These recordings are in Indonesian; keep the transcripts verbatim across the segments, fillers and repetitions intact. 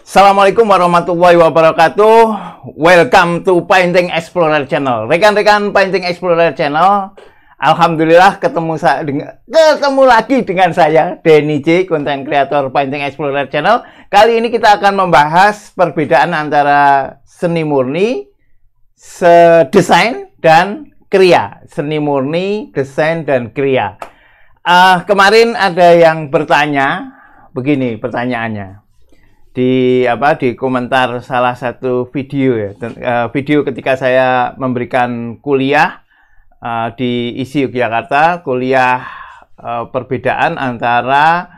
Assalamualaikum warahmatullahi wabarakatuh. Welcome to Painting Explorer Channel. Rekan-rekan Painting Explorer Channel, alhamdulillah ketemu saya dengan ketemu lagi dengan saya Denny J, konten kreator Painting Explorer Channel. Kali ini kita akan membahas perbedaan antara seni murni, desain dan kriya. Seni murni, desain dan kriya. Uh, kemarin ada yang bertanya begini pertanyaannya. Di apa di komentar salah satu video ya uh, video ketika saya memberikan kuliah uh, di I S I Yogyakarta, kuliah uh, perbedaan antara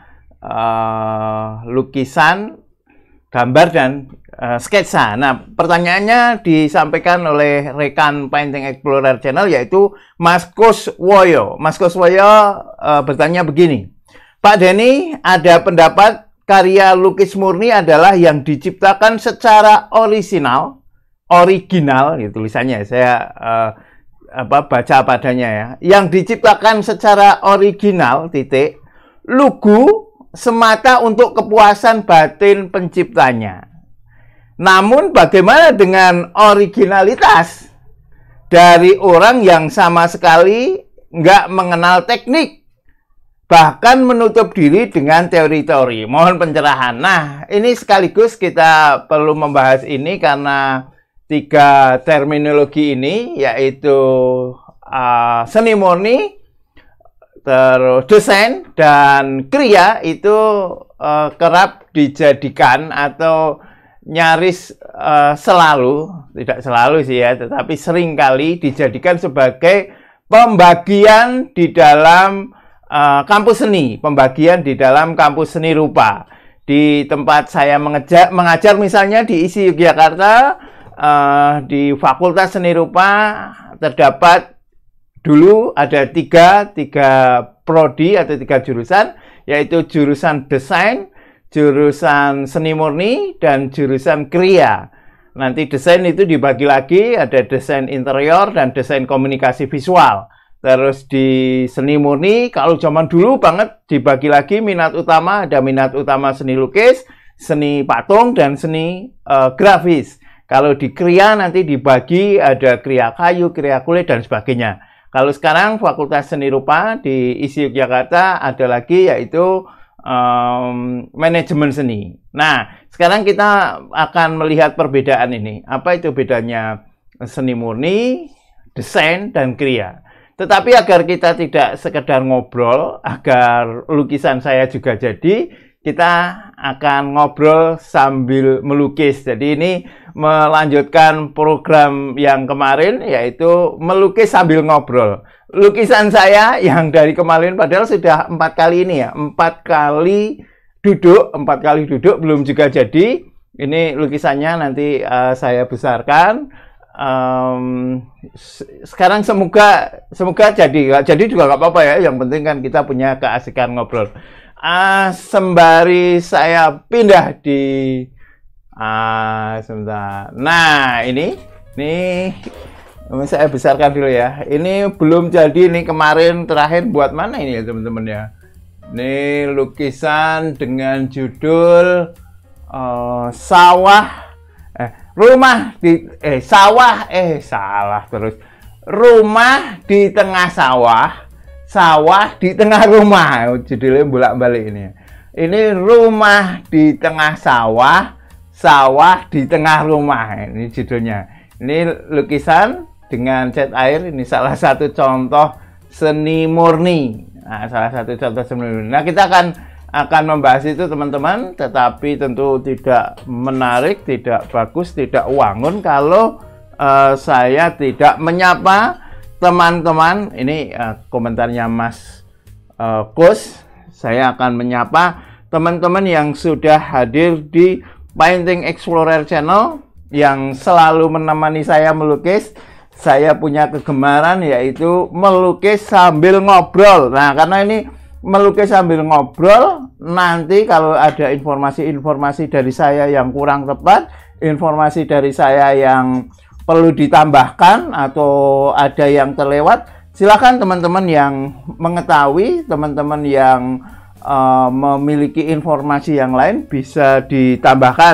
uh, lukisan, gambar dan uh, sketsa. Nah, pertanyaannya disampaikan oleh rekan Painting Explorer Channel yaitu Mas Kuswoyo. Mas Kuswoyo uh, bertanya begini, Pak Denny, ada pendapat karya lukis murni adalah yang diciptakan secara orisinal, original, gitu tulisannya. Saya uh, apa baca padanya ya. Yang diciptakan secara original, titik, lugu semata untuk kepuasan batin penciptanya. Namun bagaimana dengan originalitas dari orang yang sama sekali nggak mengenal teknik, bahkan menutup diri dengan teori-teori? Mohon pencerahan. Nah, ini sekaligus kita perlu membahas ini karena tiga terminologi ini, yaitu uh, seni murni, terus desain, dan kriya itu uh, kerap dijadikan atau nyaris uh, selalu, tidak selalu sih ya, tetapi seringkali dijadikan sebagai pembagian di dalam Uh, kampus seni, pembagian di dalam kampus seni rupa. Di tempat saya mengejar, mengajar misalnya di I S I Yogyakarta, uh, di Fakultas Seni Rupa terdapat dulu ada tiga, tiga prodi atau tiga jurusan, yaitu jurusan desain, jurusan seni murni, dan jurusan kriya. Nanti desain itu dibagi lagi, ada desain interior dan desain komunikasi visual. Terus di seni murni, kalau zaman dulu banget dibagi lagi minat utama, ada minat utama seni lukis, seni patung, dan seni uh, grafis. Kalau di kriya nanti dibagi ada kriya kayu, kriya kulit, dan sebagainya. Kalau sekarang Fakultas Seni Rupa di I S I Yogyakarta ada lagi yaitu um, manajemen seni. Nah, sekarang kita akan melihat perbedaan ini. Apa itu bedanya seni murni, desain, dan kriya? Tetapi agar kita tidak sekedar ngobrol, agar lukisan saya juga jadi, kita akan ngobrol sambil melukis. Jadi ini melanjutkan program yang kemarin, yaitu melukis sambil ngobrol. Lukisan saya yang dari kemarin padahal sudah empat kali ini ya, empat kali duduk, empat kali duduk belum juga jadi. Ini lukisannya nanti uh, saya besarkan. Um, sekarang semoga semoga jadi jadi juga nggak apa-apa ya, yang penting kan kita punya keasikan ngobrol. Uh, sembari saya pindah di uh, sebentar. Nah, ini nih saya besarkan dulu ya. Ini belum jadi nih, kemarin terakhir buat mana ini ya teman-teman ya. Ini lukisan dengan judul uh, sawah Eh, rumah di eh sawah eh salah terus rumah di tengah sawah, sawah di tengah rumah. Judulnya bolak-balik ini. Ini rumah di tengah sawah, sawah di tengah rumah. Ini judulnya. Ini lukisan dengan cat air. Ini salah satu contoh seni murni. Nah, salah satu contoh seni murni. Nah, kita akan akan membahas itu teman-teman, tetapi tentu tidak menarik, tidak bagus, tidak wangun kalau uh, saya tidak menyapa teman-teman. Ini uh, komentarnya Mas uh, Kus. Saya akan menyapa teman-teman yang sudah hadir di Painting Explorer Channel, yang selalu menemani saya melukis. Saya punya kegemaran yaitu melukis sambil ngobrol. Nah, karena ini melukis sambil ngobrol, nanti kalau ada informasi-informasi dari saya yang kurang tepat, informasi dari saya yang perlu ditambahkan atau ada yang terlewat, silakan teman-teman yang mengetahui, teman-teman yang uh, memiliki informasi yang lain bisa ditambahkan.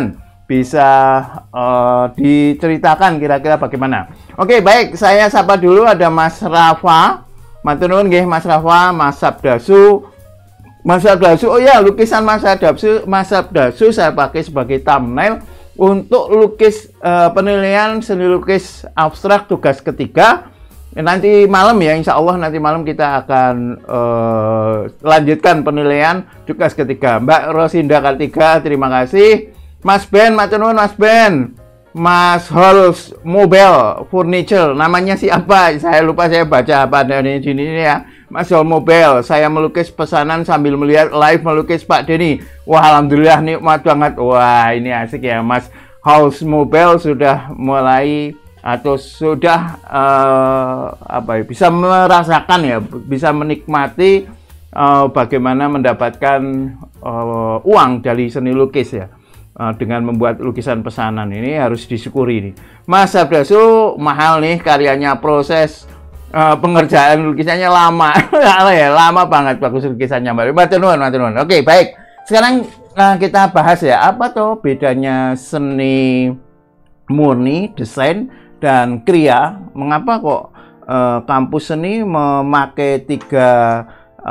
bisa uh, diceritakan kira-kira bagaimana. Oke, baik, saya sapa dulu ada Mas Rafa. Matur nuwun nggih Mas Rafa, Mas Sabdasu. Mas Sabdasu, oh ya, lukisan Mas Sabdasu, Mas Sabdasu saya pakai sebagai thumbnail untuk lukis uh, penilaian seni lukis abstrak tugas ketiga. Nanti malam ya, insya Allah nanti malam kita akan uh, lanjutkan penilaian tugas ketiga. Mbak Rosinda Kartika, terima kasih. Mas Ben, matur nuwun Mas Ben. Mas Halls Mobile Furniture, namanya siapa? Saya lupa, saya baca apa dari sini ya. Mas Halls Mobile, saya melukis pesanan sambil melihat live melukis Pak Denny. Wah, alhamdulillah nikmat banget. Wah, ini asik ya. Mas Halls Mobile sudah mulai atau sudah uh, apa ya, bisa merasakan ya, bisa menikmati uh, bagaimana mendapatkan uh, uang dari seni lukis ya. Dengan membuat lukisan pesanan ini harus disyukuri nih. Mas Sabdasu mahal nih karyanya, proses uh, pengerjaan lukisannya lama. ya, lama banget bagus lukisannya. Matur nuwun, matur nuwun. Oke, baik. Sekarang nah, kita bahas ya, apa tuh bedanya seni murni, desain dan kriya. Mengapa kok uh, kampus seni memakai tiga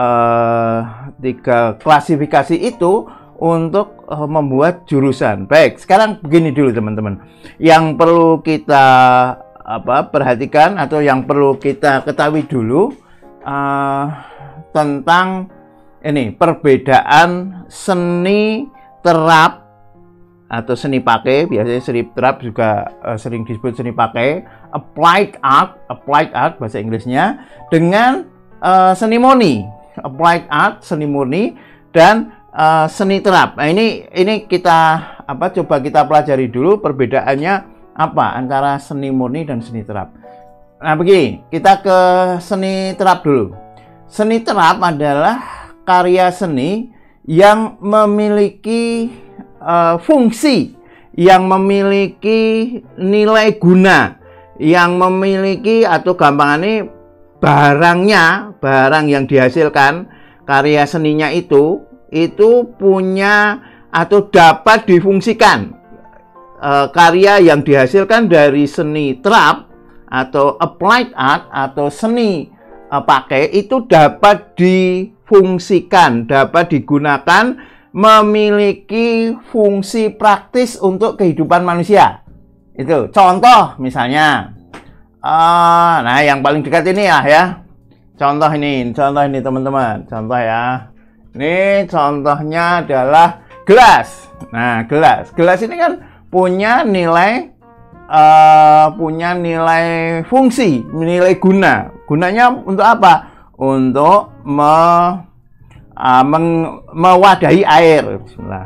uh, tiga klasifikasi itu untuk uh, membuat jurusan. Baik, sekarang begini dulu teman-teman. Yang perlu kita apa perhatikan atau yang perlu kita ketahui dulu uh, tentang ini perbedaan seni terap atau seni pakai. Biasanya seni terap juga uh, sering disebut seni pakai, applied art, applied art bahasa Inggrisnya, dengan uh, seni murni, applied art, seni murni, dan Uh, seni terap. Nah, ini ini kita apa coba kita pelajari dulu perbedaannya apa antara seni murni dan seni terap. Nah, begini, kita ke seni terap dulu. Seni terap adalah karya seni yang memiliki uh, fungsi, yang memiliki nilai guna, yang memiliki atau gampangannya barangnya, barang yang dihasilkan karya seninya itu itu punya atau dapat difungsikan. E, karya yang dihasilkan dari seni terap atau applied art atau seni e, pakai itu dapat difungsikan, dapat digunakan, memiliki fungsi praktis untuk kehidupan manusia. Itu contoh misalnya, e, nah yang paling dekat ini ya, ya. Contoh ini, contoh ini teman-teman, contoh ya. Ini contohnya adalah gelas. Nah, gelas. Gelas ini kan punya nilai uh, punya nilai fungsi, nilai guna. Gunanya untuk apa? Untuk me, uh, meng, mewadahi air. Bismillah.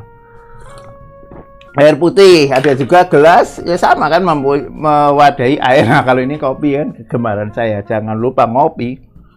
Air putih. Ada juga gelas, ya sama kan, mampu mewadahi air. Nah, kalau ini kopi kan, kegemaran saya. Jangan lupa ngopi.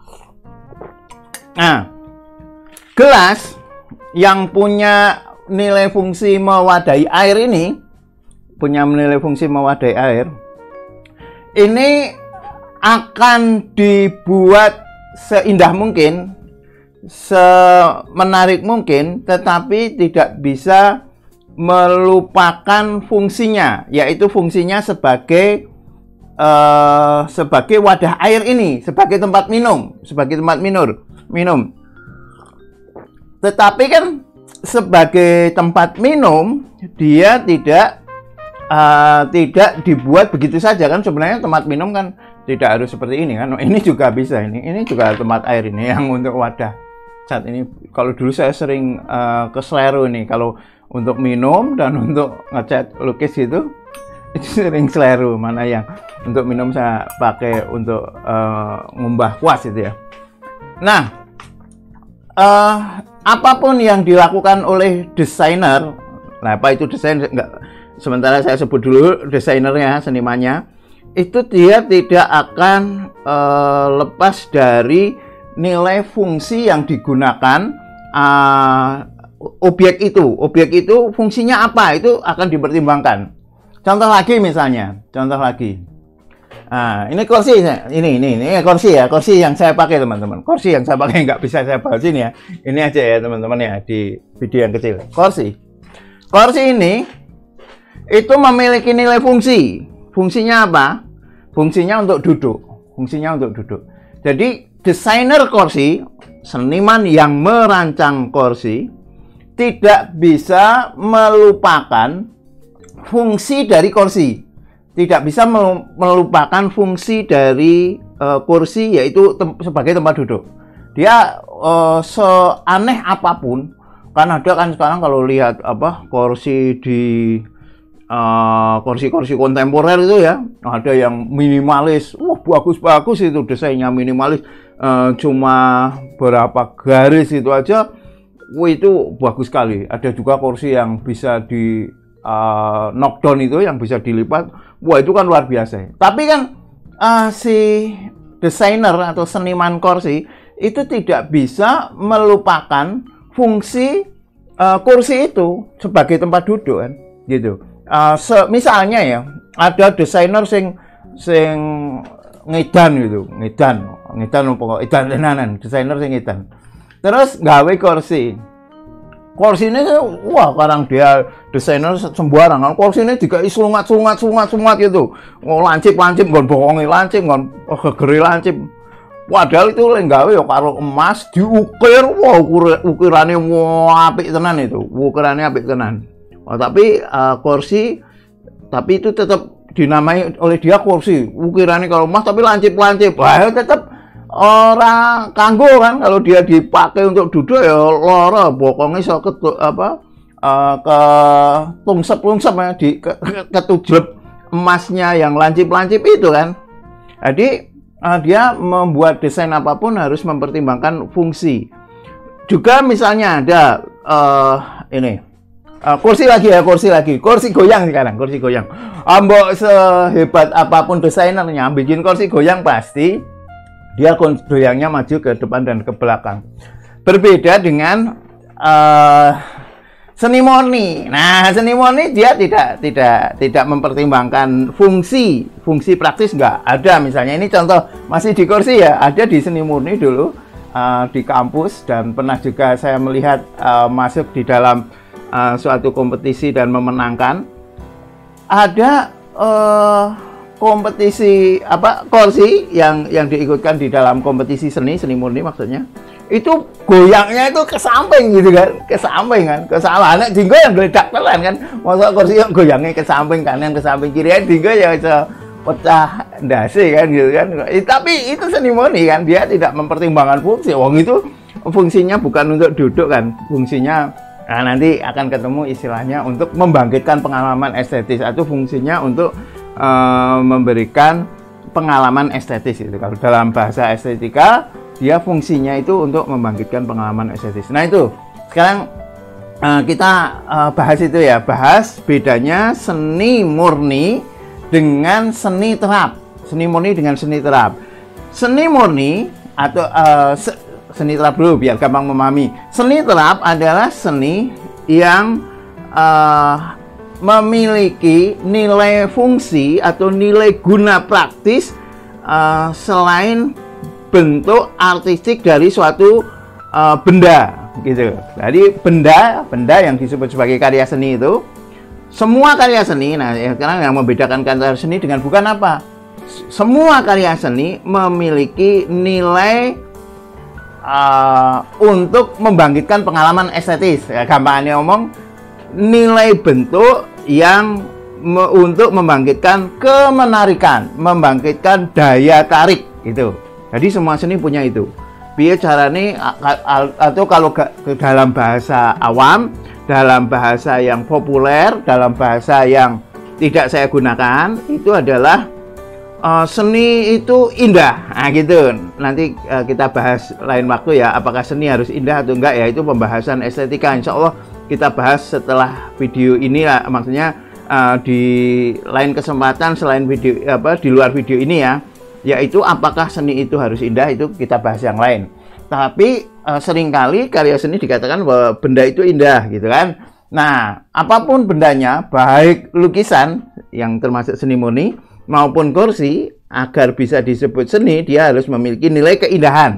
Nah, gelas yang punya nilai fungsi mewadahi air ini, punya nilai fungsi mewadahi air, ini akan dibuat seindah mungkin, semenarik mungkin, tetapi tidak bisa melupakan fungsinya, yaitu fungsinya sebagai uh, sebagai wadah air ini, sebagai tempat minum, sebagai tempat minum, minum. Tetapi kan sebagai tempat minum dia tidak uh, tidak dibuat begitu saja kan. Sebenarnya tempat minum kan tidak harus seperti ini kan. Ini juga bisa, ini ini juga tempat air ini yang untuk wadah cat ini. Kalau dulu saya sering uh, ke Selero ini kalau untuk minum dan untuk ngecat lukis gitu, itu sering Selero. Mana yang untuk minum saya pakai untuk uh, ngumbah kuas itu ya. Nah, uh, apapun yang dilakukan oleh desainer, nah apa itu desain? Enggak, sementara saya sebut dulu desainernya, senimannya, itu dia tidak akan uh, lepas dari nilai fungsi yang digunakan uh, objek itu. Objek itu fungsinya apa? Itu akan dipertimbangkan. Contoh lagi misalnya, contoh lagi. Nah, ini kursi, ini, ini, ini kursi ya, kursi yang saya pakai teman-teman. Kursi yang saya pakai nggak bisa saya bahas ini ya. Ini aja ya teman-teman ya di video yang kecil. Kursi, kursi ini, itu memiliki nilai fungsi. Fungsinya apa? Fungsinya untuk duduk. Fungsinya untuk duduk. Jadi desainer kursi, seniman yang merancang kursi, tidak bisa melupakan fungsi dari kursi. Tidak bisa melupakan fungsi dari uh, kursi, yaitu tem sebagai tempat duduk. Dia uh, seaneh apapun, kan ada kan sekarang kalau lihat apa kursi di kursi-kursi uh, kontemporer itu ya, ada yang minimalis, wah bagus-bagus itu desainnya minimalis, uh, cuma berapa garis itu aja, wah itu bagus sekali. Ada juga kursi yang bisa di uh, knockdown itu, yang bisa dilipat, wah itu kan luar biasa. Tapi kan uh, si desainer atau seniman kursi itu tidak bisa melupakan fungsi uh, kursi itu sebagai tempat duduk kan, gitu. Uh, misalnya ya, ada desainer sing sing ngedan gitu, ngedan, ngedan apa edan tenanan, desainer sing ngedan. Terus gawe kursi. Kursi ini wah, sekarang dia desainer sembarangan. Kursi ini juga islungat, sungat, sungat, sungat gitu. Oh, lancip, lancip, ngon bohongi lancip, ngon oh, gegeri lancip. Padahal itu lenggawe ya karo emas diukir, wah ukur, ukirannya wah apik tenan itu, ukirannya apik tenan. Oh, tapi uh, kursi, tapi itu tetap dinamai oleh dia kursi, ukirannya kalau emas tapi lancip-lancip, wah tetap orang kanggo kan, kalau dia dipakai untuk duduk ya loro, bokongnya so ke apa uh, ke tungsep-tungsep ya, di ke, ketujlep emasnya yang lancip-lancip itu kan. Jadi Uh, dia membuat desain apapun harus mempertimbangkan fungsi. Juga misalnya ada uh, ini uh, kursi lagi ya, kursi lagi, kursi goyang sekarang, kursi goyang. Ambok sehebat apapun desainernya, bikin kursi goyang pasti dia goyangnya maju ke depan dan ke belakang. Berbeda dengan uh, seni murni. Nah, seni murni dia tidak tidak tidak mempertimbangkan fungsi, fungsi praktis enggak ada. Misalnya ini contoh masih di kursi ya, ada di seni murni dulu uh, di kampus, dan pernah juga saya melihat uh, masuk di dalam uh, suatu kompetisi dan memenangkan. Ada uh, kompetisi apa kursi yang yang diikutkan di dalam kompetisi seni seni murni maksudnya. Itu goyangnya itu ke samping gitu kan, ke samping kan, ke salah anak jinggo yang geledak pelan kan, masa kursi yang goyangnya ke samping kanan ke samping kiri, jinggo ya bisa pecah dasi kan gitu kan. Eh, tapi itu seni murni kan, dia tidak mempertimbangkan fungsi. Wong itu fungsinya bukan untuk duduk kan, fungsinya nah, nanti akan ketemu istilahnya untuk membangkitkan pengalaman estetis, atau fungsinya untuk uh, memberikan pengalaman estetis itu. Kalau dalam bahasa estetika, dia fungsinya itu untuk membangkitkan pengalaman estetis. Nah itu sekarang uh, kita uh, bahas itu ya, bahas bedanya seni murni dengan seni terap. Seni murni dengan seni terap. Seni murni atau uh, se seni terap dulu biar gampang memahami. Seni terap adalah seni yang uh, memiliki nilai fungsi atau nilai guna praktis uh, selain bentuk artistik dari suatu uh, benda gitu. Jadi benda benda yang disebut sebagai karya seni itu, semua karya seni, nah ya, sekarang yang membedakan karya seni dengan bukan apa, semua karya seni memiliki nilai uh, untuk membangkitkan pengalaman estetis. Ya, gampangnya ngomong, nilai bentuk yang me untuk membangkitkan kemenarikan, membangkitkan daya tarik itu. Jadi semua seni punya itu. Biar caranya, atau kalau ke dalam bahasa awam, dalam bahasa yang populer, dalam bahasa yang tidak saya gunakan, itu adalah uh, seni itu indah. Nah gitu. Nanti uh, kita bahas lain waktu ya, apakah seni harus indah atau enggak ya, itu pembahasan estetika. Insya Allah kita bahas setelah video ini lah, maksudnya uh, di lain kesempatan selain video apa di luar video ini ya. Yaitu apakah seni itu harus indah, itu kita bahas yang lain. Tapi e, seringkali karya seni dikatakan bahwa benda itu indah gitu kan. Nah, apapun bendanya, baik lukisan yang termasuk seni murni maupun kursi, agar bisa disebut seni dia harus memiliki nilai keindahan.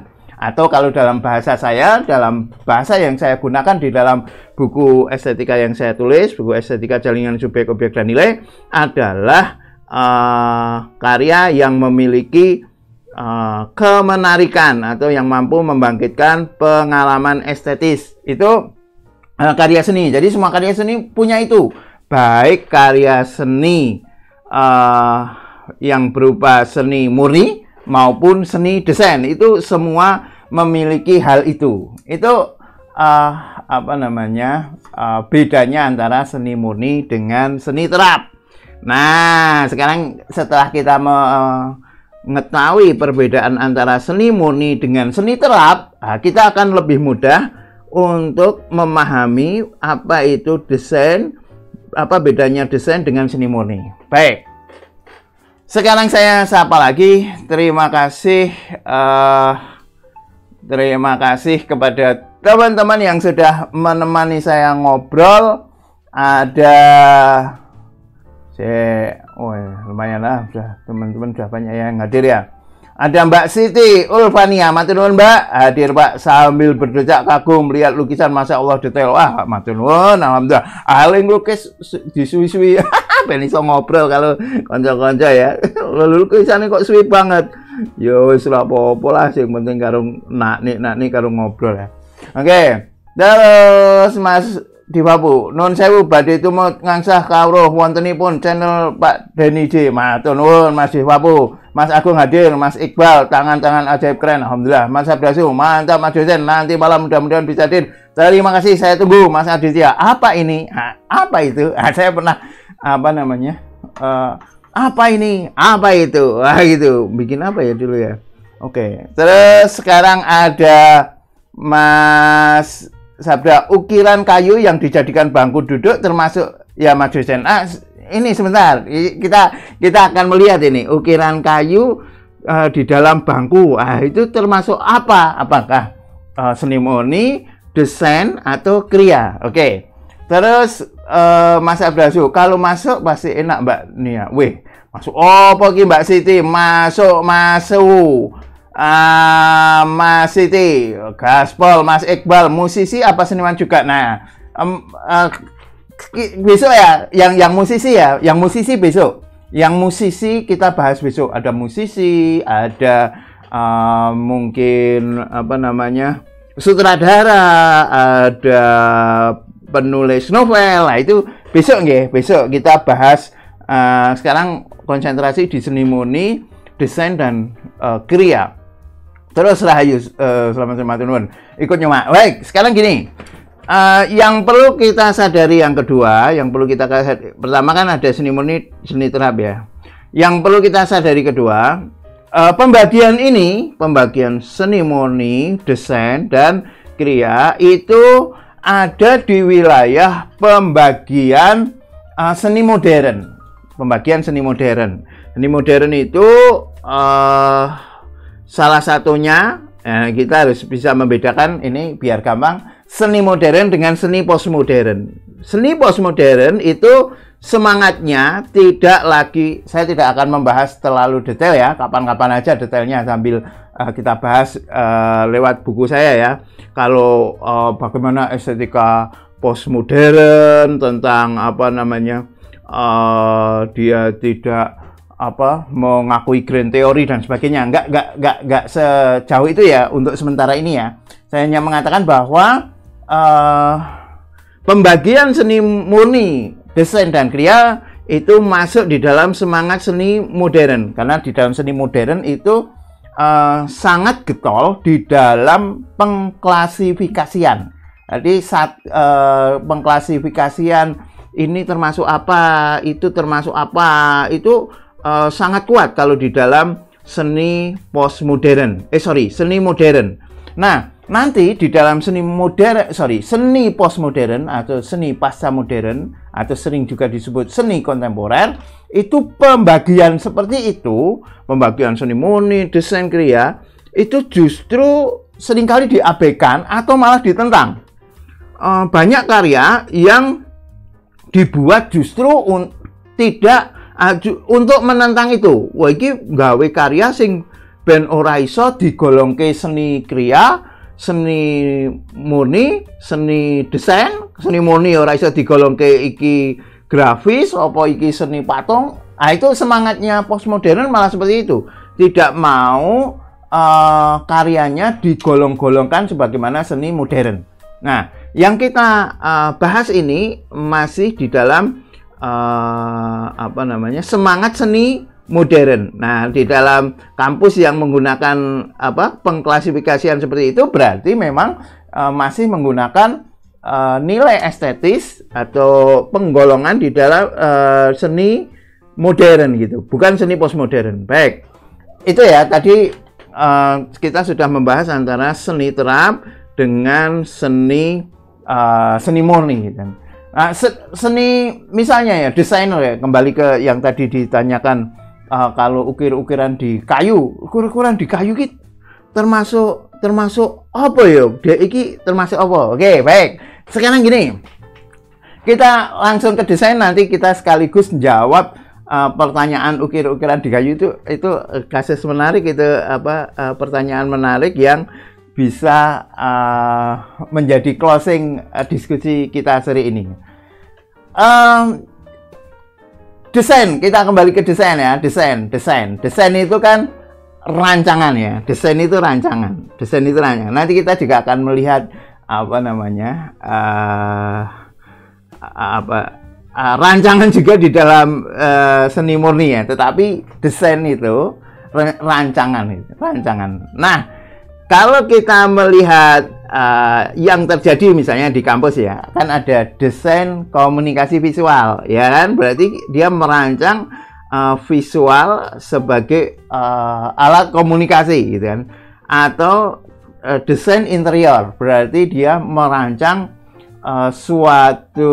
Atau kalau dalam bahasa saya, dalam bahasa yang saya gunakan di dalam buku estetika yang saya tulis, buku estetika jaringan subjek, objek, dan nilai, adalah uh, karya yang memiliki uh, kemenarikan atau yang mampu membangkitkan pengalaman estetis. Itu uh, karya seni. Jadi semua karya seni punya itu. Baik karya seni uh, yang berupa seni murni maupun seni desain, itu semua memiliki hal itu. Itu uh, apa namanya uh, bedanya antara seni murni dengan seni terap. Nah, sekarang setelah kita mengetahui perbedaan antara seni murni dengan seni terap, nah, kita akan lebih mudah untuk memahami apa itu desain, apa bedanya desain dengan seni murni. Baik. Sekarang saya sapa lagi. Terima kasih, uh, terima kasih kepada teman-teman yang sudah menemani saya ngobrol. Ada, saya, oh lumayan lah, sudah teman-teman sudah banyak yang hadir ya. Ada Mbak Siti Ulfania, matur nuwun Mbak, hadir Pak sambil berdecak kagum melihat lukisan, masya Allah detail. Wah, matur nuwun, alhamdulillah. Aling lukis disuwi-suwi. Ben iso ngobrol kalau kanca-kanca ya. Lukisannya kok suwi banget. Yo wis ora apa-apa lah, sing penting karo nak-nik-nak karo ngobrol ya. Oke. Terus Mas Diwabu, nun sewu badhe itu mau ngangsah kawruh wontenipun channel Pak Denny J. Matur nuwun Mas Diwabu. Mas Agung hadir, Mas Iqbal, tangan-tangan ajaib keren, alhamdulillah. Mas Abdasu, mantap Mas dosen, nanti malam mudah-mudahan bisa hadir. Terima kasih, saya tunggu Mas Aditya. Apa ini? Nah, apa itu? Nah, saya pernah apa namanya? Uh, apa ini? Apa itu? Wah gitu. Bikin apa ya dulu ya? Oke. Terus sekarang ada Mas Sabda, ukiran kayu yang dijadikan bangku duduk termasuk ya Mas dosen. Ah, ini sebentar, kita kita akan melihat ini ukiran kayu uh, di dalam bangku. Ah, itu termasuk apa? Apakah uh, seni murni, desain, atau kriya? Oke. Terus uh, Mas Abdasu, kalau masuk pasti enak Mbak Nia. Wih, masuk oh pokoknya Mbak Siti, masuk masuk. Uh, Mas Siti, Gaspol, Mas Iqbal, musisi apa seniman juga? Nah, um, uh, besok ya, yang yang musisi ya, yang musisi besok, yang musisi kita bahas besok. Ada musisi, ada uh, mungkin apa namanya sutradara, ada penulis novel. Nah itu besok nggih, besok kita bahas. Uh, sekarang konsentrasi di seni murni, desain dan uh, kriya. Terus Rahayu, uh, selamat selamat teman ikut nyoba. Baik, sekarang gini. Uh, yang perlu kita sadari yang kedua, yang perlu kita sadari, pertama kan ada seni murni, seni terap ya. Yang perlu kita sadari kedua, uh, pembagian ini, pembagian seni murni, desain dan kriya itu ada di wilayah pembagian uh, seni modern. Pembagian seni modern. Seni modern itu uh, salah satunya, eh, kita harus bisa membedakan ini biar gampang, seni modern dengan seni postmodern. Seni postmodern itu semangatnya tidak lagi, saya tidak akan membahas terlalu detail ya, kapan-kapan aja detailnya sambil uh, kita bahas uh, lewat buku saya ya. Kalau uh, bagaimana estetika postmodern, tentang apa namanya, uh, dia tidak apa mengakui grand teori dan sebagainya, enggak enggak enggak enggak sejauh itu ya untuk sementara ini ya. Saya hanya mengatakan bahwa uh, pembagian seni murni, desain dan kriya itu masuk di dalam semangat seni modern, karena di dalam seni modern itu uh, sangat getol di dalam pengklasifikasian. Jadi saat uh, pengklasifikasian ini termasuk apa, itu termasuk apa, itu Uh, sangat kuat kalau di dalam seni postmodern, eh sorry, seni modern. Nah, nanti di dalam seni modern, sorry, seni postmodern atau seni pasca modern atau sering juga disebut seni kontemporer, itu pembagian seperti itu, pembagian seni murni, desain, kriya, itu justru seringkali diabaikan atau malah ditentang. Uh, banyak karya yang dibuat justru tidak Uh, untuk menentang itu. Wah, ini gawe karya sing ben ora iso digolongke seni kriya, seni murni, seni desain. Seni murni ora iso digolongke iki grafis apa iki seni patung. Nah, itu semangatnya postmodern malah seperti itu. Tidak mau uh, karyanya digolong-golongkan sebagaimana seni modern. Nah, yang kita uh, bahas ini masih di dalam uh, apa namanya? semangat seni modern. Nah, di dalam kampus yang menggunakan apa pengklasifikasian seperti itu berarti memang uh, masih menggunakan uh, nilai estetis atau penggolongan di dalam uh, seni modern gitu, bukan seni postmodern. Baik, itu ya tadi uh, kita sudah membahas antara seni terap dengan seni uh, seni murni gitu. Nah, seni misalnya ya desainer ya, kembali ke yang tadi ditanyakan. Uh, kalau ukir-ukiran di kayu, ukir-ukiran di kayu gitu termasuk termasuk apa ya? Dia iki termasuk apa? Oke, baik. Sekarang gini, kita langsung ke desain, nanti kita sekaligus jawab uh, pertanyaan ukir-ukiran di kayu itu itu kasus menarik itu apa uh, pertanyaan menarik yang bisa uh, menjadi closing uh, diskusi kita seri ini. Um, Desain, kita kembali ke desain ya, desain, desain, desain itu kan rancangan ya, desain itu rancangan, desain itu rancangan. Nanti kita juga akan melihat apa namanya, uh, apa uh, rancangan juga di dalam uh, seni murni ya. Tetapi desain itu rancangan, itu rancangan. Nah, kalau kita melihat uh, yang terjadi misalnya di kampus ya, kan ada desain komunikasi visual, ya kan? Berarti dia merancang uh, visual sebagai uh, alat komunikasi, gitu kan? Atau uh, desain interior, berarti dia merancang uh, suatu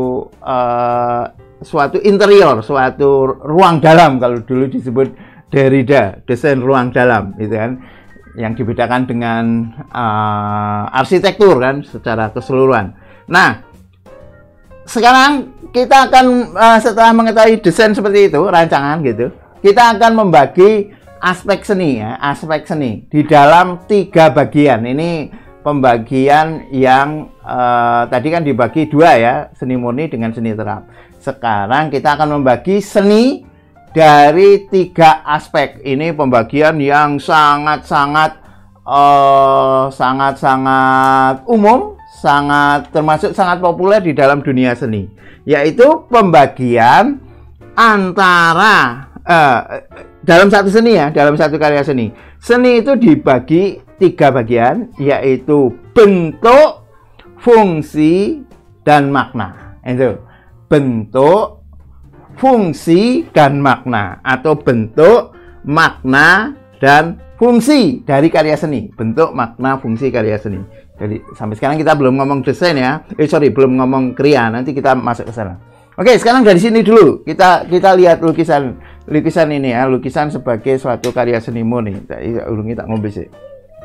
uh, suatu interior, suatu ruang dalam, kalau dulu disebut Derrida, desain ruang dalam, gitu kan? Yang dibedakan dengan uh, arsitektur kan secara keseluruhan. Nah, sekarang kita akan uh, setelah mengetahui desain seperti itu, rancangan gitu, kita akan membagi aspek seni ya, aspek seni di dalam tiga bagian. Ini pembagian yang uh, tadi kan dibagi dua ya, seni murni dengan seni terap. Sekarang kita akan membagi seni dari tiga aspek. Ini pembagian yang sangat-sangat uh, sangat-sangat umum, sangat termasuk sangat populer di dalam dunia seni, yaitu pembagian antara uh, dalam satu seni ya, dalam satu karya seni. Seni itu dibagi tiga bagian, yaitu bentuk, fungsi, dan makna. Itu bentuk, fungsi, dan makna, atau bentuk, makna, dan fungsi dari karya seni. Bentuk, makna, fungsi karya seni. Jadi sampai sekarang kita belum ngomong desain ya. Eh sorry, belum ngomong kriya. Nanti kita masuk ke sana. Oke, sekarang dari sini dulu kita kita lihat lukisan lukisan ini ya, lukisan sebagai suatu karya seni murni. Ulungi tak ngombe sih.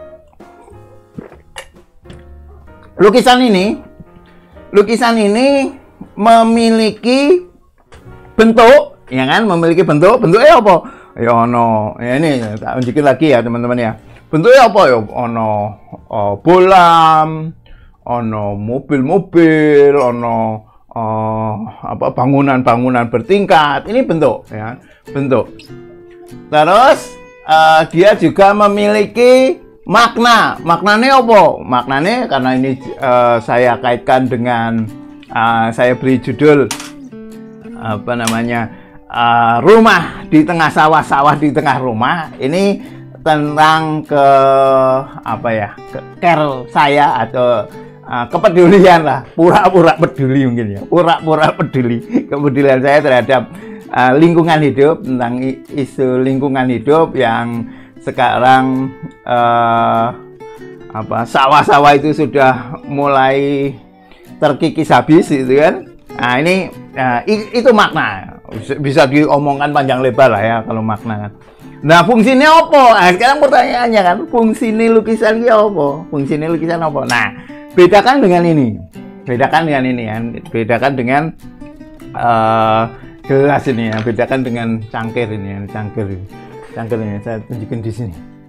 Lukisan ini, lukisan ini memiliki bentuk, ya kan, memiliki bentuk. Bentuknya apa? Ya ono, ya ini tak tunjukin lagi ya teman-teman ya. Bentuknya apa ya? Ono oh, bolam, ono mobil-mobil, ono oh, apa bangunan-bangunan bertingkat. Ini bentuk, ya, bentuk. Terus uh, dia juga memiliki makna. Maknanya apa? Maknanya karena ini uh, saya kaitkan dengan uh, saya beri judul apa namanya uh, rumah di tengah sawah, sawah di tengah rumah. Ini tentang ke apa ya, ke care saya atau uh, kepedulian lah, pura-pura peduli mungkin ya, pura-pura peduli kepedulian saya terhadap uh, lingkungan hidup, tentang isu lingkungan hidup yang sekarang uh, apa sawah-sawah itu sudah mulai terkikis habis gitu kan. Nah ini nah, itu makna, bisa diomongkan panjang lebar lah ya kalau makna kan. Nah fungsinya apa? Nah, sekarang pertanyaannya kan, fungsinya lukisan ini apa? Fungsinya lukisan apa? Nah bedakan dengan ini, bedakan dengan ini ya, bedakan dengan uh, gelas ini ya, bedakan dengan cangkir ini ya, cangkir ini, cangkir ini saya tunjukin di sini.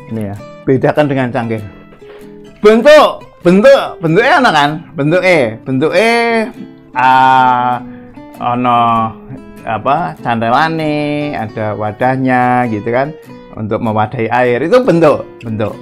Ini ya, bedakan dengan cangkir. Bentuk, bentuk, bentuknya ana kan? Bentuk E, bentuk E uh, ono apa? Candelane, ada wadahnya gitu kan, untuk mewadahi air. Itu bentuk, bentuk.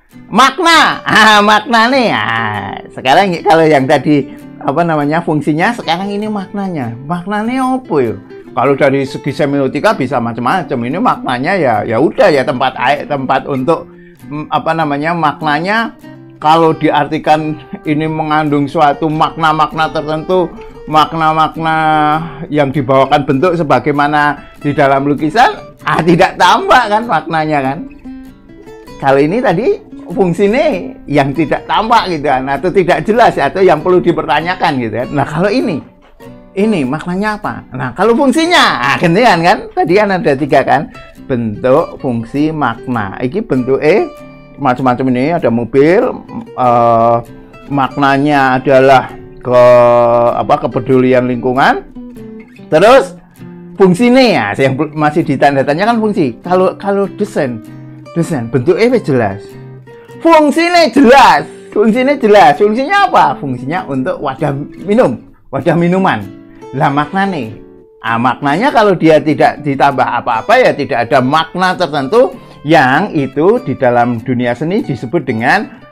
Makna, ah makna nih. Ah, sekarang kalau yang tadi apa namanya fungsinya, sekarang ini maknanya. Maknanya apa ya? Kalau dari segi semiotika bisa macam-macam. Ini maknanya ya ya udah ya tempat air, tempat untuk apa namanya maknanya. Kalau diartikan ini mengandung suatu makna-makna tertentu, makna-makna yang dibawakan bentuk sebagaimana di dalam lukisan, ah tidak tambah kan maknanya kan. Kalau ini tadi fungsinya yang tidak tampak gitu kan, atau tidak jelas atau yang perlu dipertanyakan gitu kan. Nah kalau ini ini maknanya apa? Nah kalau fungsinya ah gantian kan, tadi kan ada tiga kan, bentuk, fungsi, makna. Ini bentuk E macam-macam, ini ada mobil, uh, maknanya adalah ke apa kepedulian lingkungan. Terus fungsinya ya yang masih ditanda tanya kan fungsi. Kalau kalau desain desain bentuk E jelas, fungsinya jelas, fungsinya jelas. Fungsinya apa? Fungsinya untuk wadah minum, wadah minuman. Lah makna nih, ah, maknanya kalau dia tidak ditambah apa-apa ya tidak ada makna tertentu, yang itu di dalam dunia seni disebut dengan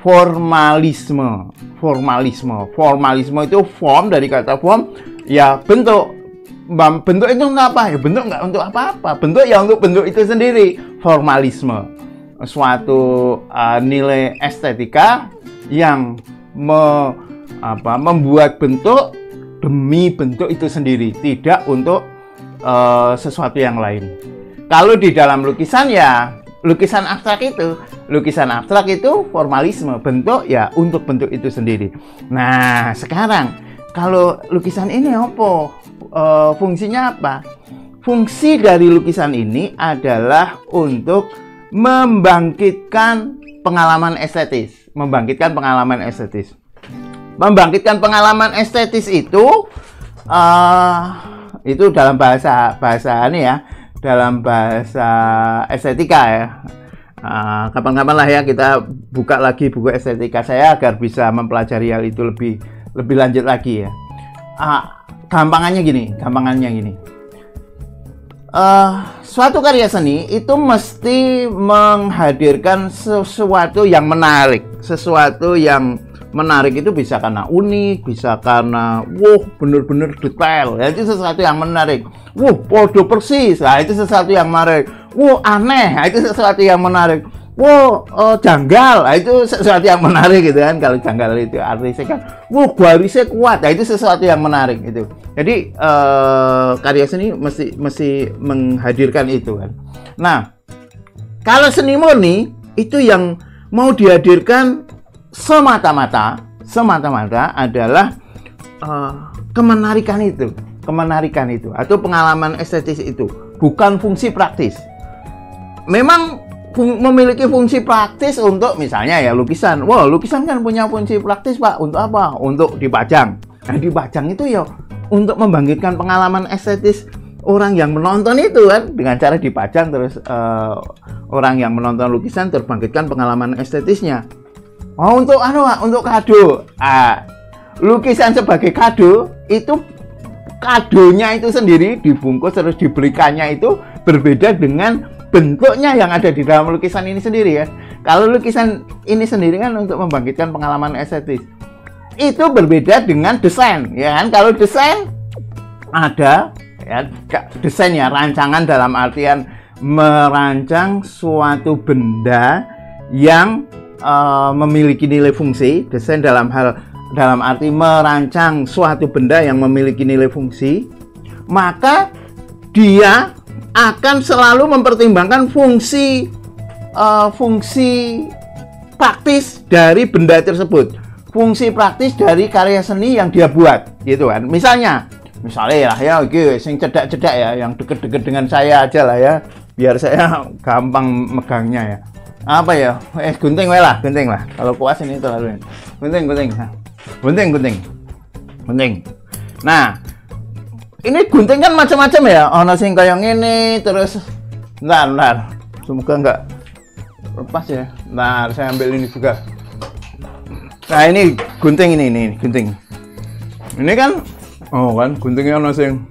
formalisme. Formalisme, formalisme itu form, dari kata form ya bentuk. Bentuk itu enggak apa ya? Bentuk enggak untuk apa-apa. Bentuk ya untuk bentuk itu sendiri. Formalisme, suatu uh, nilai estetika yang me, apa, membuat bentuk demi bentuk itu sendiri, tidak untuk uh, sesuatu yang lain. Kalau di dalam lukisan ya lukisan abstrak itu, lukisan abstrak itu formalisme, bentuk ya untuk bentuk itu sendiri. Nah sekarang kalau lukisan ini apa? Uh, fungsinya apa? Fungsi dari lukisan ini adalah untuk membangkitkan pengalaman estetis, membangkitkan pengalaman estetis. Membangkitkan pengalaman estetis itu uh, itu dalam bahasa bahasa ini ya, dalam bahasa estetika ya. Uh, kapan-kapan lah ya kita buka lagi buku estetika saya agar bisa mempelajari hal itu lebih lebih lanjut lagi ya. Uh, gampangannya gini, gampangannya gini. Uh, suatu karya seni itu mesti menghadirkan sesuatu yang menarik, sesuatu yang menarik itu bisa karena unik, bisa karena wah bener-bener detail, ya itu sesuatu yang menarik. Wah podo persis, nah itu sesuatu yang menarik. Wah aneh, nah, itu sesuatu yang menarik. Wah uh, janggal, nah, itu sesuatu yang menarik gitu kan. Kalau janggal itu artisnya kan, wah garisnya kuat, nah, itu sesuatu yang menarik itu. Jadi uh, karya seni mesti mesti menghadirkan itu kan. Nah kalau seni murni itu yang mau dihadirkan semata-mata, semata-mata adalah uh, kemenarikan itu, kemenarikan itu, atau pengalaman estetis itu, bukan fungsi praktis. Memang fung memiliki fungsi praktis untuk misalnya ya lukisan. Wah, lukisan kan punya fungsi praktis Pak. Untuk apa? Untuk dipajang. Nah, dipajang itu ya untuk membangkitkan pengalaman estetis orang yang menonton itu kan, dengan cara dipajang terus uh, orang yang menonton lukisan terbangkitkan pengalaman estetisnya. Oh, untuk anu, untuk kado. Ah, lukisan sebagai kado itu kadonya itu sendiri dibungkus terus diberikannya itu berbeda dengan bentuknya yang ada di dalam lukisan ini sendiri ya. Kalau lukisan ini sendiri kan untuk membangkitkan pengalaman estetis. Itu berbeda dengan desain, ya kan? Kalau desain ada ya desain ya rancangan dalam artian merancang suatu benda yang Uh, memiliki nilai fungsi. Desain dalam hal dalam arti merancang suatu benda yang memiliki nilai fungsi, maka dia akan selalu mempertimbangkan fungsi uh, fungsi praktis dari benda tersebut, fungsi praktis dari karya seni yang dia buat gitu kan. Misalnya misalnya lah ya oke sing cedak-cedak ya, yang deket-deket dengan saya aja lah ya, biar saya gampang megangnya ya. Apa ya, eh gunting wae lah, gunting lah. Kalau kuas ini terlalu gunting, gunting, gunting, gunting, gunting. Nah, ini gunting kan macam-macam ya. Ono sing kayak gini, terus, bentar, bentar. Semoga enggak lepas ya. Nah, saya ambil ini juga. Nah, ini gunting ini, ini gunting. Ini kan, oh kan, guntingnya ono sing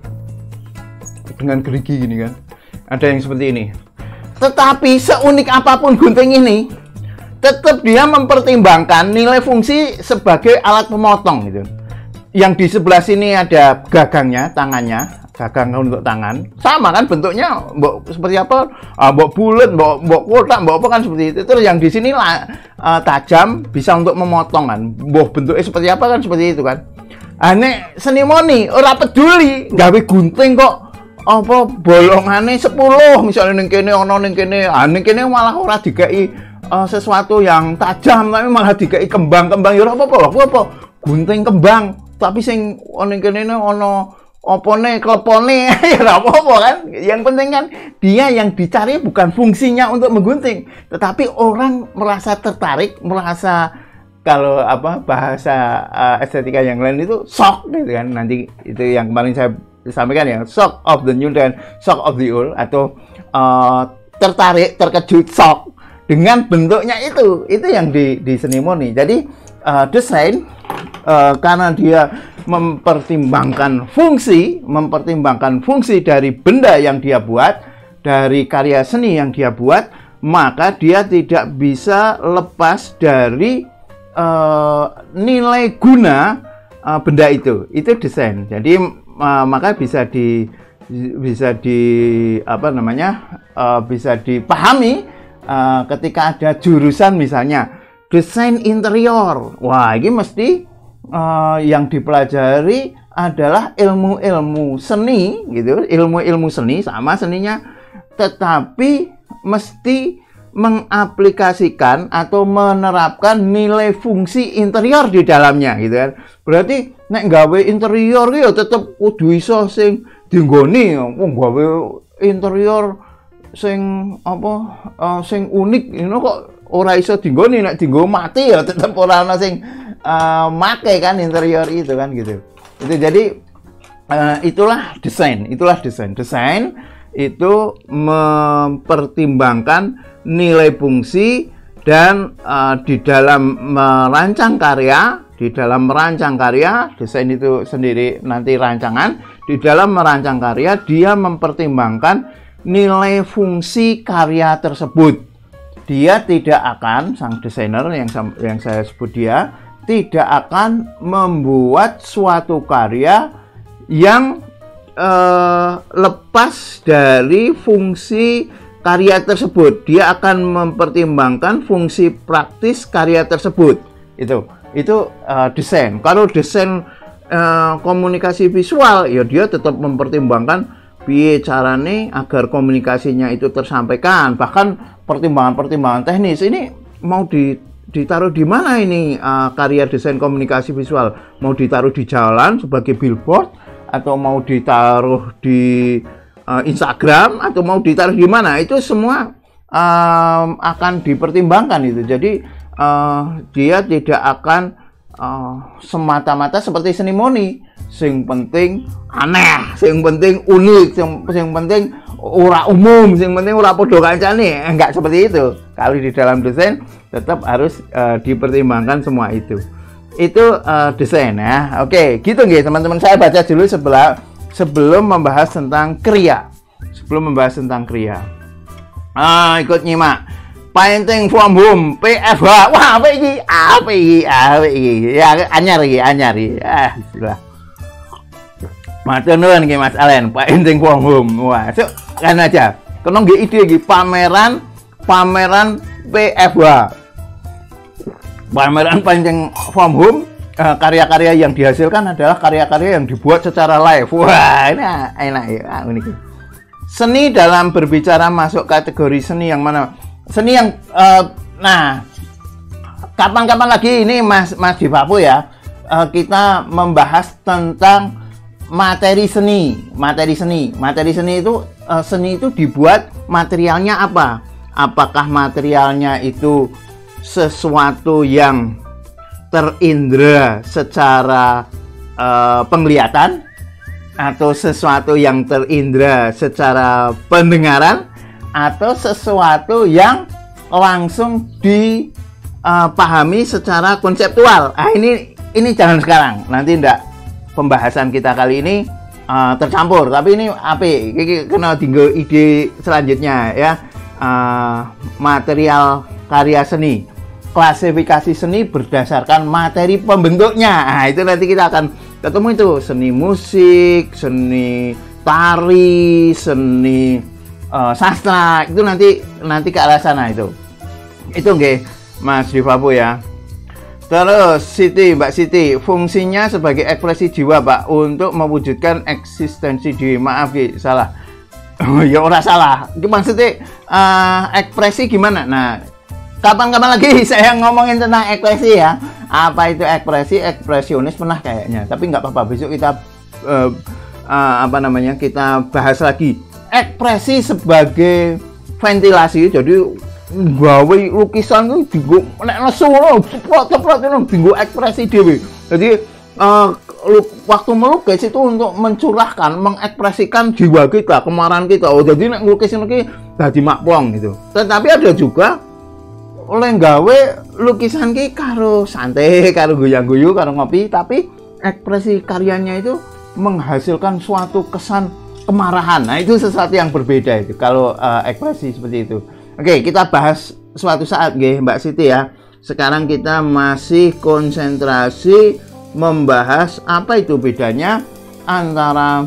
dengan gerigi gini kan. Ada yang seperti ini. Tetapi seunik apapun gunting ini, tetap dia mempertimbangkan nilai fungsi sebagai alat pemotong gitu. Yang di sebelah sini ada gagangnya, tangannya. Gagang untuk tangan sama kan bentuknya, mbok seperti apa, uh, mbok bulat, mbok mbok kotak, mbok apa kan seperti itu. Terus yang di sini lah uh, tajam, bisa untuk memotong kan, mbok bentuknya seperti apa kan seperti itu kan. Ane senimoni ora peduli gawe gunting kok apa bolongane sepuluh misalnya ning kene ono ning kene, ah ning kene malah ora dikai uh, sesuatu yang tajam tapi malah dikai kembang-kembang ya ora apa-apa, apa gunting kembang tapi sing ning kene ono opone, klepone, ya nggak apa-apa kan. Yang penting kan dia yang dicari bukan fungsinya untuk menggunting, tetapi orang merasa tertarik, merasa kalau apa bahasa uh, estetika yang lain itu shock gitu kan. Nanti itu yang kemarin saya sampaikan ya, shock of the new dan shock of the old, atau uh, tertarik, terkejut, shock dengan bentuknya itu. Itu yang di, di senimoni. Jadi uh, desain uh, karena dia mempertimbangkan fungsi, mempertimbangkan fungsi dari benda yang dia buat, dari karya seni yang dia buat, maka dia tidak bisa lepas dari uh, nilai guna uh, benda itu. Itu desain. Jadi uh, maka bisa di bisa di apa namanya uh, bisa dipahami uh, ketika ada jurusan misalnya desain interior. Wah, ini mesti Uh, yang dipelajari adalah ilmu-ilmu seni gitu, ilmu-ilmu seni sama seninya, tetapi mesti mengaplikasikan atau menerapkan nilai fungsi interior di dalamnya gitu kan. Berarti nek gawe interior ya tetep kudu iso sing dinggoni, wong gawe interior sing apa uh, sing unik ini kok ora iso dinggoni, nek dinggo mati ya tetep ora ana sing Uh, make kan interior itu kan gitu. Itu jadi uh, itulah desain, itulah desain. Desain itu mempertimbangkan nilai fungsi dan uh, di dalam merancang karya, di dalam merancang karya, desain itu sendiri nanti rancangan. Di dalam merancang karya dia mempertimbangkan nilai fungsi karya tersebut. Dia tidak akan, sang desainer yang yang saya sebut dia tidak akan membuat suatu karya yang eh, lepas dari fungsi karya tersebut. Dia akan mempertimbangkan fungsi praktis karya tersebut. Itu itu eh, desain. Kalau desain eh, komunikasi visual, ya dia tetap mempertimbangkan piye carane agar komunikasinya itu tersampaikan. Bahkan pertimbangan-pertimbangan teknis ini mau di ditaruh di mana ini uh, karya desain komunikasi visual, mau ditaruh di jalan sebagai billboard atau mau ditaruh di uh, Instagram atau mau ditaruh di mana, itu semua um, akan dipertimbangkan itu. Jadi uh, dia tidak akan uh, semata-mata seperti senimoni, sing penting aneh, sing penting unik, sing, sing penting ora umum, sing penting ora podo kancane. Enggak seperti itu. Kalau di dalam desain tetap harus uh, dipertimbangkan semua itu. Itu uh, desain ya. Oke, gitu nggih teman-teman. Saya baca dulu sebelah sebelum membahas tentang kriya. Sebelum membahas tentang kriya. Ah, ikut nyimak. Painting from home P F H. Wah, apa iki? Apa iki? Apa iki? Ya anyar iki, anyar iki. Ah, istilah. Matur nuwun nggih Mas Alen, painting from home. Wah, so, kan aja. Kena nggih ide iki pameran pameran P F H. Pameran painting from home, karya-karya yang dihasilkan adalah karya-karya yang dibuat secara live. Wah, ini enak ya, unik. Seni dalam berbicara masuk kategori seni yang mana? Seni yang uh, nah, kapan-kapan lagi ini Mas Mas Divapo ya, uh, kita membahas tentang materi seni. Materi seni, materi seni itu uh, seni itu dibuat materialnya apa? Apakah materialnya itu sesuatu yang terindra secara uh, penglihatan, atau sesuatu yang terindra secara pendengaran, atau sesuatu yang langsung dipahami uh, secara konseptual. Ah ini ini jangan sekarang, nanti ndak pembahasan kita kali ini uh, tercampur. Tapi ini apa? Ini kena tinggal ide selanjutnya ya. Uh, material karya seni, klasifikasi seni berdasarkan materi pembentuknya. Nah itu nanti kita akan ketemu itu, seni musik, seni tari, seni uh, sastra, itu nanti nanti ke arah sana itu. Itu nggih, Mas Divapo ya. Terus Siti, Mbak Siti, fungsinya sebagai ekspresi jiwa, Pak, untuk mewujudkan eksistensi diri. Maaf, Ki, salah. Oh, ya ora salah. Maksudnya uh, ekspresi gimana? Nah, kapan-kapan lagi saya ngomongin tentang ekspresi ya. Apa itu ekspresi? Ekspresionis pernah kayaknya. Tapi nggak apa-apa. Besok kita uh, uh, apa namanya? Kita bahas lagi. Ekspresi sebagai ventilasi. Jadi gawe lukisan itu dienggo nek nesu ngono, ceplok-ceplok ngono dienggo ekspresi dhewe. Jadi uh, waktu melukis itu untuk mencurahkan, mengekspresikan jiwa kita, kemarahan kita. Oh, jadi nek ngelukis iki dadi makpong gitu. Tetapi ada juga oleh gawe lukisan ki karo santai, karo goyang-guyu, karo ngopi, tapi ekspresi karyanya itu menghasilkan suatu kesan kemarahan. Nah, itu sesuatu yang berbeda itu kalau uh, ekspresi seperti itu. Oke, kita bahas suatu saat nggih, Mbak Siti ya. Sekarang kita masih konsentrasi membahas apa itu bedanya antara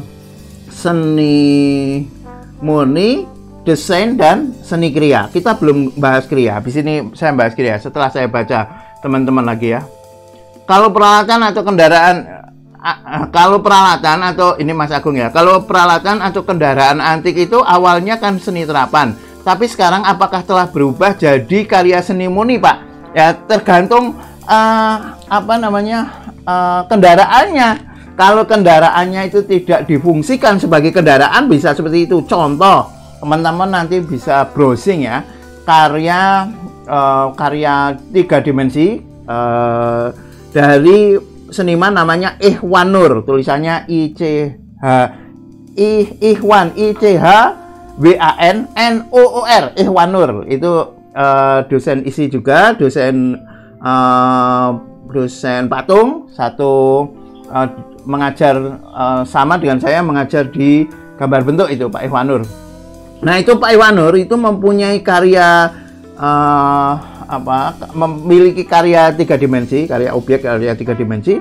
seni murni, desain, dan seni kriya. Kita belum bahas kriya. Habis ini saya bahas kriya setelah saya baca teman-teman lagi ya. Kalau peralatan atau kendaraan, kalau peralatan atau ini Mas Agung ya, kalau peralatan atau kendaraan antik itu awalnya kan seni terapan. Tapi sekarang apakah telah berubah jadi karya seni murni, Pak? Ya tergantung uh, apa namanya uh, kendaraannya. Kalau kendaraannya itu tidak difungsikan sebagai kendaraan bisa seperti itu. Contoh, teman-teman nanti bisa browsing ya karya uh, karya tiga dimensi uh, dari seniman namanya Ikhwan Nur, tulisannya I C H I Ikhwan I C H W A N N O O R, Ikhwan Nur. Itu uh, dosen isi juga, dosen uh, dosen patung, satu uh, mengajar uh, sama dengan saya mengajar di gambar bentuk itu Pak Ikhwan Nur. Nah, itu Pak Ikhwan Nur itu mempunyai karya uh, apa memiliki karya tiga dimensi, karya objek karya tiga dimensi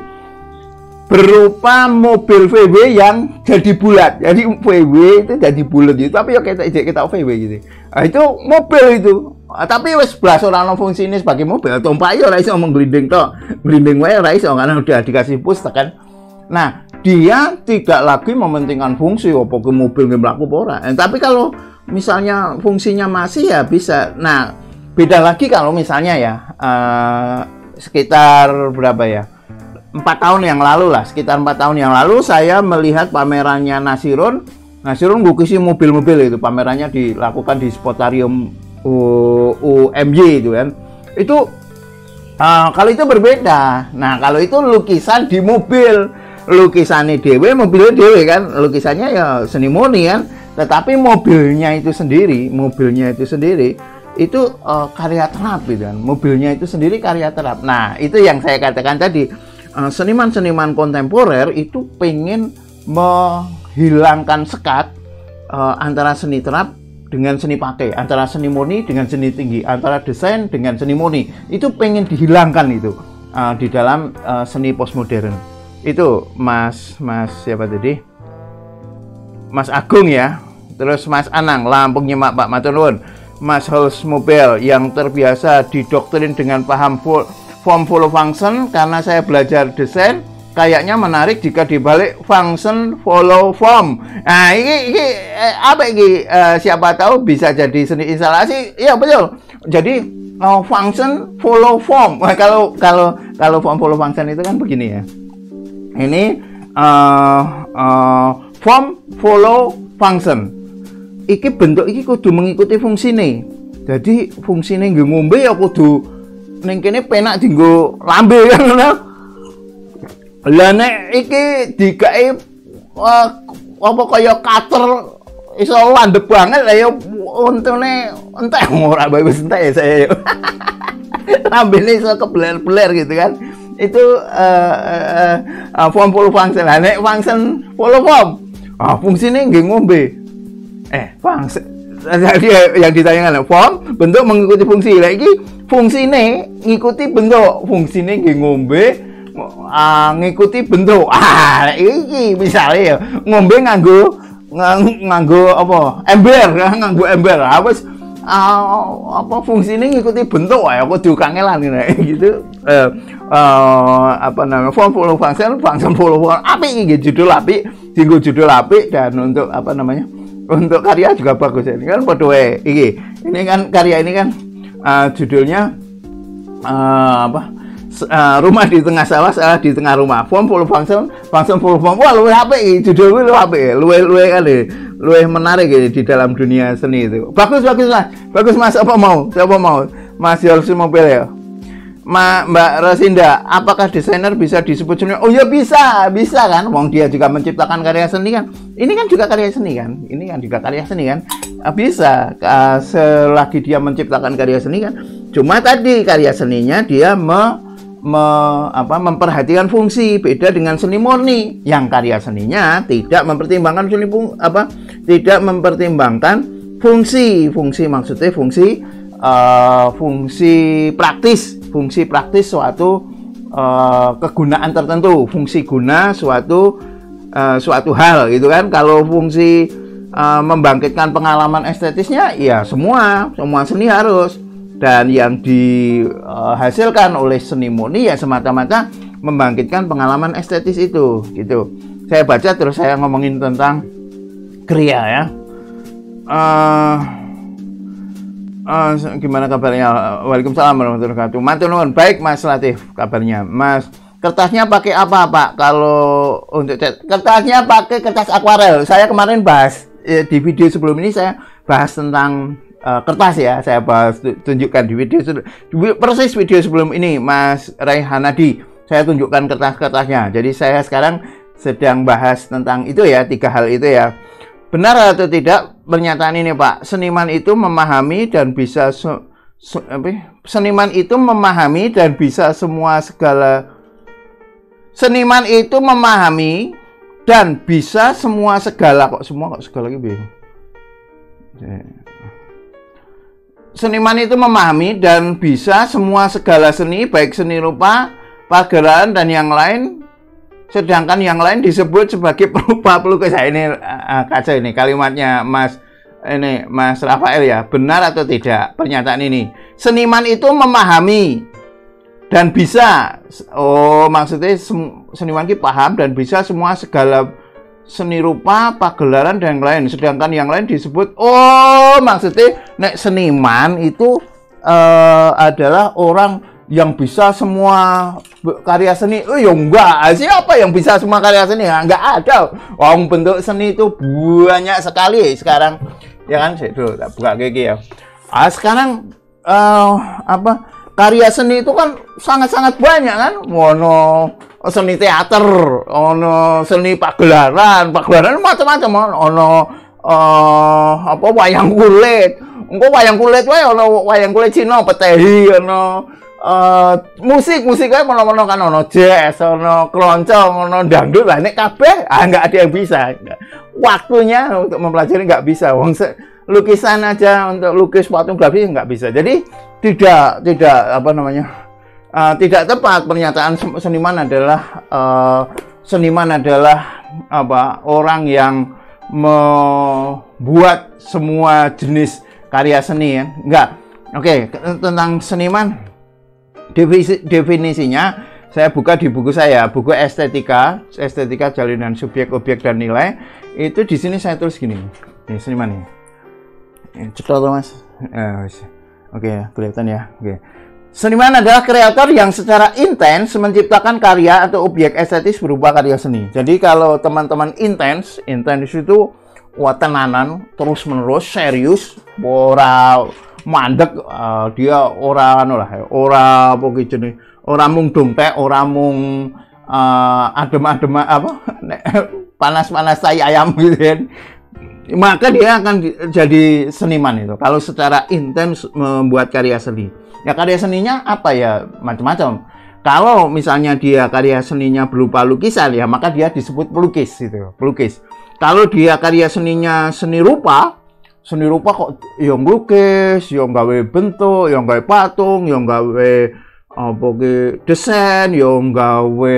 berupa mobil V W yang jadi bulat. Jadi V W itu jadi bulat gitu, tapi ya kita kita V W gitu. Nah, itu mobil itu. Tapi wes belas orang fungsi ini sebagai mobil. Tompak ya ora iso menggelinding tok. Gelinding wae ora iso karena udah dikasih push kan. Nah, dia tidak lagi mementingkan fungsi apa ke mobil nggih mlaku apa ora. Eh, tapi kalau misalnya fungsinya masih ya bisa. Nah, beda lagi kalau misalnya ya uh, sekitar berapa ya? empat tahun yang lalu lah, sekitar empat tahun yang lalu saya melihat pamerannya Nasirun. Nasirun lukisi mobil-mobil itu, pamerannya dilakukan di Spotarium U M Y itu kan. Itu uh, kalau itu berbeda. Nah, kalau itu lukisan di mobil, lukisannya dewe, mobilnya dewe kan, lukisannya ya seni murni kan. Tetapi mobilnya itu sendiri, mobilnya itu sendiri itu uh, karya terap gitu kan. Mobilnya itu sendiri karya terap. Nah, itu yang saya katakan tadi. Seniman-seniman kontemporer itu pengen menghilangkan sekat uh, antara seni terap dengan seni pakai, antara seni murni dengan seni tinggi, antara desain dengan seni murni. Itu pengen dihilangkan itu uh, di dalam uh, seni postmodern. Itu Mas Mas siapa tadi? Mas Agung ya. Terus Mas Anang, Lampung Nyemak Pak matur nuwun. Mas Hols Mobile yang terbiasa didoktrin dengan paham full form follow function, karena saya belajar desain kayaknya menarik jika dibalik function follow form. Nah, ini, ini eh, apa ini eh, siapa tahu bisa jadi seni instalasi. Iya betul. Jadi uh, function follow form. Nah, kalau kalau kalau form follow function itu kan begini ya. Ini uh, uh, form follow function. Iki bentuk iki kudu mengikuti fungsi nih. Jadi fungsi nih ngombe ya kudu ning kene penak dienggo lambe kan ngono. Lah nek iki digawe uh, apa kaya cutter iso landhep banget lah ya untune entek ora bagus entek ya saya. Lambene iso kebeler-beler gitu kan. Itu uh, uh, uh, form full function. Nah, nek function full form. Ah, fungsinya nggih ngombe. Eh, fungsi yang ditanyakan form bentuk mengikuti fungsi. Lah iki fungsine ngikuti bentuk, fungsine nggih ngombe uh, ngikuti bentuk. Ah, iki misale ya ngombe nganggo nganggo apa? Ember, nganggo ember. Ah wis uh, apa fungsine ngikuti bentuk ae kok diukangelan gitu. Uh, uh, apa namanya? Form full function, function full function. Apik iki judul apik, dienggo judul apik dan untuk apa namanya? Untuk karya juga bagus ya. Ini kan podo wae iki. Ini kan karya ini kan uh, judulnya uh, apa? Uh, rumah di tengah sawah, sawah di tengah rumah. Form full function, function full form. Wah, luwih apik iki. Judul kuwi luwih apik. Luwih-luwih kali. Luwih menarik ini di dalam dunia seni itu. Bagus bagus Mas. Bagus Mas, apa mau? Siapa mau? Mas Yolsi Mobil ya. Ma, Mbak Rosinda, apakah desainer bisa disebut seniman? Oh ya bisa, bisa kan? Wong dia juga menciptakan karya seni kan? Ini kan juga karya seni kan? Ini kan juga karya seni kan? Bisa, uh, selagi dia menciptakan karya seni kan? Cuma tadi karya seninya dia me, me, apa, memperhatikan fungsi, beda dengan seni murni yang karya seninya tidak mempertimbangkan seni apa? Tidak mempertimbangkan fungsi, fungsi maksudnya fungsi uh, fungsi praktis. Fungsi praktis suatu uh, kegunaan tertentu, fungsi guna suatu uh, suatu hal gitu kan. Kalau fungsi uh, membangkitkan pengalaman estetisnya ya semua semua seni harus, dan yang dihasilkan oleh seni murni ya semata-mata membangkitkan pengalaman estetis itu gitu. Saya baca terus saya ngomongin tentang kriya ya. uh, Uh, gimana kabarnya? Waalaikumsalam warahmatullahi wabarakatuh. Matur nuwun. Baik Mas Latif, kabarnya. Mas, kertasnya pakai apa, Pak? Kalau untuk cat, kertasnya pakai kertas akuarel. Saya kemarin bahas eh, di video sebelum ini saya bahas tentang uh, kertas ya. Saya bahas tunjukkan di video persis video sebelum ini, Mas Raihanadi. Saya tunjukkan kertas-kertasnya. Jadi saya sekarang sedang bahas tentang itu ya, tiga hal itu ya. Benar atau tidak pernyataan ini Pak? Seniman itu memahami dan bisa se, se, apa, seniman itu memahami dan bisa semua segala seniman itu memahami dan bisa semua segala kok semua kok segala lagi bingung. Seniman itu memahami dan bisa semua segala seni baik seni rupa, pagelaran dan yang lain. Sedangkan yang lain disebut sebagai perupa pelukis. Nah, ini uh, kacau ini kalimatnya Mas ini Mas Rafael ya. Benar atau tidak pernyataan ini? Seniman itu memahami dan bisa. Oh, maksudnya seniman itu paham dan bisa semua segala seni rupa, pagelaran dan yang lain. Sedangkan yang lain disebut oh, maksudnya nek seniman itu uh, adalah orang yang bisa semua karya seni. Oh ya enggak, siapa yang bisa semua karya seni? Enggak ada. Wong bentuk seni itu banyak sekali sekarang. Ya kan, itu tak buka gigi ya. Ah, sekarang uh, apa? Karya seni itu kan sangat-sangat banyak kan. Ono seni teater, ono seni pagelaran, pagelaran macam-macam. Ono uh, apa wayang kulit. Engko wayang kulit wae ono wayang kulit Cina, petehi, ono Uh, musik musik kayak mono-mono kan ono jazz, ono keroncong, ono dangdut lah. Nek kabeh ah nggak ada yang bisa. Waktunya untuk mempelajari nggak bisa. Wong lukisan aja untuk lukis patung grafis nggak bisa. Jadi tidak tidak apa namanya uh, tidak tepat pernyataan seniman adalah uh, seniman adalah apa orang yang membuat semua jenis karya seni ya. Enggak. Oke, okay, tentang seniman. Definisinya saya buka di buku saya, buku estetika, estetika jalinan subjek, objek dan nilai. Itu di sini saya tulis gini. Ini seniman nih. Cepat Mas. Eh, Oke, okay, kelihatan ya. Oke. Okay. Seniman adalah kreator yang secara intens menciptakan karya atau objek estetis berupa karya seni. Jadi kalau teman-teman intens, intens itu wah tenanan, terus menerus, serius, ora mandek, uh, dia ora anu lah, ora apa jenenge, ora mung dongtek, ora mung uh, adem-adem apa panas-panas tai ayam gitu kan. maka dia akan jadi seniman itu. Kalau secara intens membuat karya seni. Ya karya seninya apa ya? Macam-macam. Kalau misalnya dia karya seninya berupa lukisan ya maka dia disebut pelukis gitu, pelukis. Kalau dia karya seninya seni rupa, seni rupa kok yang ngelukis, yang gawe bentuk, yang gawe patung, yang gawe apa ke desain, yang gawe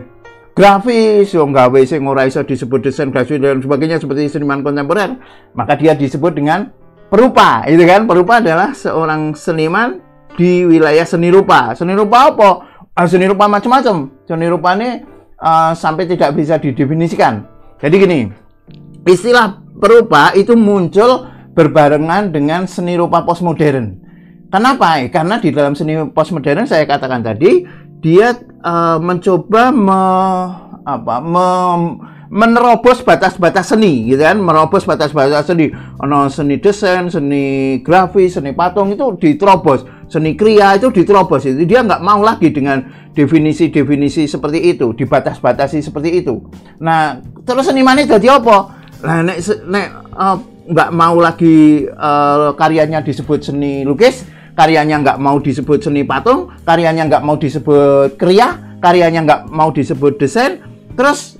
grafis, yang gawe sing ora iso disebut desain grafis dan sebagainya seperti seniman kontemporer, maka dia disebut dengan perupa. Itu kan, perupa adalah seorang seniman di wilayah seni rupa. Seni rupa apa? Uh, seni rupa macam-macam. Seni rupa ini uh, sampai tidak bisa didefinisikan. Jadi gini, istilah perupa itu muncul berbarengan dengan seni rupa postmodern. Kenapa? Karena di dalam seni postmodern saya katakan tadi, dia uh, mencoba me, apa, me, menerobos batas-batas seni, gitu kan? Merobos batas-batas seni. Ono seni desain, seni grafis, seni patung itu diterobos. Seni kriya itu diterobos, itu dia nggak mau lagi dengan definisi-definisi seperti itu, dibatas-batasi seperti itu. Nah, terus senimannya jadi apa? Nah, nek, nek uh, nggak mau lagi uh, karyanya disebut seni lukis, karyanya nggak mau disebut seni patung, karyanya nggak mau disebut kriya, karyanya nggak mau disebut desain, terus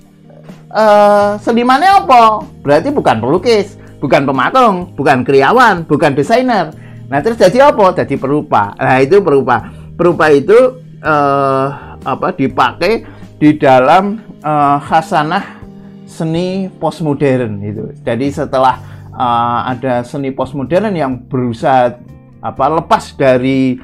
uh, senimannya apa? Berarti bukan pelukis, bukan pematung, bukan kriawan, bukan desainer. Nah, terus jadi apa? Jadi perupa. Nah, itu perupa. Perupa itu uh, apa dipakai di dalam uh, khasanah seni postmodern itu. Jadi setelah uh, ada seni postmodern yang berusaha apa lepas dari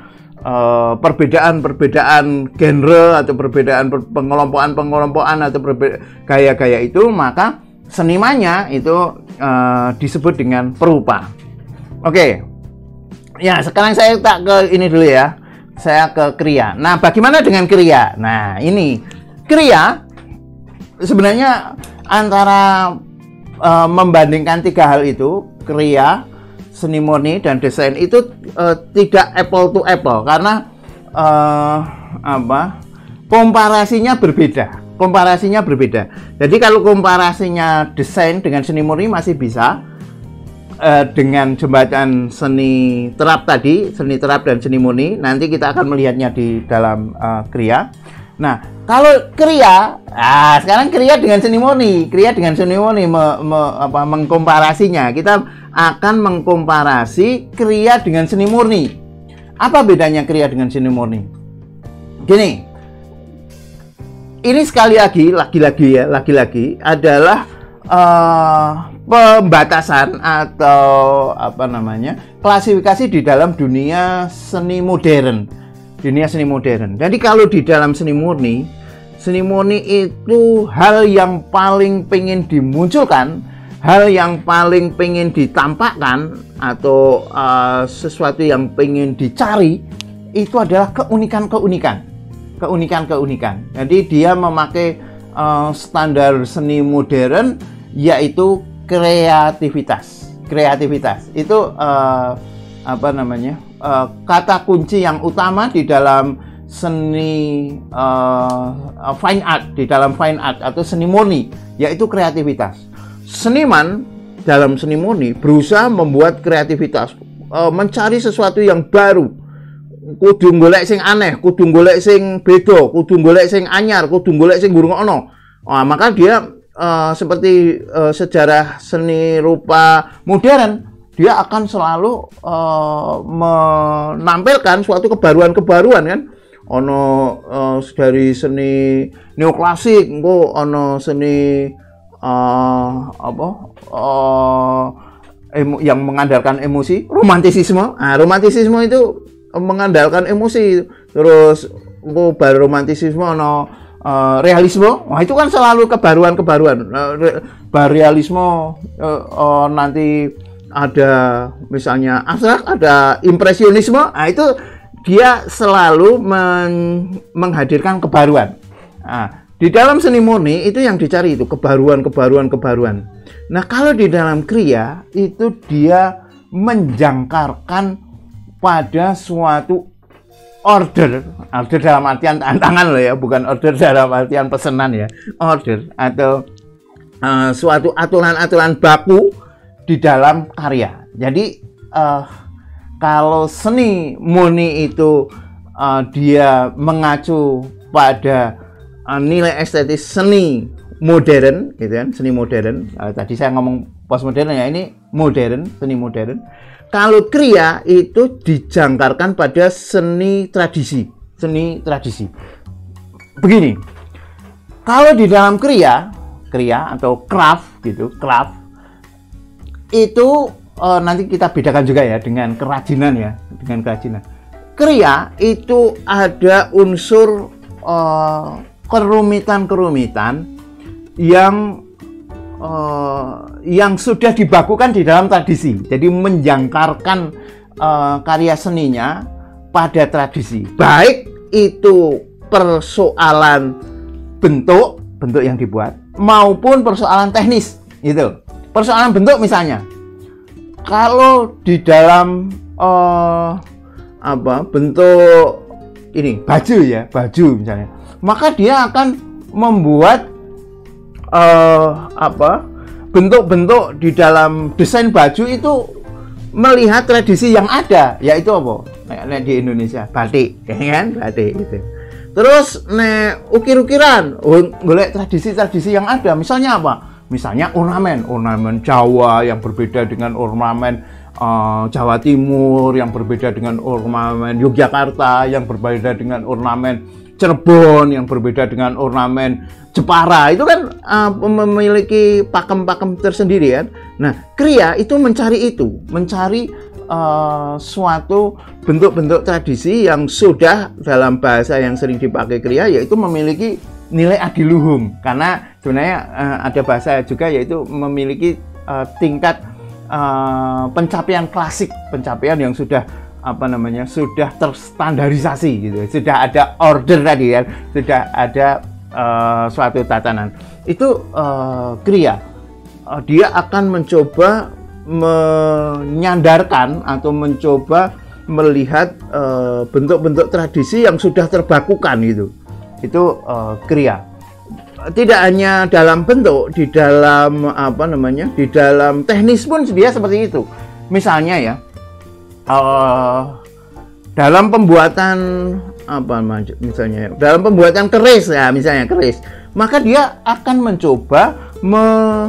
perbedaan-perbedaan uh, genre atau perbedaan pengelompokan-pengelompokan atau gaya-gaya itu, maka senimannya itu uh, disebut dengan perupa. Oke. Okay. Ya, sekarang saya tak ke ini dulu ya. Saya ke kriya. Nah, bagaimana dengan kriya? Nah, ini kriya sebenarnya antara uh, membandingkan tiga hal itu, kriya, seni murni dan desain itu uh, tidak apple to apple karena uh, apa? Komparasinya berbeda. Komparasinya berbeda. Jadi kalau komparasinya desain dengan seni murni masih bisa. Uh, dengan jembatan seni terap tadi, seni terap dan seni murni, nanti kita akan melihatnya di dalam uh, kriya. Nah, kalau kriya, ah, sekarang kriya dengan seni murni, kriya dengan seni murni me, me, apa, mengkomparasinya. Kita akan mengkomparasi kriya dengan seni murni. Apa bedanya kriya dengan seni murni? Gini, ini sekali lagi, lagi-lagi ya, lagi-lagi adalah Uh, pembatasan atau apa namanya klasifikasi di dalam dunia seni modern, dunia seni modern. Jadi kalau di dalam seni murni, seni murni itu hal yang paling pengen dimunculkan, hal yang paling pengen ditampakkan atau uh, sesuatu yang pengen dicari itu adalah keunikan-keunikan, keunikan-keunikan. Jadi dia memakai uh, standar seni modern yaitu kreativitas. Kreativitas itu uh, apa namanya uh, kata kunci yang utama di dalam seni uh, fine art, di dalam fine art atau seni murni, yaitu kreativitas. Seniman dalam seni murni berusaha membuat kreativitas, uh, mencari sesuatu yang baru, kudu golek sing aneh, kudu golek sing beda, kudu golek sing anyar, kudu golek sing gurung ono. Nah, maka dia Uh, seperti uh, sejarah seni rupa modern, dia akan selalu uh, menampilkan suatu kebaruan-kebaruan kan. Ono uh, dari seni neoklasik, engko ono seni uh, apa uh, emo, yang mengandalkan emosi, romantisisme. Nah, romantisisme itu mengandalkan emosi. Terus engko baru romantisisme ono Uh, realisme, wah itu kan selalu kebaruan-kebaruan. Uh, realisme uh, uh, nanti ada misalnya abstrak, ada impresionisme, nah itu dia selalu men menghadirkan kebaruan. Nah, di dalam seni murni itu yang dicari itu kebaruan, kebaruan, kebaruan. Nah, kalau di dalam kriya itu dia menjangkarkan pada suatu order, order dalam artian tantangan loh ya, bukan order dalam artian pesanan ya, order atau uh, suatu aturan-aturan baku di dalam karya. Jadi uh, kalau seni murni itu uh, dia mengacu pada uh, nilai estetis seni modern, gitu kan, seni modern. Uh, tadi saya ngomong postmodern, ya ini modern, seni modern. Kalau kriya itu dijangkarkan pada seni tradisi, seni tradisi. Begini, kalau di dalam kriya, kriya atau craft gitu, craft itu uh, nanti kita bedakan juga ya dengan kerajinan ya, dengan kerajinan. Kriya itu ada unsur uh, kerumitan-kerumitan yang uh, yang sudah dibakukan di dalam tradisi. Jadi menjangkarkan uh, karya seninya pada tradisi. Baik itu persoalan bentuk, bentuk yang dibuat, maupun persoalan teknis, gitu. Persoalan bentuk misalnya, kalau di dalam uh, apa bentuk ini baju ya, baju misalnya, maka dia akan membuat uh, apa bentuk-bentuk di dalam desain baju itu melihat tradisi yang ada, yaitu apa? Nah, di Indonesia batik, ya kan, batik gitu. Terus nek ukir-ukiran, oh, golek tradisi-tradisi yang ada. Misalnya apa? Misalnya ornamen, ornamen Jawa yang berbeda dengan ornamen uh, Jawa Timur, yang berbeda dengan ornamen Yogyakarta, yang berbeda dengan ornamen Cirebon, yang berbeda dengan ornamen Jepara. Itu kan uh, memiliki pakem-pakem tersendiri kan. Nah, kriya itu mencari itu, mencari Uh, suatu bentuk-bentuk tradisi yang sudah dalam bahasa yang sering dipakai kriya, yaitu memiliki nilai adiluhung. Karena sebenarnya uh, ada bahasa juga yaitu memiliki uh, tingkat uh, pencapaian klasik, pencapaian yang sudah apa namanya sudah terstandarisasi gitu, sudah ada order tadi kan, sudah ada uh, suatu tatanan. Itu uh, kriya. Uh, dia akan mencoba menyandarkan atau mencoba melihat bentuk-bentuk uh, tradisi yang sudah terbakukan itu. Itu uh, kriya. Tidak hanya dalam bentuk, di dalam apa namanya, di dalam teknis pun dia seperti itu. Misalnya ya, uh, dalam pembuatan apa misalnya, dalam pembuatan keris ya, misalnya keris, maka dia akan mencoba me,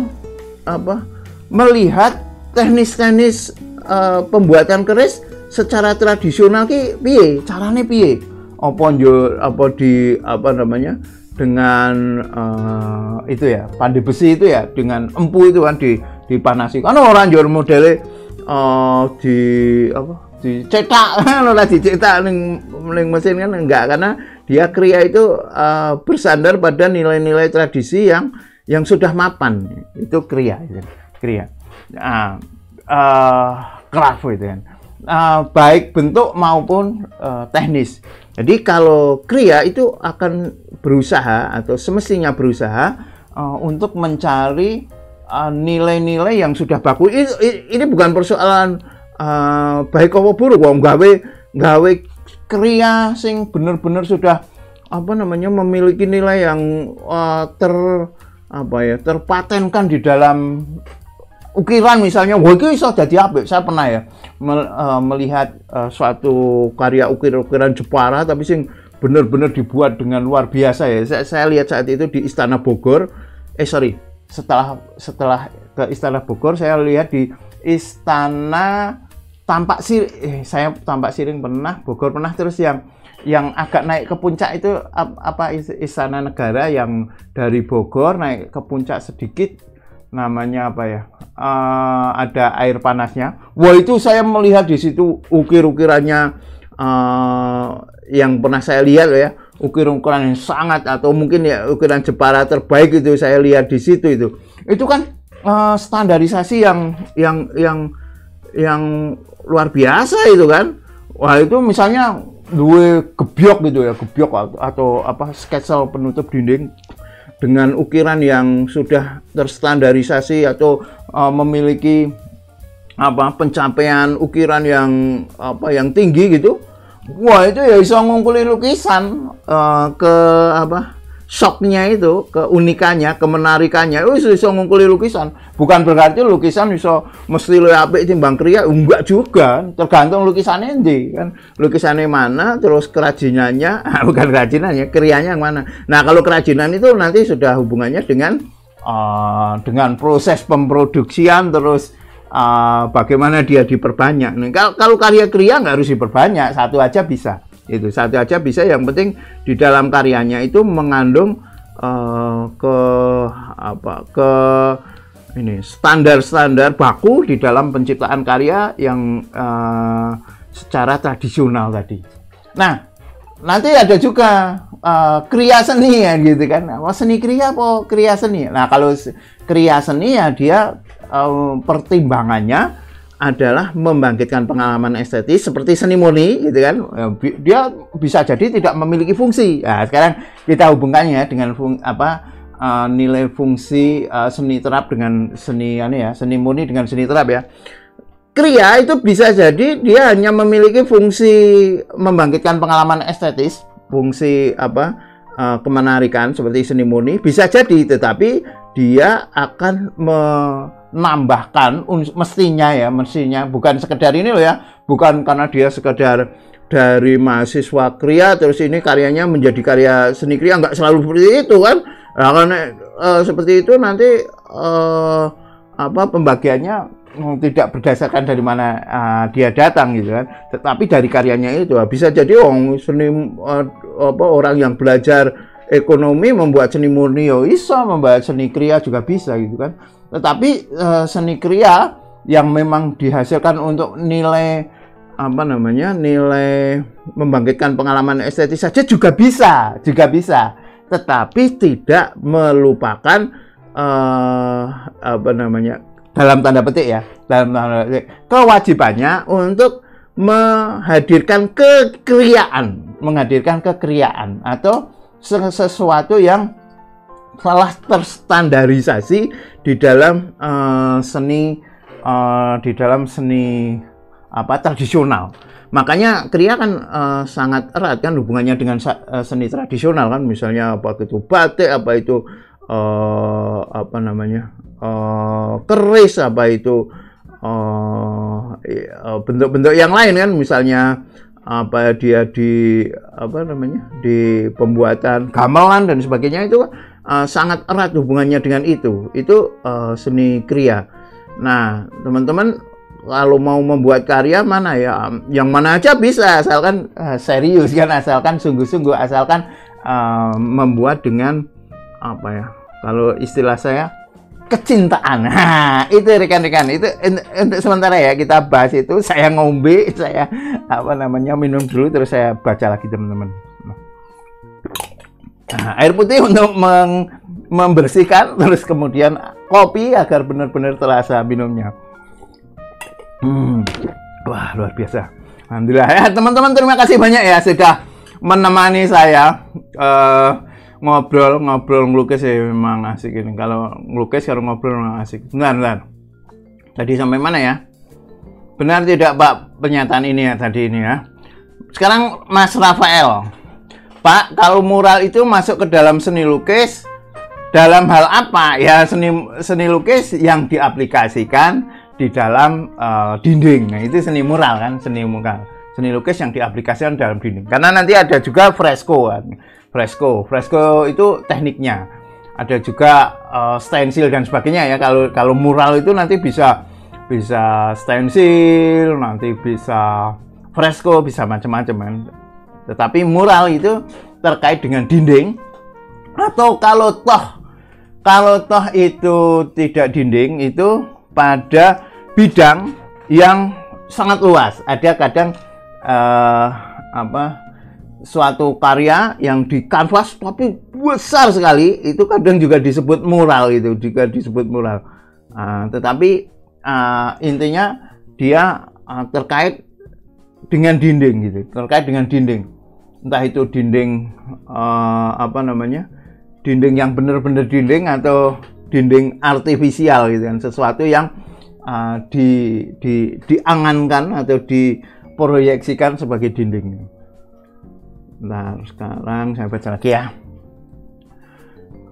apa, melihat teknis-teknis uh, pembuatan keris secara tradisional ki piye, carane piye? Apa yo apa di apa namanya? Dengan uh, itu ya, pandai besi itu ya, dengan empu itu kan di dipanasi. Kan orang jual modelnya uh, di apa? Dicetak, ora dicetak ning ning mesin kan enggak, karena dia kriya itu uh, bersandar pada nilai-nilai tradisi yang yang sudah mapan. Itu kriya, itu. Kriya. Nah, uh, craft itu kan, uh, baik bentuk maupun uh, teknis. Jadi kalau kriya itu akan berusaha atau semestinya berusaha uh, untuk mencari nilai-nilai uh, yang sudah baku. Ini, ini bukan persoalan uh, baik apa buruk, wong gawe gawe kriya sing bener-bener sudah apa namanya memiliki nilai yang uh, ter apa ya terpatenkan di dalam ukiran misalnya. Wah, itu bisa jadi apik. Saya pernah ya mel, uh, melihat uh, suatu karya ukir-ukiran Jepara tapi sing benar-benar dibuat dengan luar biasa ya. Saya, saya lihat saat itu di Istana Bogor. Eh sorry, setelah setelah ke Istana Bogor saya lihat di Istana Tampak Siring. Eh, saya Tampak Siring pernah, Bogor pernah, terus yang yang agak naik ke puncak itu apa Istana Negara yang dari Bogor naik ke puncak sedikit, namanya apa ya? Uh, ada air panasnya. Wah, itu saya melihat di situ ukir-ukirannya uh, yang pernah saya lihat ya, ukir-ukiran yang sangat atau mungkin ya ukiran Jepara terbaik itu saya lihat di situ itu. Itu kan uh, standarisasi yang yang yang yang luar biasa itu kan. Wah, itu misalnya dua gebyok gitu ya, gebyok atau, atau apa sketsel penutup dinding dengan ukiran yang sudah terstandarisasi atau uh, memiliki apa pencapaian ukiran yang apa yang tinggi gitu. Wah, itu ya bisa ngungkuli lukisan uh, ke apa shocknya itu, keunikannya, kemenarikannya, wis iso ngungkuli lukisan. Bukan berarti lukisan iso mesti luwih apik timbang kriya, enggak juga. Tergantung lukisannya endi kan. Lukisannya mana, terus kerajinannya, bukan kerajinannya, krianya yang mana. Nah, kalau kerajinan itu nanti sudah hubungannya dengan uh, dengan proses pemproduksian, terus uh, bagaimana dia diperbanyak. Nih, kalau, kalau karya kriya nggak harus diperbanyak, satu aja bisa. Itu satu aja bisa, yang penting di dalam karyanya itu mengandung uh, ke apa ke ini standar-standar baku di dalam penciptaan karya yang uh, secara tradisional tadi. Nah, nanti ada juga uh, kriya seni ya gitu kan. Wah, seni kriya apa kriya seni? Nah, kalau kriya seni ya dia uh, pertimbangannya adalah membangkitkan pengalaman estetis seperti seni murni gitu kan. Dia bisa jadi tidak memiliki fungsi. Nah, sekarang kita hubungkannya dengan fung, apa uh, nilai fungsi uh, seni terap dengan seni ane ya, seni murni dengan seni terap ya. Kriya itu bisa jadi dia hanya memiliki fungsi membangkitkan pengalaman estetis, fungsi apa uh, kemenarikan seperti seni murni bisa jadi, tetapi dia akan menambahkan mestinya ya, mestinya bukan sekedar ini loh ya, bukan karena dia sekedar dari mahasiswa kriya terus ini karyanya menjadi karya seni kriya, nggak selalu seperti itu kan. Nah, karena uh, seperti itu nanti uh, apa pembagiannya tidak berdasarkan dari mana uh, dia datang gitu kan, tetapi dari karyanya itu bisa jadi oh, seni uh, apa orang yang belajar ekonomi membuat seni murni yo iso, membuat seni kriya juga bisa gitu kan. Tetapi uh, seni kriya yang memang dihasilkan untuk nilai apa namanya nilai membangkitkan pengalaman estetis saja juga bisa, juga bisa. Tetapi tidak melupakan uh, apa namanya dalam tanda petik ya, dalam tanda petik kewajibannya untuk menghadirkan kekriaan, menghadirkan kekriaan atau sesuatu yang telah terstandarisasi di dalam uh, seni uh, di dalam seni apa tradisional. Makanya kriya kan uh, sangat erat kan hubungannya dengan uh, seni tradisional kan, misalnya apa itu batik, apa itu uh, apa namanya uh, keris, apa itu bentuk-bentuk uh, yang lain kan, misalnya apa dia di apa namanya di pembuatan gamelan dan sebagainya, itu uh, sangat erat hubungannya dengan itu itu uh, seni kriya. Nah, teman-teman kalau mau membuat karya mana ya, yang mana aja bisa asalkan uh, serius kan, asalkan sungguh-sungguh, asalkan uh, membuat dengan apa ya, kalau istilah saya kecintaan. Nah, itu rekan-rekan, itu untuk sementara ya kita bahas itu. Saya ngombe, saya apa namanya minum dulu, terus saya baca lagi teman-teman. Nah, air putih untuk meng membersihkan, terus kemudian kopi agar benar-benar terasa minumnya. Hmm. Wah, luar biasa. Alhamdulillah ya teman-teman, terima kasih banyak ya sudah menemani saya. Uh, ngobrol ngobrol ngelukis ya memang asik ini. Kalau ngelukis kalau ngobrol memang asik. Bentar, bentar. Tadi sampai mana ya? Benar tidak Pak pernyataan ini ya tadi ini ya? Sekarang Mas Rafael, Pak, kalau mural itu masuk ke dalam seni lukis dalam hal apa? Ya seni seni lukis yang diaplikasikan di dalam uh, dinding. Nah, itu seni mural kan, seni mural. Seni lukis yang diaplikasikan dalam dinding. Karena nanti ada juga fresko kan. Fresko, fresko itu tekniknya. Ada juga uh, stensil dan sebagainya ya. Kalau kalau mural itu nanti bisa bisa stensil, nanti bisa fresko, bisa macam-macam kan. Tetapi mural itu terkait dengan dinding, atau kalau toh kalau toh itu tidak dinding, itu pada bidang yang sangat luas. Ada kadang uh, apa suatu karya yang di kanvas tapi besar sekali, itu kadang juga disebut mural, itu juga disebut mural. Uh, tetapi uh, intinya dia uh, terkait dengan dinding gitu, terkait dengan dinding. Entah itu dinding uh, apa namanya, dinding yang benar-benar dinding atau dinding artifisial gitu kan, sesuatu yang uh, di, di diangankan atau diproyeksikan sebagai dinding. Nah, sekarang saya baca lagi ya.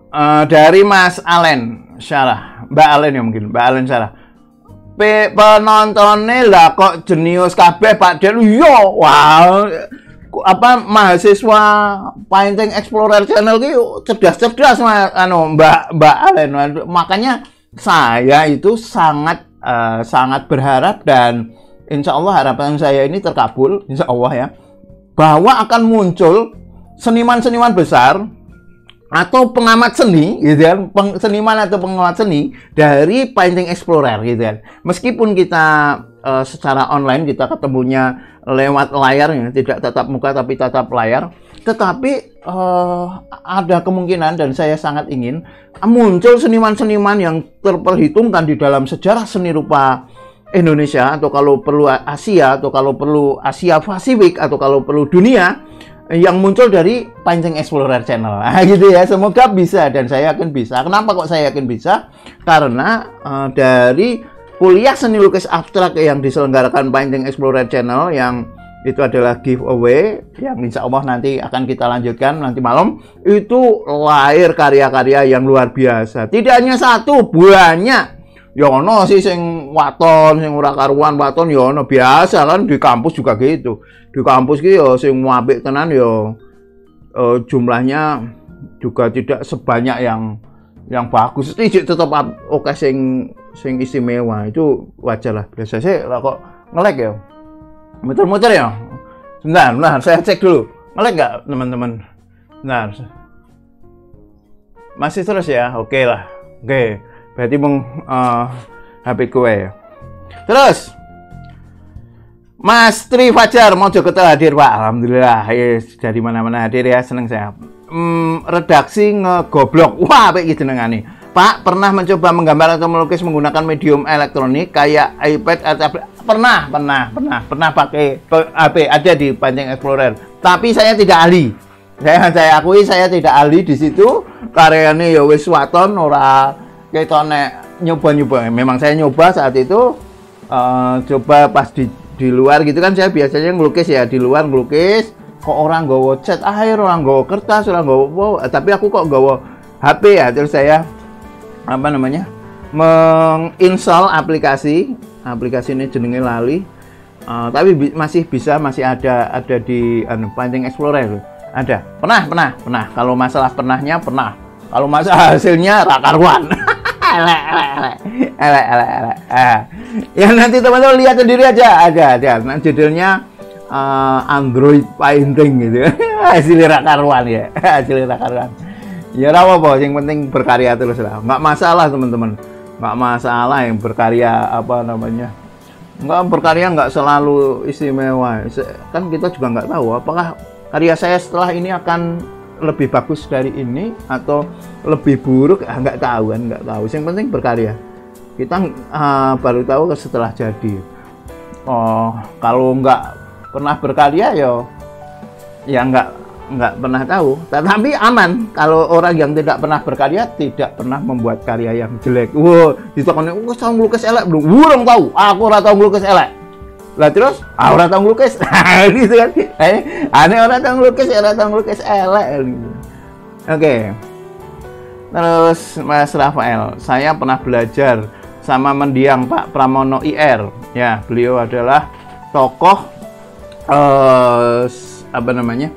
uh, dari Mas Alen Syarah, Mbak Alen ya mungkin, Mbak Alen Syarah. Pe penontonnya lah kok jenius kabeh Pak Den. Yo, wow. Apa mahasiswa Painting Explorer Channel ki cerdas-cerdas Mas anu Mbak Mbak Alen. Makanya saya itu sangat uh, sangat berharap dan insya Allah harapan saya ini terkabul, insya Allah ya, bahwa akan muncul seniman-seniman besar atau pengamat seni gitu kan, Peng, seniman atau pengamat seni dari Painting Explorer gitu kan. Meskipun kita uh, secara online kita ketemunya lewat layar ya, tidak tatap muka tapi tatap layar, tetapi uh, ada kemungkinan dan saya sangat ingin muncul seniman-seniman yang terperhitungkan di dalam sejarah seni rupa Indonesia, atau kalau perlu Asia, atau kalau perlu Asia Pasifik, atau kalau perlu dunia, yang muncul dari Painting Explorer Channel. Nah, gitu ya. Semoga bisa dan saya yakin bisa. Kenapa kok saya yakin bisa? Karena uh, dari kuliah seni lukis abstrak yang diselenggarakan Painting Explorer Channel, yang itu adalah giveaway yang insya Allah nanti akan kita lanjutkan nanti malam, itu lahir karya-karya yang luar biasa. Tidak hanya satu, banyak. Yono sih sing waton, sing ora karuan waton yono biasa kan, di kampus juga gitu. Di kampus ki yo sing apik tenan yo uh, jumlahnya juga tidak sebanyak yang yang bagus. Tidak tetap oke okay, sing sing istimewa, itu wajar lah. Biasa sih lah kok nge-lag ya. Muter-muter ya. Sebentar, sebentar saya cek dulu. Nge-lag nggak teman-teman? Benar. Masih terus ya? Oke okay lah. Oke. Okay. Berarti meng uh, H P gue ya. Terus Mas Tri Fajar Mojokerto hadir Pak. Alhamdulillah. Yes, dari mana-mana hadir ya, seneng saya. Hmm, redaksi ngegoblok. Wah, apa gitu nengani. Pak, pernah mencoba menggambar atau melukis menggunakan medium elektronik kayak iPad atau pernah, pernah, pernah, pernah pakai H P, ada di Painting Explorer. Tapi saya tidak ahli. Saya saya akui saya tidak ahli di situ. Karyanya ya wis waton ora kita nek nyoba-nyoba. Memang saya nyoba saat itu uh, coba pas di di luar gitu kan, saya biasanya ngelukis ya di luar ngelukis. Kok orang nggawa cat air, orang nggawa kertas, orang nggawa wow, tapi aku kok nggawa H P ya. Terus saya apa namanya menginstall aplikasi aplikasi ini jenenge lali, uh, tapi bi masih bisa masih ada ada di uh, Painting Explorer ada. Pernah pernah pernah kalau masalah pernahnya pernah, kalau masalah hasilnya rakaruan. elek elek elek elek elek elek eh. Ya nanti teman-teman lihat sendiri aja, ada ada nah, judulnya uh, Android Painting gitu. Hasil rakaruan ya, hasil rakaruan. Ya apa-apa, yang penting berkarya terus lah. Nggak masalah teman-teman, nggak masalah yang berkarya apa namanya. Nggak berkarya nggak selalu istimewa. Kan kita juga nggak tahu apakah karya saya setelah ini akan lebih bagus dari ini atau lebih buruk. Ah, nggak tahu kan, nggak tahu. Yang penting berkarya. Kita uh, baru tahu setelah jadi. Oh, kalau nggak pernah berkarya ya, ya nggak nggak pernah tahu. Tetapi aman kalau orang yang tidak pernah berkarya tidak pernah membuat karya yang jelek. Wow, ditakoni, "Oh, tahu ngelukis elek belum?" Burung tahu. Aku ora tahu ngelukis elek. Lah terus, ah ora tahu ngelukis. Gitu kan. Eh, aneh ora tahu ngelukis, ora tahu ngelukis elek gitu. Oke. Terus Mas Rafael, saya pernah belajar sama mendiang Pak Pramono I R. Ya, beliau adalah tokoh eh apa namanya?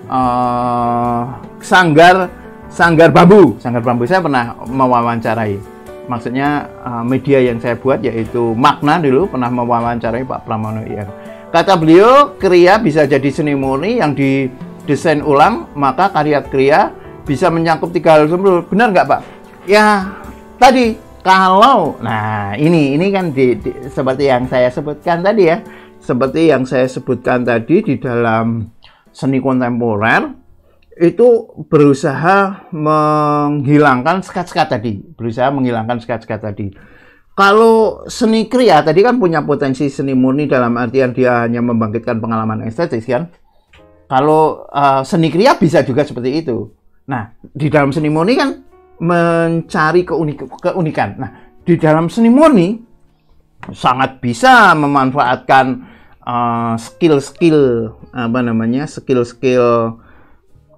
Uh, sanggar sanggar bambu sanggar bambu saya pernah mewawancarai, maksudnya uh, media yang saya buat yaitu Makna dulu pernah mewawancarai Pak Pramono I R. Kata beliau, kriya bisa jadi seni murni yang didesain ulang, maka karya kriya bisa menyangkut tiga hal tersebut. Benar nggak Pak? Ya tadi kalau nah ini ini kan di, di, seperti yang saya sebutkan tadi ya, seperti yang saya sebutkan tadi di dalam seni kontemporer itu berusaha menghilangkan skat-skat tadi, berusaha menghilangkan skat-skat tadi. Kalau seni kriya tadi kan punya potensi seni murni dalam artian dia hanya membangkitkan pengalaman estetis kan. Kalau uh, seni kriya bisa juga seperti itu. Nah, di dalam seni murni kan mencari keunik keunikan. Nah, di dalam seni murni sangat bisa memanfaatkan skill-skill uh, apa namanya skill-skill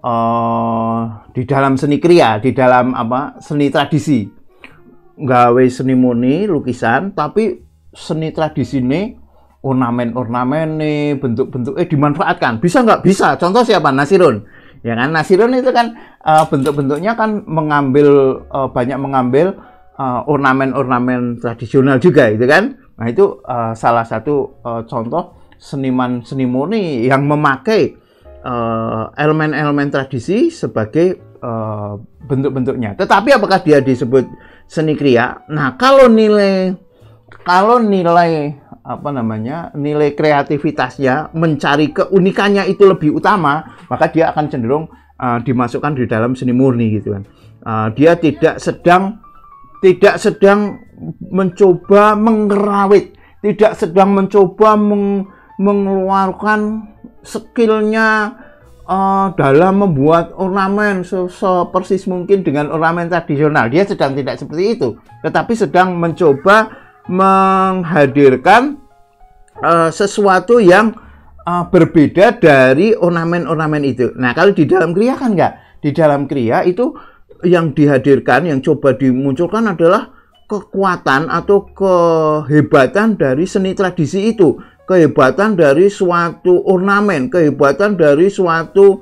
uh, di dalam seni kriya, di dalam apa seni tradisi, gawe seni murni lukisan, tapi seni tradisi ini ornamen-ornamen nih, bentuk-bentuknya dimanfaatkan. Bisa nggak? Bisa. Contoh siapa? Nasirun. Ya kan, Nasirun itu kan uh, bentuk-bentuknya kan mengambil uh, banyak mengambil ornamen-ornamen uh, tradisional juga, itu kan. Nah itu uh, salah satu uh, contoh seniman seni murni yang memakai elemen-elemen uh, tradisi sebagai uh, bentuk-bentuknya. Tetapi apakah dia disebut seni kriya? Nah kalau nilai kalau nilai apa namanya nilai kreativitasnya mencari keunikannya itu lebih utama, maka dia akan cenderung uh, dimasukkan di dalam seni murni gitu kan. Uh, dia tidak sedang tidak sedang mencoba mengerawit, tidak sedang mencoba meng, mengeluarkan skillnya uh, dalam membuat ornamen sepersis mungkin dengan ornamen tradisional. Dia sedang tidak seperti itu, tetapi sedang mencoba menghadirkan uh, sesuatu yang uh, berbeda dari ornamen-ornamen itu. Nah, kalau di dalam kriya kan enggak. Di dalam kriya itu yang dihadirkan, yang coba dimunculkan adalah kekuatan atau kehebatan dari seni tradisi itu, kehebatan dari suatu ornamen, kehebatan dari suatu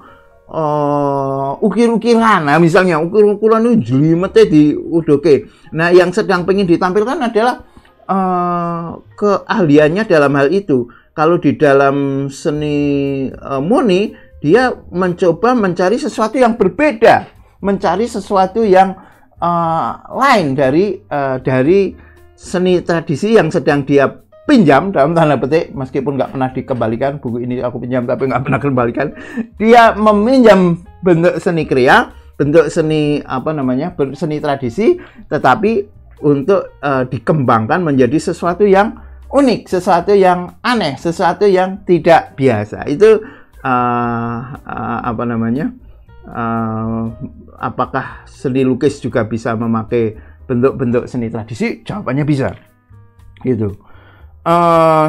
uh, ukir-ukiran. Nah, misalnya ukir-ukiran itu jelimetnya di udoke. Nah, yang sedang pengen ditampilkan adalah uh, keahliannya dalam hal itu. Kalau di dalam seni uh, murni, dia mencoba mencari sesuatu yang berbeda, mencari sesuatu yang uh, lain dari uh, dari seni tradisi yang sedang dia pinjam dalam tanda petik, meskipun nggak pernah dikembalikan. Buku ini aku pinjam tapi nggak pernah kembalikan. Dia meminjam bentuk seni kriya, bentuk seni apa namanya seni tradisi, tetapi untuk uh, dikembangkan menjadi sesuatu yang unik, sesuatu yang aneh, sesuatu yang tidak biasa. Itu uh, uh, apa namanya uh, apakah seni lukis juga bisa memakai bentuk-bentuk seni tradisi? Jawabannya bisa, gitu. Uh,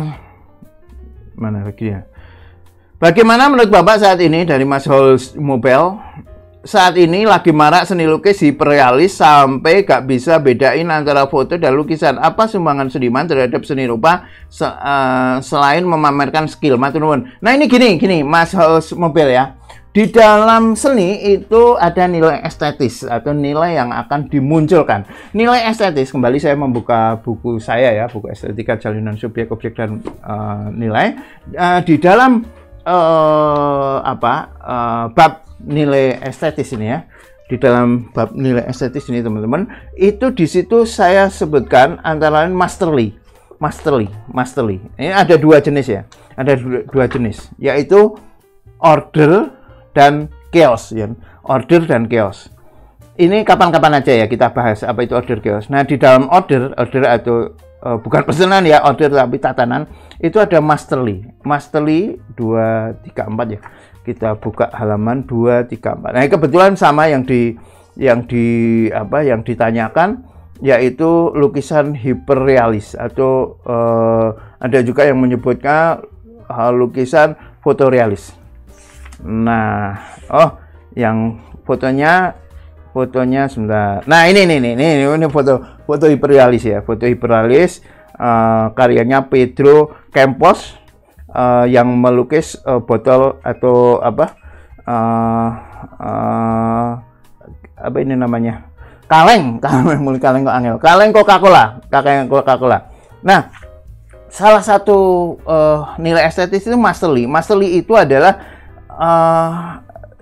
mana lagi ya? Bagaimana menurut Bapak saat ini dari Mas Hol Mobile? Saat ini lagi marak seni lukis hiperrealis sampai gak bisa bedain antara foto dan lukisan. Apa sumbangan seniman terhadap seni rupa se uh, selain memamerkan skill? Matur nuwun. Nah ini gini, gini Mas Hol Mobile ya. Di dalam seni itu ada nilai estetis atau nilai yang akan dimunculkan. Nilai estetis, kembali saya membuka buku saya ya, buku Estetika Jalinan Subjek, Objek, dan uh, Nilai. Uh, di dalam uh, apa uh, bab nilai estetis ini ya, di dalam bab nilai estetis ini teman-teman, itu di situ saya sebutkan antara lain masterly, masterly, masterly. Ini ada dua jenis ya, ada dua, dua jenis, yaitu order dan chaos ya, order dan chaos. Ini kapan-kapan aja ya kita bahas apa itu order chaos. Nah di dalam order, order atau uh, bukan pesanan ya, order tapi tatanan, itu ada masterly, masterly dua tiga empat ya. Kita buka halaman dua tiga empat. Nah kebetulan sama yang di yang di apa yang ditanyakan, yaitu lukisan hiperrealis atau uh, ada juga yang menyebutnya uh, lukisan fotorealis. Nah, oh, yang fotonya, fotonya sebentar. Nah, ini, ini, ini, ini, ini foto, foto hiperrealis ya, foto hiperrealis, uh, karyanya Pedro Campos, uh, yang melukis uh, botol atau apa, uh, uh, apa ini namanya, kaleng, kaleng, kaleng kok angel, kaleng Coca-Cola, kaleng Coca-Cola. Nah, salah satu uh, nilai estetis itu masterly. Masterly itu adalah Uh,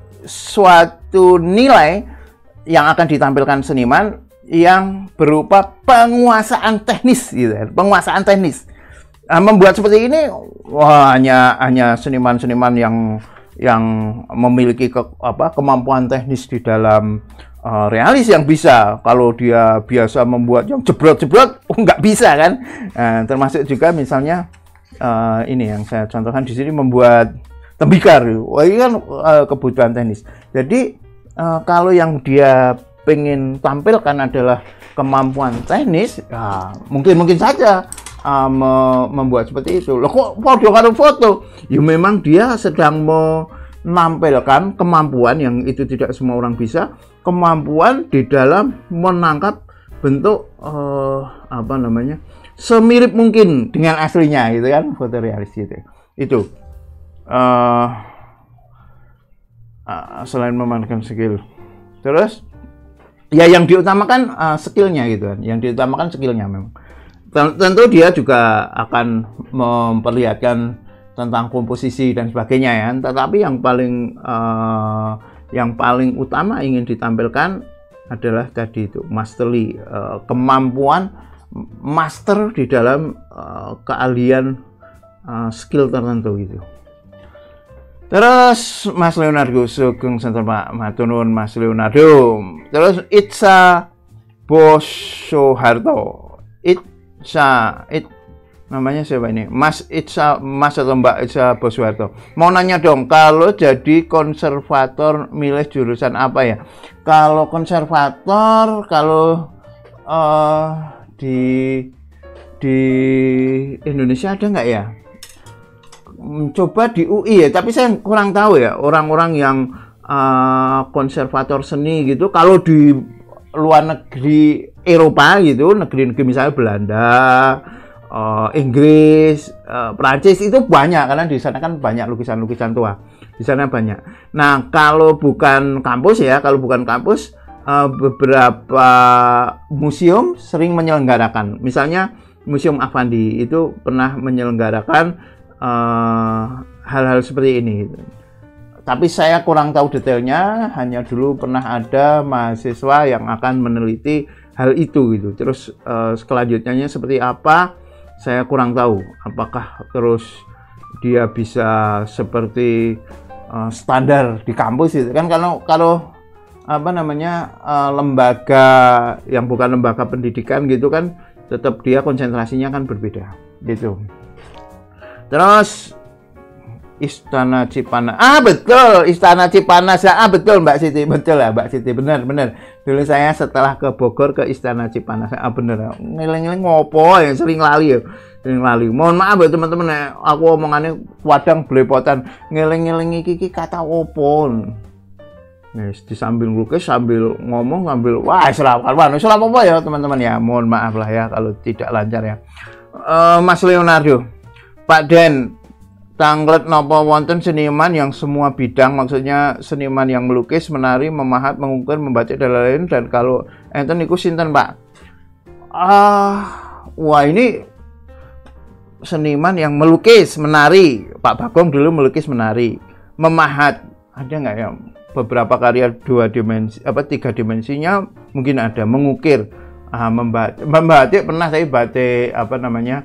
suatu nilai yang akan ditampilkan seniman yang berupa penguasaan teknis gitu ya, penguasaan teknis. Nah, membuat seperti ini wah, hanya hanya seniman-seniman yang yang memiliki ke, apa, kemampuan teknis di dalam uh, realis yang bisa. Kalau dia biasa membuat yang jebrot-jebrot, oh, nggak bisa kan. Nah, termasuk juga misalnya uh, ini yang saya contohkan di sini, membuat tembikar. Wah, ini kan uh, kebutuhan teknis. Jadi uh, kalau yang dia pengen tampilkan adalah kemampuan teknis, ya, mungkin mungkin saja uh, me membuat seperti itu. Loh kok foto karo foto? Ya memang dia sedang me menampilkan kemampuan yang itu tidak semua orang bisa, kemampuan di dalam menangkap bentuk uh, apa namanya semirip mungkin dengan aslinya gitu kan, fotorealis gitu. Itu uh, uh, selain memamerkan skill, terus ya yang diutamakan uh, skillnya gitu kan, yang diutamakan skillnya memang. Tentu dia juga akan memperlihatkan tentang komposisi dan sebagainya ya, tetapi yang paling uh, yang paling utama ingin ditampilkan adalah tadi itu masterly, uh, kemampuan master di dalam uh, keahlian uh, skill tertentu gitu. Terus Mas Leonardo Sugeng Center Pak Matunun Mas Leonardo. Terus Itza Bosoharto. Itza it namanya siapa ini? Mas Itza Mas atau Mbak Itza Bosoharto. Mau nanya dong, kalau jadi konservator milih jurusan apa ya? Kalau konservator, kalau uh, di di Indonesia ada nggak ya? Coba di U I ya, tapi saya kurang tahu ya orang-orang yang uh, konservator seni gitu. Kalau di luar negeri Eropa gitu, negeri-negeri misalnya Belanda, uh, Inggris, uh, Prancis itu banyak, karena di sana kan banyak lukisan-lukisan tua. Di sana banyak. Nah, kalau bukan kampus ya, kalau bukan kampus, uh, beberapa museum sering menyelenggarakan. Misalnya Museum Affandi itu pernah menyelenggarakan hal-hal uh, seperti ini. Tapi saya kurang tahu detailnya, hanya dulu pernah ada mahasiswa yang akan meneliti hal itu gitu. Terus uh, selanjutnya seperti apa, saya kurang tahu. Apakah terus dia bisa seperti uh, standar di kampus gitu kan? Kalau kalau apa namanya uh, lembaga yang bukan lembaga pendidikan gitu kan, tetap dia konsentrasinya kan berbeda gitu. Terus Istana Cipanas, ah betul, Istana Cipanas, ah betul Mbak Siti, betul lah Mbak Siti, benar benar. Dulu saya setelah ke Bogor ke Istana Cipanas, ah bener, ngiling-ngiling ngopo ya, sering lali ya, sering lali. Mohon maaf ya teman-teman ya, aku omongannya wadang belepotan, ngiling-ngiling iki kata opo. Yes, di sambil lukis sambil ngomong sambil wah selamat wah selamat apa ya teman-teman ya, mohon maaf lah ya kalau tidak lancar ya. Uh, Mas Leonardo, Pak Den, tanglet nopo wonten seniman yang semua bidang, maksudnya seniman yang melukis, menari, memahat, mengukir, membatik dan lain-lain, dan kalau enten niku sinten Pak? Ah, wah ini seniman yang melukis, menari. Pak Bagong dulu melukis, menari, memahat. Ada nggak ya beberapa karya dua dimensi, apa tiga dimensinya mungkin ada, mengukir, ah, membatik, membatik pernah saya batik apa namanya?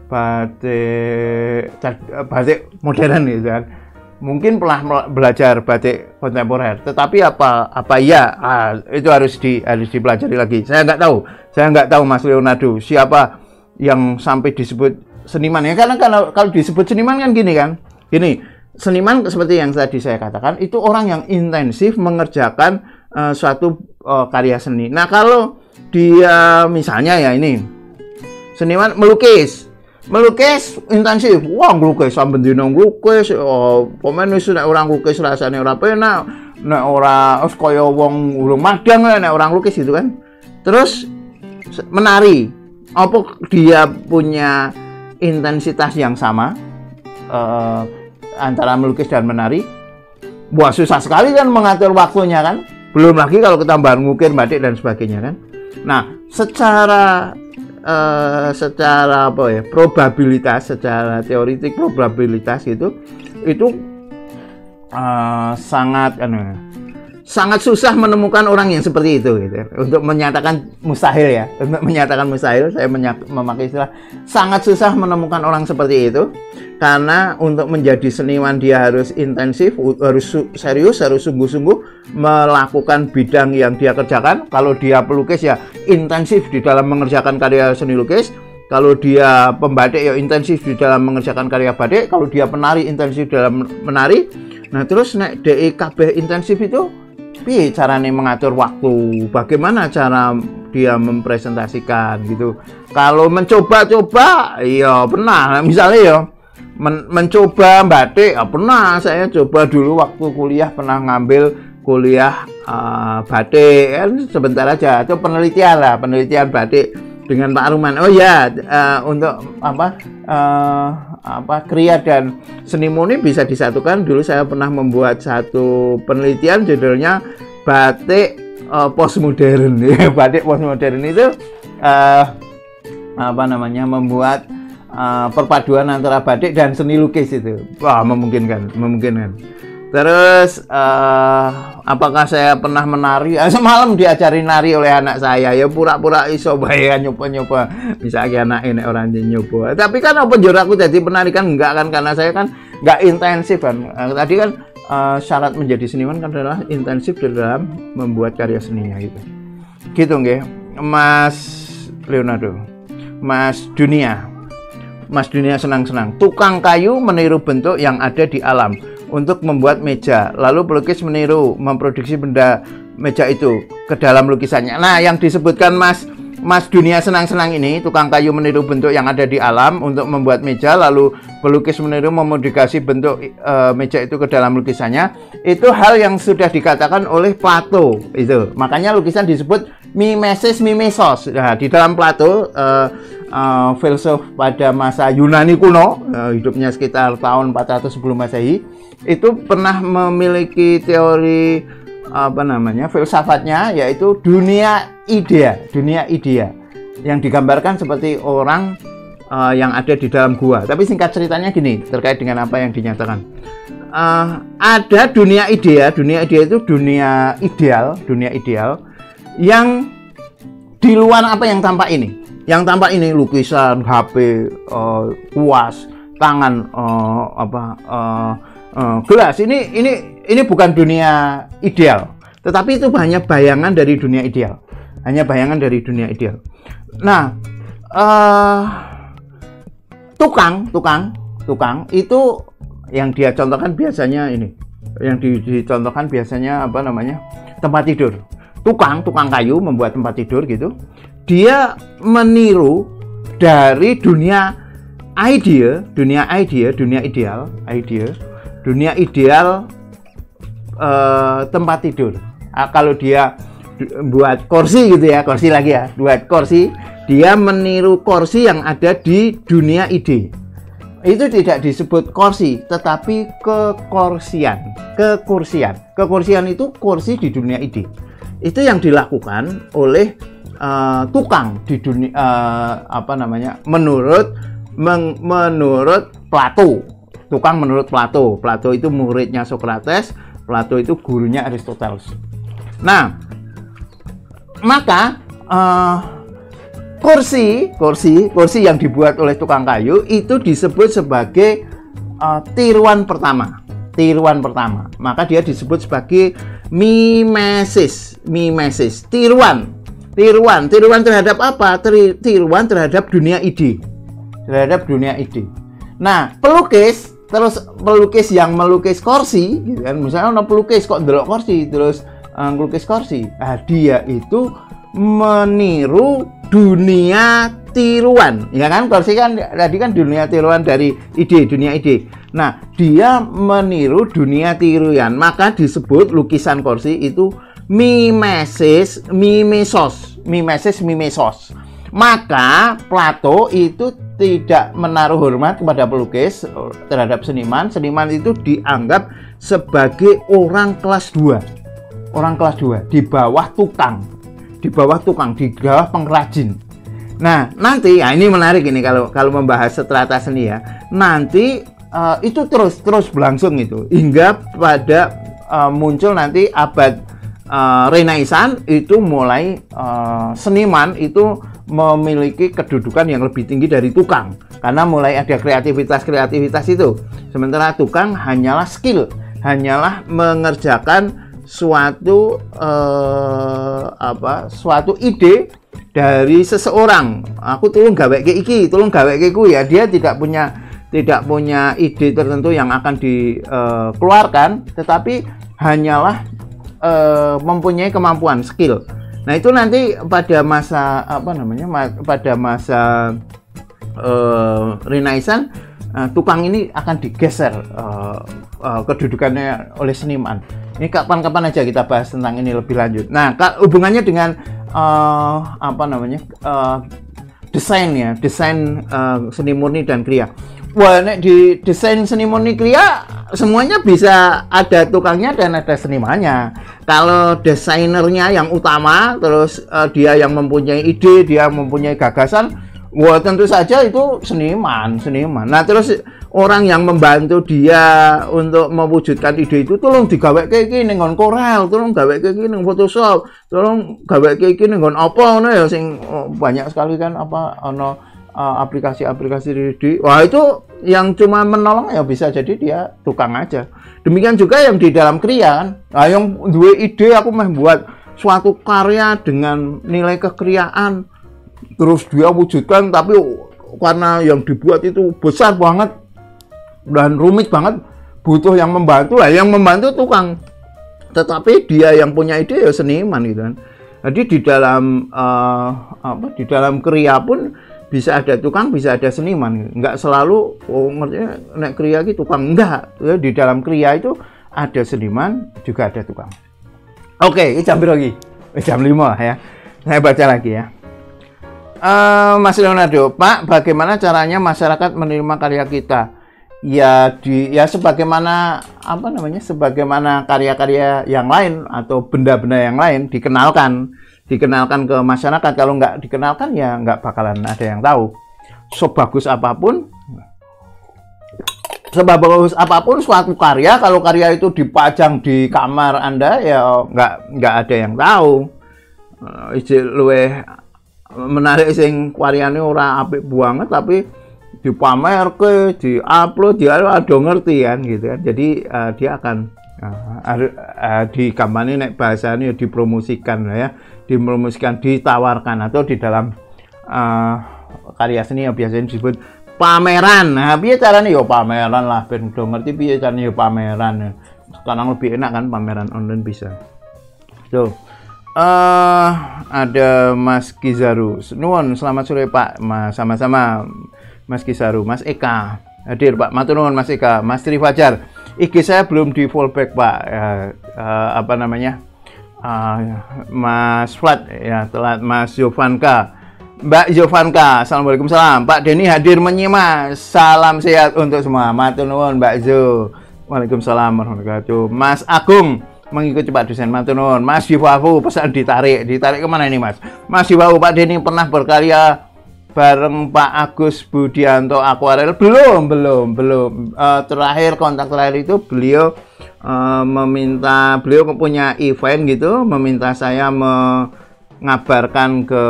batik batik modern gitu kan, mungkin pernah belajar batik kontemporer, tetapi apa apa ya ah, itu harus di harus dipelajari lagi. Saya nggak tahu saya nggak tahu Mas Leonardo siapa yang sampai disebut seniman ya, karena kalau kalau disebut seniman kan gini kan gini seniman seperti yang tadi saya katakan itu orang yang intensif mengerjakan uh, suatu uh, karya seni. Nah kalau dia misalnya ya ini seniman melukis melukis intensif, wah ngelukis sampai dino ngelukis, oh pemain wis nek orang lukis rasane ora penak, nek ora wis kaya wong urung madang nek orang lukis gitu kan. Terus menari, apa dia punya intensitas yang sama uh, antara melukis dan menari? Wah susah sekali kan mengatur waktunya kan. Belum lagi kalau ketambahan ngukir, batik dan sebagainya kan. Nah, secara Uh, secara apa ya probabilitas, secara teoritik probabilitas itu itu uh, sangat uh, sangat susah menemukan orang yang seperti itu gitu. Untuk menyatakan mustahil ya, untuk menyatakan mustahil saya memakai istilah sangat susah menemukan orang seperti itu, karena untuk menjadi seniman dia harus intensif, harus serius, harus sungguh-sungguh melakukan bidang yang dia kerjakan. Kalau dia pelukis ya intensif di dalam mengerjakan karya seni lukis, kalau dia pembatik ya intensif di dalam mengerjakan karya batik, kalau dia penari intensif dalam menari. Nah terus nek D I K B intensif itu piye caranya mengatur waktu, bagaimana cara dia mempresentasikan gitu. Kalau mencoba-coba ya pernah, misalnya ya Men mencoba batik, oh, pernah saya coba dulu waktu kuliah, pernah ngambil kuliah uh, batik kan sebentar aja, itu penelitian lah, penelitian batik dengan Pak Ruman. Oh ya, uh, untuk apa uh, apa kriya dan seni murni bisa disatukan. Dulu saya pernah membuat satu penelitian judulnya batik uh, postmodern. Batik postmodern itu uh, apa namanya, membuat Uh, perpaduan antara batik dan seni lukis itu. Wah, memungkinkan, memungkinkan. Terus uh, apakah saya pernah menari? Ah, semalam diajari nari oleh anak saya. Ya pura-pura iso bae nyoba-nyoba. Misalnya anak ini orang nyoba. Tapi kan apa jujur aku jadi penari kan enggak kan, karena saya kan enggak intensif kan. Uh, tadi kan uh, syarat menjadi seniman kan adalah intensif dalam membuat karya seninya gitu. Gitu nggih, Mas Leonardo. Mas Dunia. Mas Dunia senang-senang. Tukang kayu meniru bentuk yang ada di alam untuk membuat meja. Lalu pelukis meniru memproduksi benda meja itu ke dalam lukisannya. Nah, yang disebutkan Mas Mas Dunia senang-senang ini, tukang kayu meniru bentuk yang ada di alam untuk membuat meja, lalu pelukis meniru memodifikasi bentuk e, meja itu ke dalam lukisannya. Itu hal yang sudah dikatakan oleh Plato itu. Makanya lukisan disebut mimesis mimesos. Nah, di dalam Plato e, Uh, filsuf pada masa Yunani kuno, uh, hidupnya sekitar tahun empat ratus sebelum Masehi, itu pernah memiliki teori apa namanya filsafatnya, yaitu dunia idea, dunia idea yang digambarkan seperti orang uh, yang ada di dalam gua. Tapi singkat ceritanya gini, terkait dengan apa yang dinyatakan, uh, ada dunia idea, dunia idea itu dunia ideal, dunia ideal yang di luar apa yang tampak ini. Yang tampak ini lukisan, H P, uh, kuas, tangan, uh, apa, uh, uh, gelas. Ini, ini, ini bukan dunia ideal, tetapi itu hanya bayangan dari dunia ideal, hanya bayangan dari dunia ideal. Nah, uh, tukang, tukang, tukang itu yang dia contohkan biasanya ini, yang di, dicontohkan biasanya apa namanya, tempat tidur. Tukang, tukang kayu membuat tempat tidur gitu. Dia meniru dari dunia idea, dunia idea, dunia ideal, idea, dunia ideal uh, tempat tidur. Uh, kalau dia buat kursi gitu ya, kursi lagi ya, buat kursi, dia meniru kursi yang ada di dunia ide. Itu tidak disebut kursi, tetapi kekursian, kekursian. Kekursian itu kursi di dunia ide. Itu yang dilakukan oleh Uh, tukang di dunia uh, apa namanya menurut meng, menurut Plato. Tukang menurut Plato. Plato itu muridnya Socrates, Plato itu gurunya Aristoteles. Nah, maka uh, kursi kursi kursi yang dibuat oleh tukang kayu itu disebut sebagai uh, tiruan pertama. Tiruan pertama. Maka dia disebut sebagai mimesis, mimesis, tiruan. Tiruan, tiruan terhadap apa? Tiruan terhadap dunia ide, terhadap dunia ide. Nah, pelukis, terus pelukis yang melukis kursi, gitu kan? Misalnya orang pelukis kok ndelok kursi, terus uh, melukis kursi. Nah, dia itu meniru dunia tiruan, ya kan? Kursi kan tadi kan dunia tiruan dari ide, dunia ide. Nah, dia meniru dunia tiruan, maka disebut lukisan kursi itu mimesis mimesos, mimesis mimesos. Maka Plato itu tidak menaruh hormat kepada pelukis terhadap seniman. Seniman itu dianggap sebagai orang kelas dua. Orang kelas dua di bawah tukang. Di bawah tukang, di bawah pengrajin. Nah, nanti ya ini menarik ini kalau kalau membahas strata seni ya. Nanti uh, itu terus terus berlangsung itu hingga pada uh, muncul nanti abad Uh, Renaissance itu mulai uh, seniman itu memiliki kedudukan yang lebih tinggi dari tukang karena mulai ada kreativitas-kreativitas itu. Sementara tukang hanyalah skill, hanyalah mengerjakan suatu uh, apa suatu ide dari seseorang. Aku tolong gawe ke iki, tolong gawe ke ku ya. Dia tidak punya tidak punya ide tertentu yang akan dikeluarkan, tetapi hanyalah Uh, mempunyai kemampuan skill. Nah, itu nanti pada masa apa namanya ma pada masa uh, Renaissance Nah, tukang ini akan digeser uh, uh, kedudukannya oleh seniman. Ini kapan-kapan aja kita bahas tentang ini lebih lanjut. Nah, hubungannya dengan uh, apa namanya uh, desain ya, desain uh, seni murni dan kriya. Wah, nek di desain seni murni kriya semuanya bisa ada tukangnya dan ada senimannya. Kalau desainernya yang utama, terus uh, dia yang mempunyai ide, dia mempunyai gagasan, wah tentu saja itu seniman, seniman. Nah terus orang yang membantu dia untuk mewujudkan ide itu, tolong digawe kayak gini ngon Corel, tolong gawe kayak gini ngon Photoshop, tolong gawe kayak gini ngon apa no ya, sing oh, banyak sekali kan apa ono uh, aplikasi-aplikasi tiga D. Wah itu yang cuma menolong ya bisa jadi dia tukang aja. Demikian juga yang di dalam kriya kan. Nah, yang dua ide aku mau buat suatu karya dengan nilai kekriaan, terus dia wujudkan, tapi karena yang dibuat itu besar banget dan rumit banget, butuh yang membantu lah. Yang membantu tukang, tetapi dia yang punya ide ya seniman gitu kan. Jadi di dalam uh, apa di dalam kriya pun bisa ada tukang, bisa ada seniman. Enggak selalu oh ngerti nek kriya gitu tukang, enggak. Ya, di dalam kriya itu ada seniman, juga ada tukang. Oke, ini jam berapa lagi? Jam lima ya. Saya baca lagi ya. Uh, Mas Leonardo, Pak, bagaimana caranya masyarakat menerima karya kita? Ya di ya sebagaimana apa namanya? Sebagaimana karya-karya yang lain atau benda-benda yang lain dikenalkan, dikenalkan ke masyarakat. Kalau nggak dikenalkan ya nggak bakalan ada yang tahu. Sebagus apapun, sebagus apapun suatu karya, kalau karya itu dipajang di kamar Anda ya nggak nggak ada yang tahu. Uh, ijil luweh menarik sing karyane ora apik banget tapi dipamerke, di-upload, dia ada ngerti kan gitu kan. Jadi uh, dia akan uh, uh, digambarnya nek bahasanya dipromosikan lah ya, dipromosikan, ditawarkan, atau di dalam uh, karya seni yang biasanya disebut pameran. Nah, piye carane ya pameran lah ben do ngerti piye carane ya pameran. Sekarang lebih enak kan pameran online bisa. Tuh. Uh, ada Mas Kizaru. Nuwun, selamat sore Pak. Mas, sama-sama Mas Kizaru. Mas Eka hadir Pak. Matur nuwun Mas Eka. Mas Tri Fajar. I G saya belum di fallback Pak. Uh, uh, apa namanya? Uh, Mas Flat ya telat. Mas Jovanka. Mbak Jovanka. Assalamualaikum salam. Pak Denny hadir menyimak. Salam sehat untuk semua. Matur nuwun Mbak Jo. Waalaikumsalam warahmatullahi wabarakatuh. Mas Agung mengikuti Pak dosen, matur nuwun. Mas Jiwawu pesan ditarik, ditarik kemana ini Mas? Mas Jiwawu, Pak Denny pernah berkarya bareng Pak Agus Budianto Aquarel? Belum, belum, belum. Uh, terakhir kontak terakhir itu beliau uh, meminta, beliau punya event gitu, meminta saya mengabarkan ke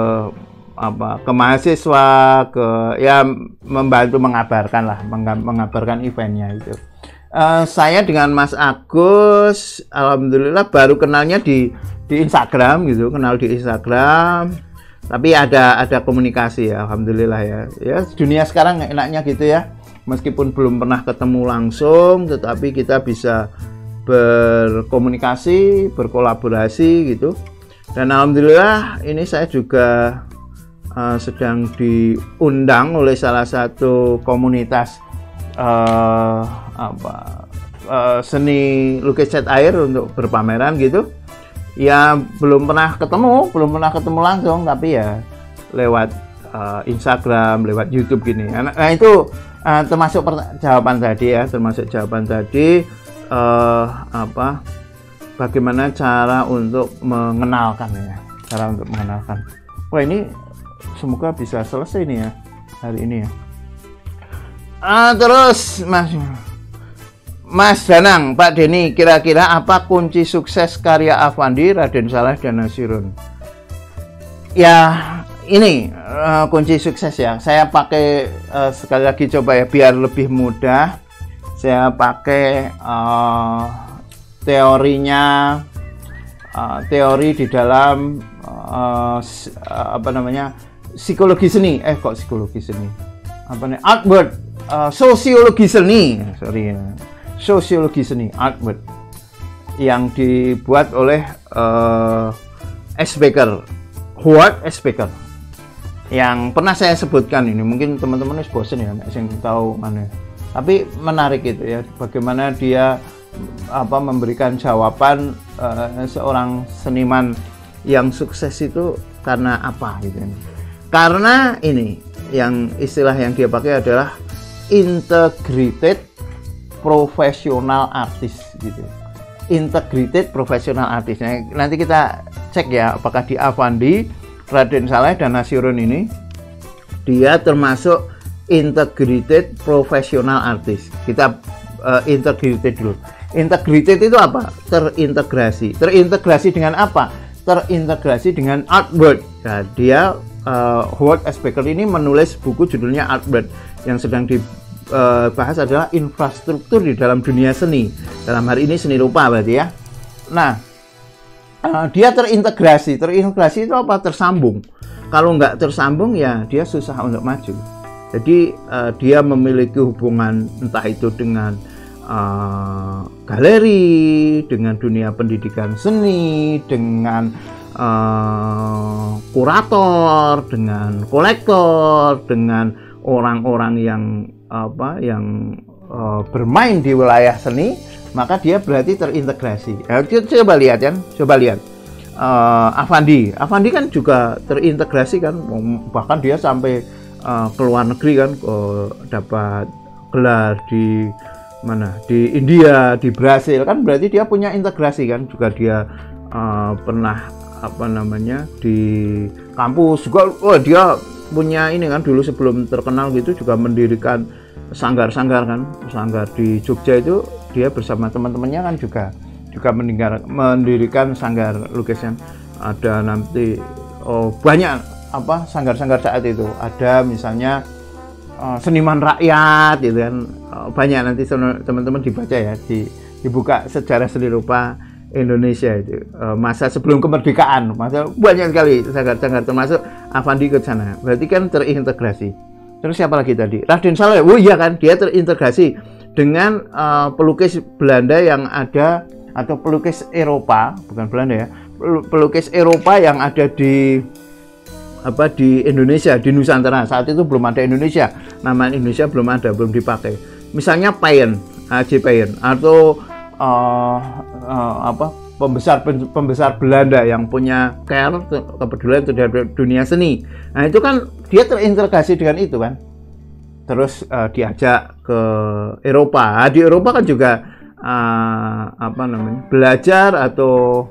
apa ke mahasiswa, ke ya membantu mengabarkan lah, mengabarkan eventnya itu. Uh, saya dengan Mas Agus, alhamdulillah baru kenalnya di di Instagram gitu, kenal di Instagram. Tapi ada ada komunikasi ya, alhamdulillah ya. Ya dunia sekarang enaknya gitu ya. Meskipun belum pernah ketemu langsung, tetapi kita bisa berkomunikasi, berkolaborasi gitu. Dan alhamdulillah ini saya juga uh, sedang diundang oleh salah satu komunitas Uh, apa uh, seni lukis cat air untuk berpameran gitu. Ya belum pernah ketemu, belum pernah ketemu langsung, tapi ya lewat uh, Instagram, lewat YouTube gini. Nah, nah itu uh, termasuk jawaban tadi ya, termasuk jawaban tadi uh, apa bagaimana cara untuk mengenalkan ya, cara untuk mengenalkan. Wah ini semoga bisa selesai nih ya hari ini ya. Ah, terus Mas Mas Danang, Pak Denny, kira-kira apa kunci sukses karya Afandi, Raden Saleh dan Nasirun? Ya, ini uh, kunci sukses ya. Saya pakai uh, sekali lagi coba ya biar lebih mudah. Saya pakai uh, teorinya uh, teori di dalam uh, apa namanya? Psikologi seni. Eh kok psikologi seni? Apa nih? Artwork. Uh, sosiologi seni, sorry, sosiologi seni, artwork, yang dibuat oleh uh, S. Baker, Howard S. Baker. yang pernah saya sebutkan ini, mungkin teman-teman harus bosen ya yang tahu mana, tapi menarik itu ya, bagaimana dia apa memberikan jawaban uh, seorang seniman yang sukses itu karena apa gitu. Karena ini yang istilah yang dia pakai adalah integrated professional artist gitu. Integrated professional artist. Nah, nanti kita cek ya apakah di Affandi, Raden Saleh dan Nasirun ini dia termasuk integrated professional artist. Kita uh, integrated dulu. Integrated itu apa? Terintegrasi. Terintegrasi dengan apa? Terintegrasi dengan artwork. Nah, dia uh, Howard S. Becker ini menulis buku judulnya Artwork, yang sedang dibahas uh, adalah infrastruktur di dalam dunia seni. Dalam hari ini seni rupa berarti ya. Nah, uh, dia terintegrasi. Terintegrasi itu apa? Tersambung. Kalau nggak tersambung ya dia susah untuk maju. Jadi uh, dia memiliki hubungan entah itu dengan uh, galeri, dengan dunia pendidikan seni, dengan uh, kurator, dengan kolektor, dengan orang-orang yang apa yang uh, bermain di wilayah seni, maka dia berarti terintegrasi. Nah, coba lihat kan, coba lihat uh, Affandi. Affandi kan juga terintegrasi kan, bahkan dia sampai uh, ke luar negeri kan, uh, dapat gelar di mana, di India, di Brasil kan, berarti dia punya integrasi kan. Juga dia uh, pernah apa namanya di kampus juga, oh dia punya ini kan, dulu sebelum terkenal gitu juga mendirikan sanggar-sanggar kan, sanggar di Jogja itu dia bersama teman-temannya kan juga juga mendirikan, mendirikan sanggar lukisan. Ada nanti oh, banyak apa sanggar-sanggar saat itu, ada misalnya uh, seniman rakyat gitu kan, uh, banyak. Nanti teman-teman dibaca ya, di, dibuka sejarah seni rupa Indonesia itu uh, masa sebelum kemerdekaan, masa banyak sekali sanggar-sanggar, termasuk Affandi ke sana. Berarti kan terintegrasi. Terus siapa lagi tadi? Raden Saleh. Oh iya kan, dia terintegrasi dengan uh, pelukis Belanda yang ada, atau pelukis Eropa, bukan Belanda ya, pelukis Eropa yang ada di apa di Indonesia, di Nusantara. Saat itu belum ada Indonesia, nama Indonesia belum ada, belum dipakai. Misalnya Payen, H J Payen, atau uh, uh, apa pembesar pembesar Belanda yang punya care, kepedulian terhadap dunia seni. Nah itu kan dia terintegrasi dengan itu kan. Terus uh, diajak ke Eropa. Nah, di Eropa kan juga uh, apa namanya belajar atau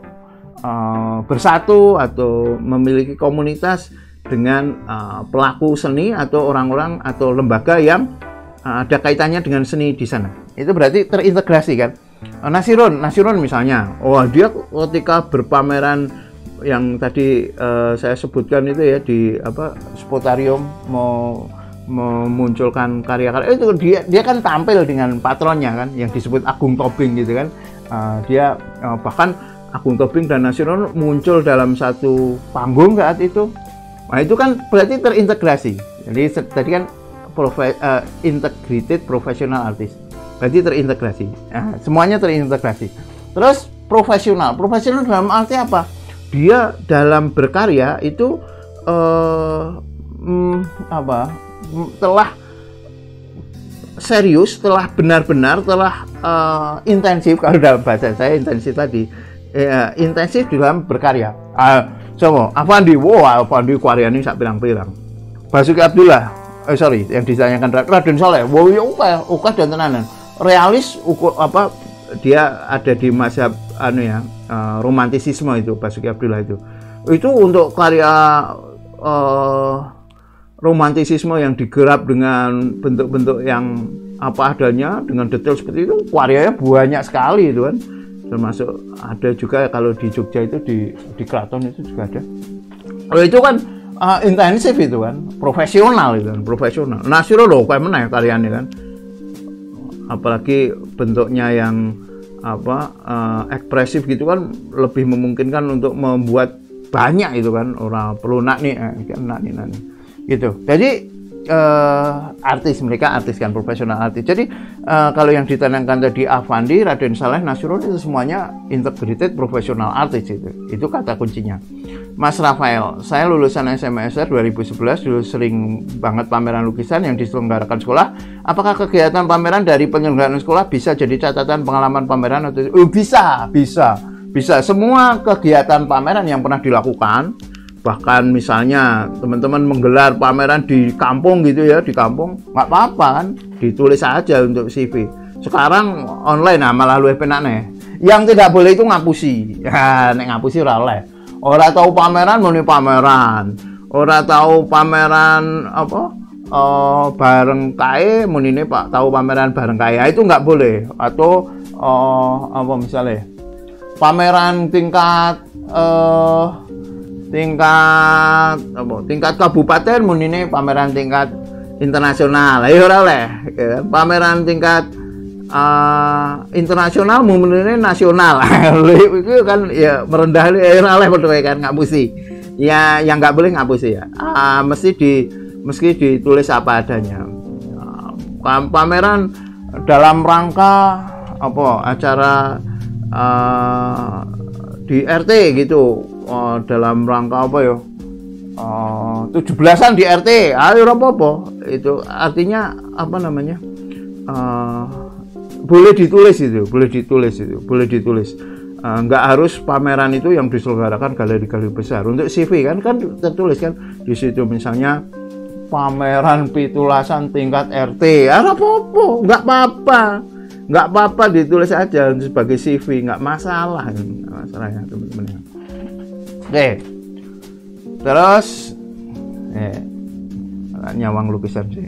uh, bersatu atau memiliki komunitas dengan uh, pelaku seni atau orang-orang atau lembaga yang uh, ada kaitannya dengan seni di sana. Itu berarti terintegrasi kan. Nasirun, Nasirun misalnya, oh dia ketika berpameran yang tadi uh, saya sebutkan itu ya di apa Spotarium mau memunculkan karya-karya itu, dia dia kan tampil dengan patronnya kan yang disebut Agung Tobing gitu kan. Uh, dia uh, bahkan Agung Tobing dan Nasirun muncul dalam satu panggung saat itu. Nah itu kan berarti terintegrasi. Jadi tadi kan profe, uh, integrated professional artist. Berarti terintegrasi. Nah, semuanya terintegrasi. Terus profesional. Profesional dalam arti apa? Dia dalam berkarya itu uh, hmm, apa? telah serius, telah benar-benar, telah uh, intensif. Kalau dalam bahasa saya intensif tadi, eh, intensif dalam berkarya. Ah, coba Affandi, wow, Affandi karyanya sak pirang-pirang. Basuki Abdullah, eh sorry, yang ditanyakan Raden Saleh, wow, ya oke, oke dan tenanan. Realis, ukur apa? Dia ada di mazhab anu ya, uh, romantisisme itu Basuki Abdullah itu. Itu untuk karya uh, romantisisme yang digerap dengan bentuk-bentuk yang apa adanya, dengan detail seperti itu, karyanya banyak sekali itu kan. Termasuk ada juga kalau di Jogja itu di di Keraton itu juga ada. Oh itu kan uh, intensif itu kan, profesional itu kan, profesional. Nasirun loh kayak mana ya karyanya kan. Apalagi bentuknya yang apa uh, ekspresif gitu kan, lebih memungkinkan untuk membuat banyak itu kan, orang perlu nak nih, eh, nak nih, nak nih. Gitu. Jadi uh, artis, mereka artis kan, profesional artis. Jadi uh, kalau yang ditanyakan tadi Avandi, Raden Saleh, Nasrul itu semuanya integrated profesional artis itu. Itu kata kuncinya. Mas Rafael, saya lulusan S M S R dua ribu sebelas, dulu sering banget pameran lukisan yang diselenggarakan sekolah. Apakah kegiatan pameran dari penyelenggaraan sekolah bisa jadi catatan pengalaman pameran atau oh, bisa, bisa, bisa. Semua kegiatan pameran yang pernah dilakukan, bahkan misalnya teman-teman menggelar pameran di kampung gitu ya, di kampung, nggak apa-apa kan, ditulis aja untuk C V. Sekarang online, nah malah luwih penak nih. Yang tidak boleh itu ngapusi. Ya, nek ngapusi ora oleh. Ora tahu pameran muni pameran. Ora tahu pameran apa? Oh, bareng kae munine Pak tahu pameran bareng kae. Itu nggak boleh. Atau oh, apa misalnya pameran tingkat eh tingkat apa? Tingkat kabupaten munine pameran tingkat internasional. Ayo ora oleh. Pameran tingkat Uh, internasional mungkin nasional itu kan ya merendah ya oleh betul kan ngapusi ya, yang nggak boleh ngapusi ya, uh, mesti di mesti ditulis apa adanya. Uh, pameran dalam rangka apa acara uh, di R T gitu, uh, dalam rangka apa ya, tujuh belasan di R T, ayo apa-apa itu artinya apa namanya, uh, boleh ditulis itu, boleh ditulis itu, boleh ditulis. Uh, nggak harus pameran itu yang diselenggarakan galeri-galeri besar. Untuk C V kan kan tertulis kan di situ misalnya pameran pitulasan tingkat R T. Ah, apa-apa, nggak apa-apa, nggak apa-apa ditulis aja sebagai C V, nggak masalah, nggak masalah ya teman-teman. Oke, terus, eh, nyawang lukisan sih.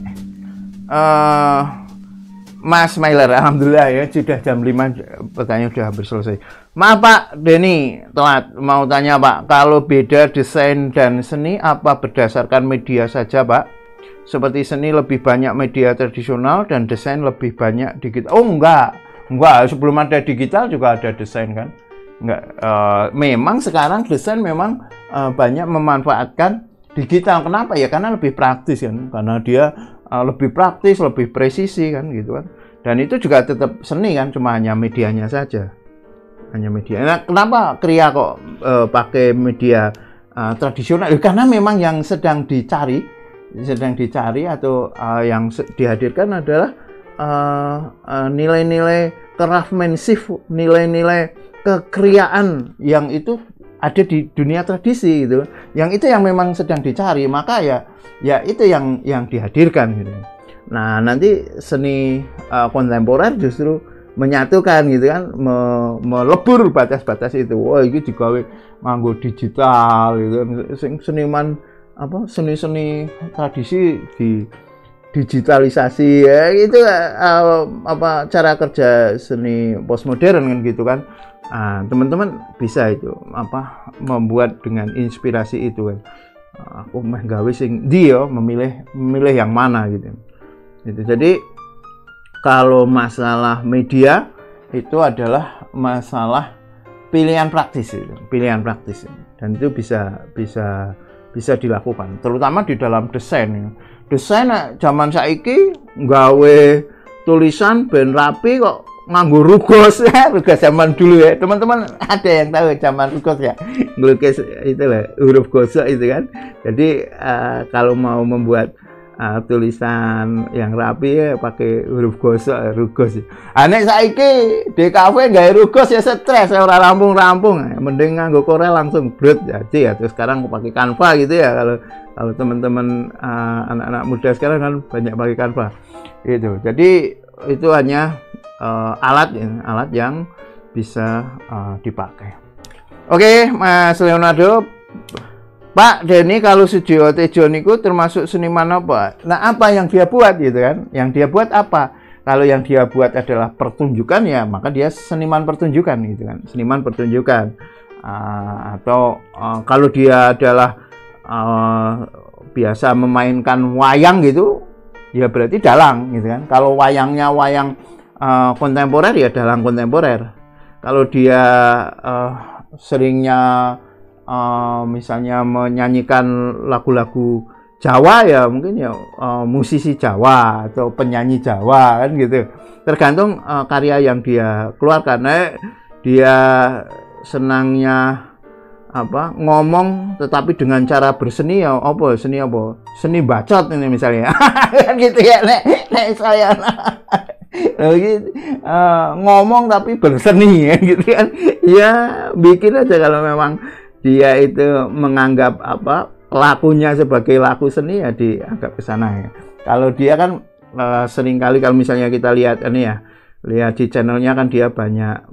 Uh, Mas Mailer, alhamdulillah ya sudah jam lima, pertanyaan sudah hampir selesai. Maaf Pak Denny, telat mau tanya Pak, kalau beda desain dan seni apa berdasarkan media saja Pak? Seperti seni lebih banyak media tradisional dan desain lebih banyak digital. Oh enggak, enggak, sebelum ada digital juga ada desain kan? Enggak, uh, memang sekarang desain memang uh, banyak memanfaatkan digital. Kenapa ya? Karena lebih praktis kan, karena dia Uh, lebih praktis, lebih presisi kan gitu kan. Dan itu juga tetap seni kan, cuma hanya medianya saja. Hanya media. Nah, kenapa Kria kok uh, pakai media uh, tradisional? Karena memang yang sedang dicari, sedang dicari atau uh, yang dihadirkan adalah nilai-nilai uh, uh, craftsmanship, nilai-nilai kekriaan yang itu ada di dunia tradisi gitu. Yang itu yang memang sedang dicari, maka ya ya itu yang yang dihadirkan gitu. Nah, nanti seni uh, kontemporer justru menyatukan gitu kan, me, melebur batas-batas itu. Wah, ini digawe nganggo digital gitu. Seniman apa seni-seni tradisi di digitalisasi ya itu uh, apa cara kerja seni postmodern kan gitu kan. Nah, teman-teman bisa itu apa membuat dengan inspirasi itu kan. Aku meh gawe sing dia memilih memilih yang mana gitu. Gitu. Jadi kalau masalah media itu adalah masalah pilihan praktis itu, pilihan praktis. Dan itu bisa bisa bisa dilakukan, terutama di dalam desain. Desain zaman saiki gawe tulisan ben rapi kok nganggo rugos ya, rugos zaman dulu ya. Teman-teman ada yang tahu zaman rugos ya? Ngelukis itu lah, huruf gosok itu kan. Jadi uh, kalau mau membuat uh, tulisan yang rapi ya pakai huruf gosok, rugos. Anek saiki di kafe gawe rugos ya stres, ora rampung-rampung. Mending nganggo Corel langsung brut jadi ya. Terus sekarang aku pakai Canva gitu ya, kalau kalau teman-teman uh, anak-anak muda sekarang kan banyak pakai Canva. Itu. Jadi itu hanya Uh, alat ya, alat yang bisa uh, dipakai. Oke, Mas Leonardo, Pak Denny, kalau Sujiwo Tejo niku termasuk seniman apa? Nah, apa yang dia buat gitu kan? Yang dia buat apa? Kalau yang dia buat adalah pertunjukan ya, maka dia seniman pertunjukan gitu kan, seniman pertunjukan. Uh, atau uh, kalau dia adalah uh, biasa memainkan wayang gitu, ya berarti dalang gitu kan. Kalau wayangnya wayang Uh, kontemporer ya dalang kontemporer. Kalau dia uh, seringnya uh, misalnya menyanyikan lagu-lagu Jawa ya mungkin ya uh, musisi Jawa atau penyanyi Jawa kan gitu. Tergantung uh, karya yang dia keluarkan. Nah, dia senangnya apa ngomong tetapi dengan cara berseni ya apa seni apa seni bacot ini misalnya kan gitu ya nek nek saya gitu, uh, ngomong tapi berseni ya gitu kan ya bikin aja kalau memang dia itu menganggap apa lakunya sebagai laku seni ya dianggap ke sana ya. Kalau dia kan uh, seringkali kalau misalnya kita lihat ini ya lihat di channelnya kan dia banyak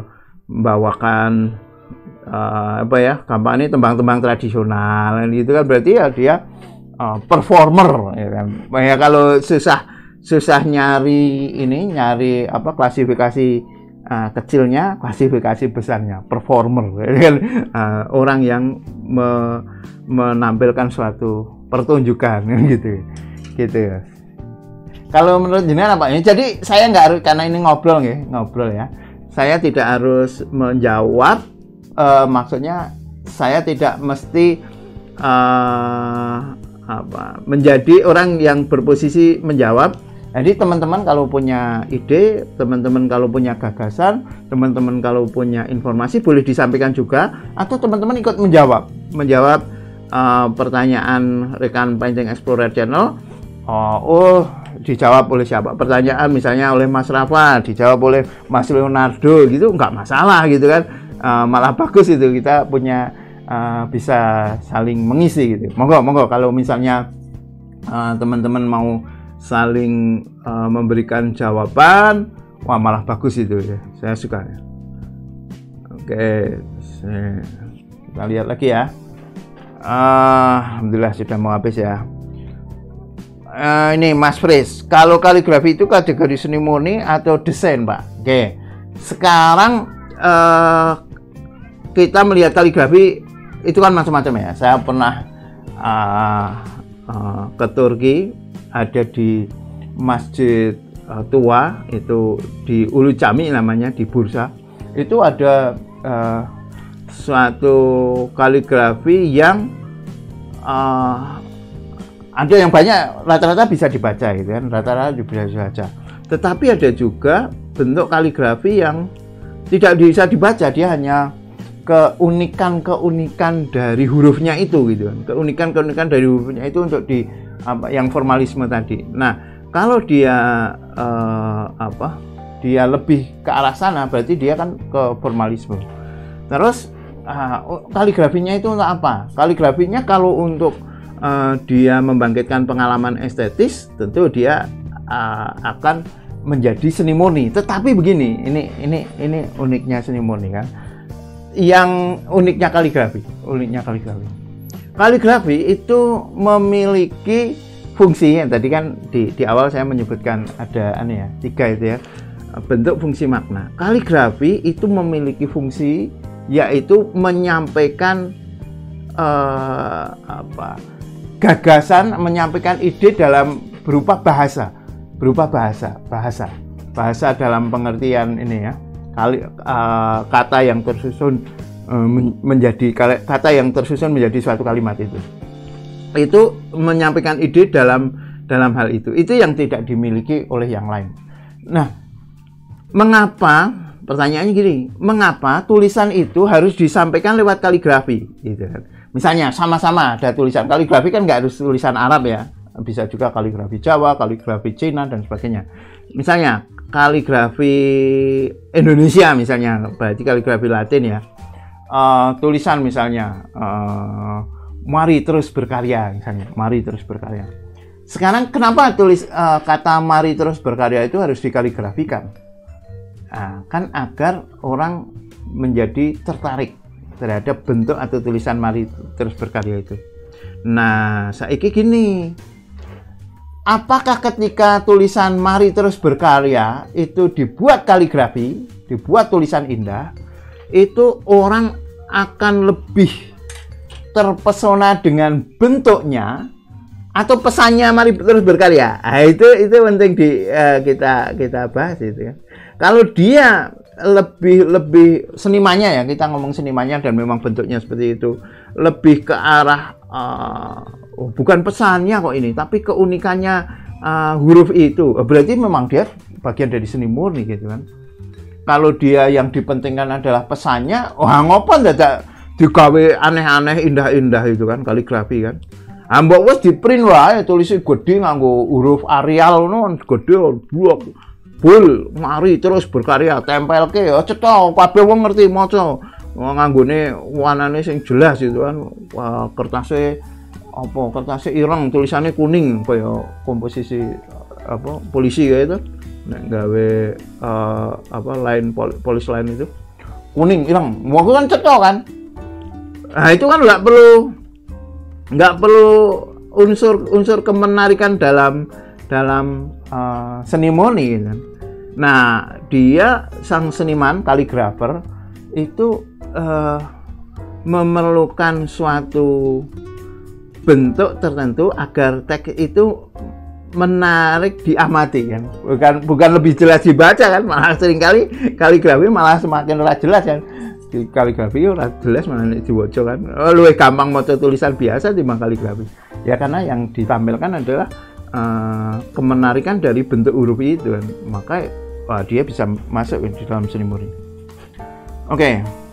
membawakan Uh, apa ya gampang ini tembang-tembang tradisional gitu kan berarti ya dia uh, performer ya kan ya kalau susah susah nyari ini nyari apa klasifikasi uh, kecilnya klasifikasi besarnya performer ya kan uh, orang yang me menampilkan suatu pertunjukan gitu gitu ya. Kalau menurut jenengan apa ini jadi saya nggak harus karena ini ngobrol ya ngobrol ya saya tidak harus menjawab. Uh, maksudnya saya tidak mesti uh, apa, menjadi orang yang berposisi menjawab. Jadi teman-teman kalau punya ide, teman-teman kalau punya gagasan, teman-teman kalau punya informasi boleh disampaikan juga, atau teman-teman ikut menjawab, menjawab uh, pertanyaan rekan Painting Explorer Channel. Oh, oh, dijawab oleh siapa? Pertanyaan misalnya oleh Mas Rafa, dijawab oleh Mas Leonardo, gitu nggak masalah gitu kan. Uh, malah bagus itu kita punya uh, bisa saling mengisi gitu. Monggo, monggo kalau misalnya teman-teman uh, mau saling uh, memberikan jawaban, wah malah bagus itu ya. Saya suka ya. Oke, saya, kita lihat lagi ya. Uh, Alhamdulillah sudah mau habis ya. Uh, ini Mas Fris, kalau kaligrafi itu kategori seni murni atau desain, Pak? Oke, sekarang uh, kita melihat kaligrafi itu kan macam-macam ya. Saya pernah uh, uh, ke Turki, ada di Masjid uh, Tua itu di Ulu Cami namanya di Bursa. Itu ada uh, suatu kaligrafi yang uh, ada yang banyak rata-rata bisa dibaca gitu kan, rata-rata bisa dibaca. Tetapi ada juga bentuk kaligrafi yang tidak bisa dibaca, dia hanya keunikan-keunikan dari hurufnya itu gitu kan. Keunikan-keunikan dari hurufnya itu untuk di apa yang formalisme tadi. Nah, kalau dia eh, apa? Dia lebih ke arah sana berarti dia kan ke formalisme. Terus uh, kaligrafinya itu untuk apa? Kaligrafinya kalau untuk uh, dia membangkitkan pengalaman estetis, tentu dia uh, akan menjadi seni murni. Tetapi begini, ini ini ini uniknya seni murni kan. Yang uniknya kaligrafi, uniknya kaligrafi. Kaligrafi itu memiliki fungsi yang tadi kan di, di awal saya menyebutkan ada aneh ya, tiga itu ya, bentuk fungsi makna. Kaligrafi itu memiliki fungsi yaitu menyampaikan eh, apa, gagasan, menyampaikan ide dalam berupa bahasa, berupa bahasa, bahasa, bahasa dalam pengertian ini ya. Kali, uh, kata yang tersusun uh, men menjadi kata yang tersusun menjadi suatu kalimat itu itu menyampaikan ide dalam dalam hal itu itu yang tidak dimiliki oleh yang lain. Nah, mengapa pertanyaannya gini, mengapa tulisan itu harus disampaikan lewat kaligrafi gitu kan? Misalnya sama-sama ada tulisan kaligrafi kan nggak harus tulisan Arab ya, bisa juga kaligrafi Jawa, kaligrafi Cina dan sebagainya. Misalnya kaligrafi Indonesia misalnya, berarti kaligrafi Latin ya. Uh, tulisan misalnya, uh, mari terus berkarya misalnya, mari terus berkarya. Sekarang kenapa tulis uh, kata mari terus berkarya itu harus dikaligrafikan? Nah, kan agar orang menjadi tertarik terhadap bentuk atau tulisan mari terus berkarya itu. Nah, saiki gini. Apakah ketika tulisan mari terus berkarya itu dibuat kaligrafi, dibuat tulisan indah, itu orang akan lebih terpesona dengan bentuknya atau pesannya mari terus berkarya? Nah, itu itu penting di uh, kita kita bahas itu ya. Kalau dia lebih lebih senimannya ya, kita ngomong senimannya dan memang bentuknya seperti itu, lebih ke arah uh, oh, bukan pesannya kok ini, tapi keunikannya uh, huruf itu. Berarti memang dia bagian dari seni murni gitu kan. Kalau dia yang dipentingkan adalah pesannya, wah ngopo dadak digawe aneh-aneh indah-indah itu kan, kaligrafi kan. Ah mbok wis di-print wae tulisé gede nganggo huruf Arial ngono, gede blok bul mari terus berkarya tempelke ya cetha kabeh wong ngerti maca. Nganggone warnane sing jelas itu kan, kertasnya apa kertasnya ireng tulisannya kuning kaya komposisi apa polisi kayak itu. Nek gawe uh, apa line pol polis line itu kuning ireng, mau kan cetha kan. Nah itu kan nggak perlu nggak perlu unsur-unsur kemenarikan dalam dalam uh, seni murni gitu. Nah dia sang seniman kaligrafer itu uh, memerlukan suatu bentuk tertentu agar teks itu menarik diamati kan, bukan bukan lebih jelas dibaca kan, malah seringkali kaligrafi malah semakin ora jelas kan. Di kaligrafi ora jelas mana nek diwaca kan. Oh, luwih gampang maca tulisan biasa timbang kaligrafi. Ya karena yang ditampilkan adalah uh, kemenarikan dari bentuk huruf itu kan. Maka wah, dia bisa masuk di dalam seni murni. Oke. Okay.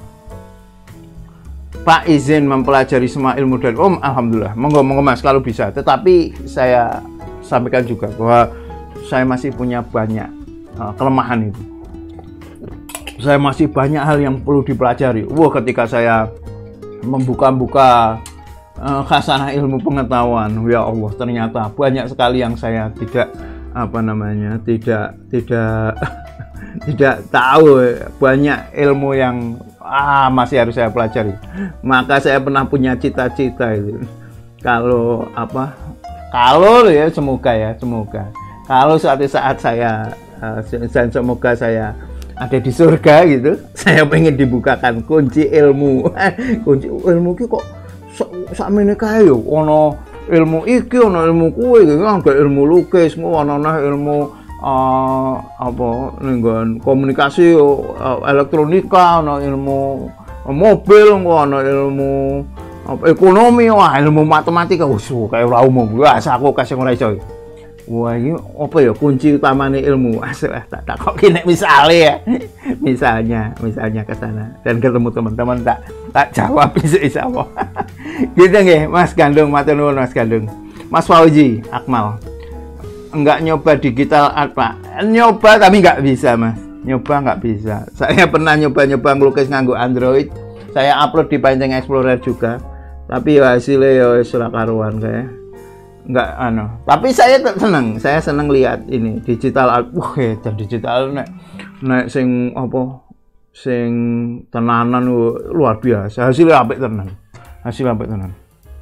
Pak izin mempelajari semua ilmu dan om, alhamdulillah. Monggo monggo Mas kalau bisa. Tetapi saya sampaikan juga bahwa saya masih punya banyak uh, kelemahan itu. Saya masih banyak hal yang perlu dipelajari. Wah, ketika saya membuka-buka uh, khasanah ilmu pengetahuan, ya Allah, ternyata banyak sekali yang saya tidak apa namanya, tidak tidak tidak tahu. Banyak ilmu yang ah masih harus saya pelajari. Maka saya pernah punya cita-cita itu. Kalau apa? Kalau ya semoga ya, semoga. Kalau suatu saat saya uh, semoga saya ada di surga gitu, saya pengen dibukakan kunci ilmu. Kunci ilmu ki kok sakmene kae yo, ana ilmu iki, ana ilmu kuwi, ada ilmu lukis, ana ilmu uh, apa ning komunikasi uh, elektronika, ana ilmu mobil, ana ilmu apa ekonomi, wah ilmu matematika, wis kae ora umum. Wah, aku kasih ora iso. Wah, ini apa ya kunci utamanya ilmu? Asal tak tak kok kini misalnya ya, misalnya, misalnya ke sana dan ketemu teman-teman tak tak jawab insya Allah. Gitu nggih, Mas Gandung, matur nuwun Mas Gandung. Mas Fauzi Akmal, enggak nyoba digital art Pak? Nyoba tapi nggak bisa Mas, nyoba nggak bisa. Saya pernah nyoba-nyoba ngelukis nganggo Android, saya upload di Painting Explorer juga, tapi hasilnya ya ora karuan kayak. Enggak ano, tapi saya seneng, saya seneng lihat ini digital art. Wah, dan digital nek nek sing apa sing tenanan luar biasa, hasilnya apik tenan. Hasil apik tenan.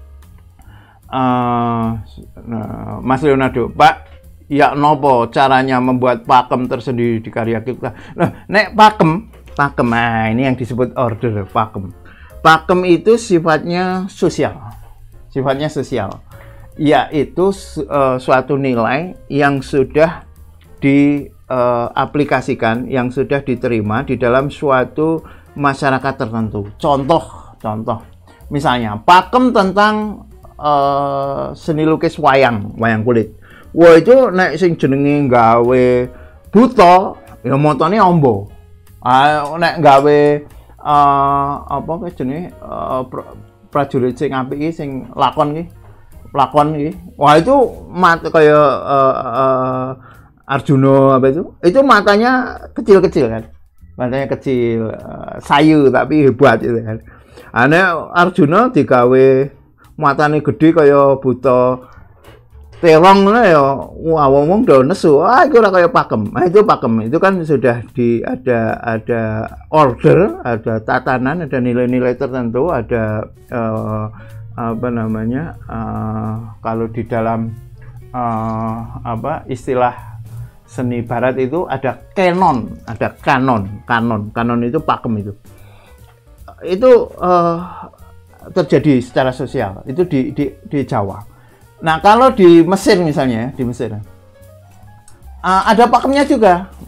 Uh, nah, Mas Leonardo, Pak, ya nopo caranya membuat pakem tersendiri di karya kita? Nah, nek pakem, pakem, nah ini yang disebut order pakem. Pakem itu sifatnya sosial, sifatnya sosial. Yaitu uh, suatu nilai yang sudah diaplikasikan, uh, yang sudah diterima di dalam suatu masyarakat tertentu. Contoh, contoh, misalnya pakem tentang uh, seni lukis wayang, wayang kulit. Wah itu nek sing jenenge gawe buta, ya motone ombo. Ah, nek gawe uh, apa ke jenenge uh, prajurit sing apik iki sing lakon iki. Lakon iki. Wah itu mat kayak uh, uh, Arjuna apa itu? Itu matanya kecil-kecil kan. Matanya kecil, uh, sayu tapi hebat itu kan. Ane Arjuna digawe matane gede kayak buta terong ngono ya. Wah wong-wong do nesu. Ah itu ora kayak pakem. Nah, itu pakem. Itu kan sudah di ada ada order, ada tatanan, ada nilai-nilai tertentu, ada uh, apa namanya uh, kalau di dalam uh, apa istilah seni barat itu ada kanon, ada kanon, kanon, kanon itu pakem itu itu uh, terjadi secara sosial itu di, di di Jawa. Nah kalau di Mesir misalnya, di Mesir uh, ada pakemnya juga.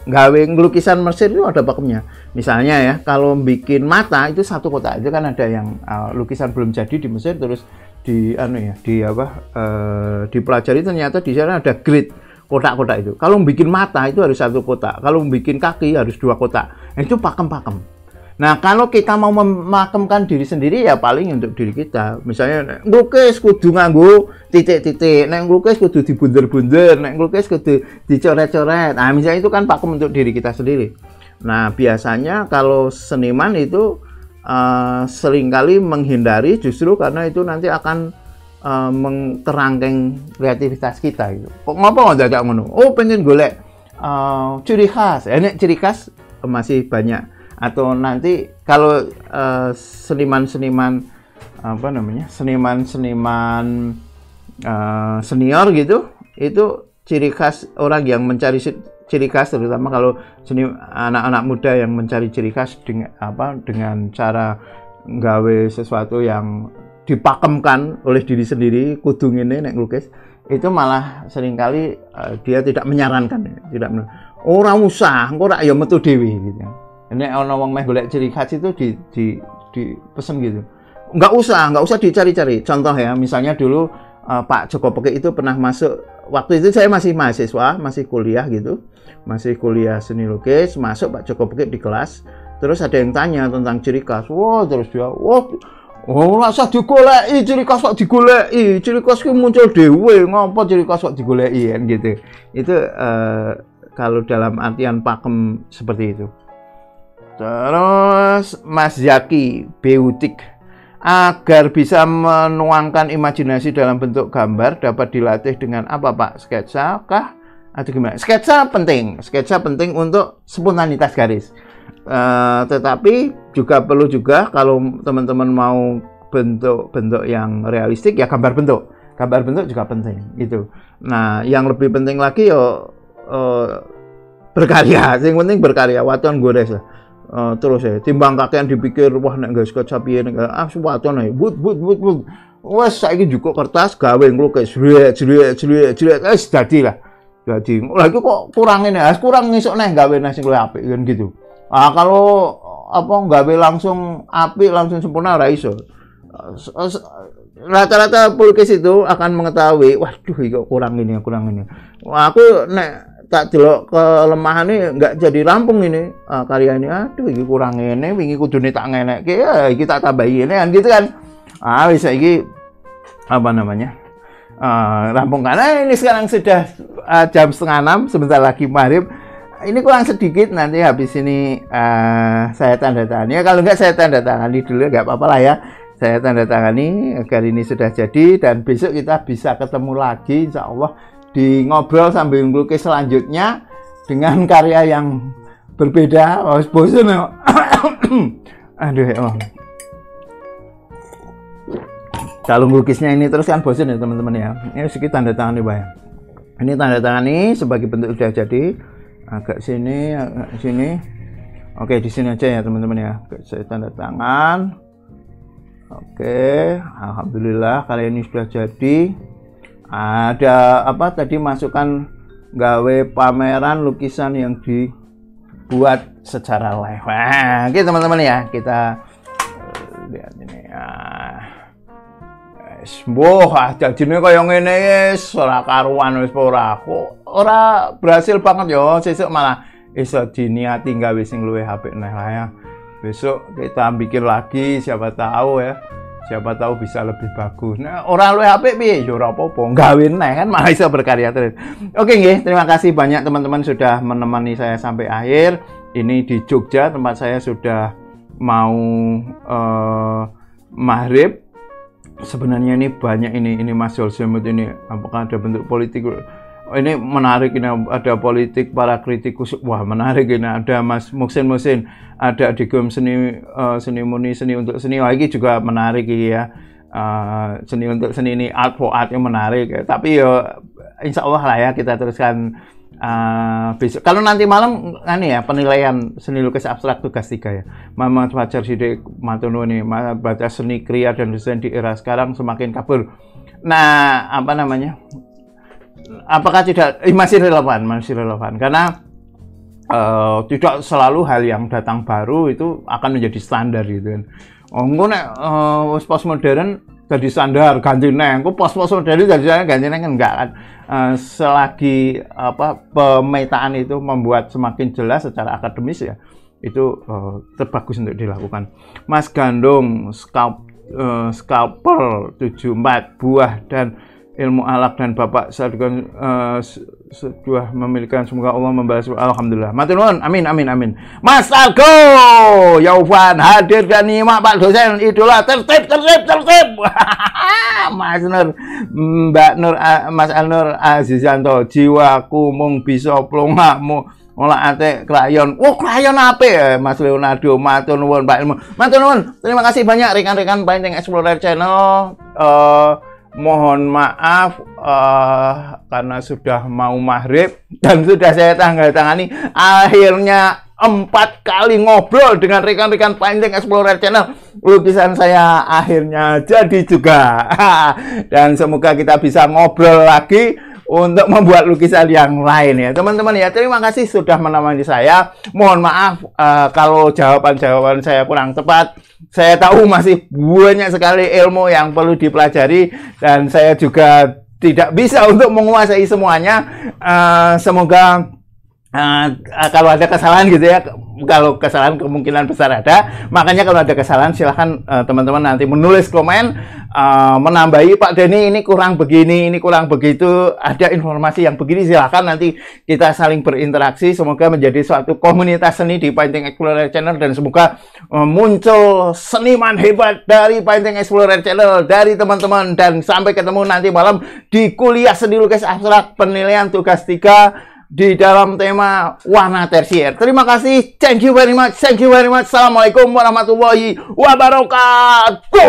gawe lukisan Mesir itu ada pakemnya. Misalnya ya, kalau bikin mata itu satu kotak itu kan ada yang uh, lukisan belum jadi di Mesir terus di anu ya, di apa uh, dipelajari ternyata di sana ada grid kotak-kotak itu. Kalau bikin mata itu harus satu kotak, kalau bikin kaki harus dua kotak. Nah, itu pakem-pakem. Nah, kalau kita mau memakemkan diri sendiri ya paling untuk diri kita. Misalnya nglukis kudu nganggo titik-titik, nek nglukis kudu dibunder-bunder, nek nglukis kudu dicoret-coret. Nah, misalnya itu kan pakem untuk diri kita sendiri. Nah, biasanya kalau seniman itu uh, seringkali menghindari justru karena itu nanti akan uh, mengkerangkeng kreativitas kita gitu. Kok ngapa nggak dadak ngono? Oh, pengen golek uh, ciri khas. Ya, nek ciri khas uh, masih banyak. Atau nanti kalau seniman-seniman uh, apa namanya seniman-seniman uh, senior gitu, itu ciri khas orang yang mencari ciri khas, terutama kalau seni anak-anak muda yang mencari ciri khas dengan apa dengan cara nggawe sesuatu yang dipakemkan oleh diri sendiri, kudu ngene nek nglukis, itu malah seringkali uh, dia tidak menyarankan, tidak ora usah, engko rak ya metu dhewe gitu. Ini ono wong meh golek ciri khas itu di di di pesen gitu. Nggak usah, nggak usah dicari-cari. Contoh ya, misalnya dulu uh, Pak Joko Pekik itu pernah masuk, waktu itu saya masih mahasiswa, masih kuliah gitu. Masih kuliah seni lukis, masuk Pak Joko Pekik di kelas. Terus ada yang tanya tentang ciri khas. Wah, terus dia, wah, oh, rasa digoleki ciri khas kok digoleki. Ciri khas ki muncul dhewe, ngopo ciri khas kok digoleki kan gitu. Itu uh, kalau dalam artian pakem seperti itu. Terus Mas Zaki Beutik, agar bisa menuangkan imajinasi dalam bentuk gambar dapat dilatih dengan apa Pak? Sketsa kah? Atau gimana? Sketsa penting, sketsa penting untuk spontanitas garis. Uh, tetapi juga perlu juga kalau teman-teman mau bentuk-bentuk yang realistik ya gambar bentuk, gambar bentuk juga penting gitu. Nah, yang lebih penting lagi yo uh, berkarya, yang penting berkarya, waton gores lah. Uh, terus ya timbang kakean dipikir wah nek nggawe sketsa piye nek ah suwatone but but but but wes saiki juga kertas gawe nglukis jrek jrek jrek jrek wis dadi lah dadi lha iku kok kurang ini ah kurang ngisuk neh gawe neh sing luwih apik kan gitu. Ah kalau apa gawe langsung apik langsung sempurna ora iso. Rata-rata pelukis itu akan mengetahui waduh iki kok kurang ini kurang ini. Wah, aku nek tak delok kelemahane nggak jadi rampung ini uh, karya ini, aduh ini kurang ini, wingi kudune tak ngenekke ya iki tak tambahi ini kan gitu kan. Ah wis saiki apa namanya? Uh, rampung karena ini sekarang sudah uh, jam setengah enam, sebentar lagi maghrib. Ini kurang sedikit, nanti habis ini uh, saya tanda tangani. Ya, kalau nggak saya tanda tangani dulu nggak apa-apa lah ya. Saya tanda tangani agar ini sudah jadi dan besok kita bisa ketemu lagi insya Allah di ngobrol sambil ngelukis selanjutnya dengan karya yang berbeda. Oh, bosan ya. Aduh ya Allah. Kalau ngelukisnya ini terus kan bosan ya teman-teman ya. Ini sedikit tanda tangan nih Pak. Ini tanda tangan nih sebagai bentuk sudah jadi. Agak sini, agak sini. Oke, di sini aja ya teman-teman ya. Oke, saya tanda tangan. Oke, alhamdulillah karya ini sudah jadi. Ada apa tadi masukan gawe pameran lukisan yang dibuat secara live. Nah, oke teman-teman ya, kita uh, lihat ini ya. Wis mbuh ah dadine kaya ngene wis ora karuan wis ora kok ora berhasil banget yo, sesuk malah iso diniati gawe sing luwih apik neh lah ya. Besok kita bikin lagi, siapa tahu ya. Siapa tahu bisa lebih bagus. Nah, orang luwih apik piye? Ya ora apa-apa, gawe neh kan malah iso berkarya terus. Oke nggih, terima kasih banyak teman-teman sudah menemani saya sampai akhir. Ini di Jogja, tempat saya sudah mau uh, maghrib. Sebenarnya ini banyak ini ini Mas Jolsemut ini apakah ada bentuk politik? Ini menarik, ini ada politik para kritikus, wah menarik ini, ada Mas Muksin Musin, ada Digum seni uh, seni murni seni untuk seni, wah ini juga menarik ya, uh, seni untuk seni ini art for art yang menarik ya. Tapi ya insya Allah lah ya kita teruskan uh, besok. Kalau nanti malam ini ya penilaian seni lukis abstrak tugas tiga ya, Mama Fajar Sidik Matono ini baca seni kriya dan desain di era sekarang semakin kabur. Nah apa namanya? Apakah tidak eh, masih relevan, masih relevan karena uh, tidak selalu hal yang datang baru itu akan menjadi standar gitu kan. Oh, engko nek uh, postmodern jadi standar ganti neng, engko postmodern jadi standar ganti neng kan enggak kan. Uh, selagi apa pemetaan itu membuat semakin jelas secara akademis ya, itu uh, terbagus untuk dilakukan. Mas Gandung, scalp, uh, scalpel tujuh puluh empat buah dan ilmu alak dan Bapak Sadgon uh, sudah memiliki, semoga Allah membalas. Alhamdulillah. Matur nuwun. Amin amin amin. Mas Argo, Yaufan hadir dan nyimak Pak dosen idola tertib tertib tertib. Mas Nur, Mbak Nur, Mas Alnur Azizanto, jiwaku mung bisa plongakmu olah ate krayon. Oh, krayon apa? Mas Leonardo, matur nuwun Pak Ilmu. Matur nuwun. Terima kasih banyak rekan-rekan Painting Explorer Channel. Uh, Mohon maaf uh, karena sudah mau maghrib dan sudah saya tanggal tangani. Akhirnya empat kali ngobrol dengan rekan-rekan Painting Explorer Channel, lukisan saya akhirnya jadi juga. Dan semoga kita bisa ngobrol lagi untuk membuat lukisan yang lain ya teman-teman ya. Terima kasih sudah menemani saya. Mohon maaf uh, kalau jawaban-jawaban saya kurang tepat. Saya tahu masih banyak sekali ilmu yang perlu dipelajari dan saya juga tidak bisa untuk menguasai semuanya. Uh, semoga uh, kalau ada kesalahan gitu ya, kalau kesalahan kemungkinan besar ada, makanya kalau ada kesalahan silahkan teman-teman uh, nanti menulis komen, uh, menambahi Pak Denny ini kurang begini, ini kurang begitu, ada informasi yang begini, silahkan nanti kita saling berinteraksi. Semoga menjadi suatu komunitas seni di Painting Explorer Channel dan semoga uh, muncul seniman hebat dari Painting Explorer Channel, dari teman-teman, dan sampai ketemu nanti malam di kuliah seni lukis abstrak penilaian tugas tiga di dalam tema warna tersier. Terima kasih, thank you very much, thank you very much. Assalamualaikum warahmatullahi wabarakatuh.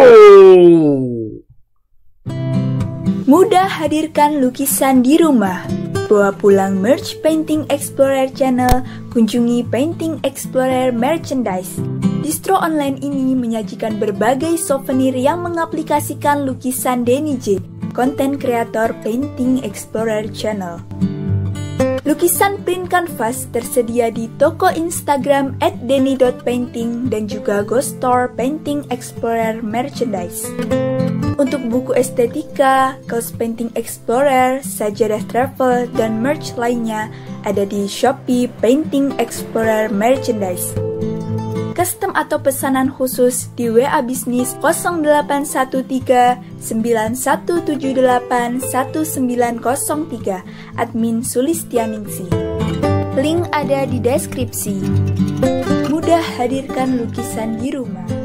Mudah hadirkan lukisan di rumah. Bawa pulang merch Painting Explorer Channel, kunjungi Painting Explorer Merchandise. Distro online ini menyajikan berbagai souvenir yang mengaplikasikan lukisan Denny J, konten kreator Painting Explorer Channel. Lukisan print canvas tersedia di toko Instagram at denny dot painting dan juga Ghost Store Painting Explorer Merchandise. Untuk buku estetika, kaos Painting Explorer, sajadah travel, dan merch lainnya ada di Shopee Painting Explorer Merchandise. Custom atau pesanan khusus di W A Bisnis nol delapan satu tiga sembilan satu tujuh delapan satu sembilan nol tiga, admin Sulistianingsih. Link ada di deskripsi. Mudah hadirkan lukisan di rumah.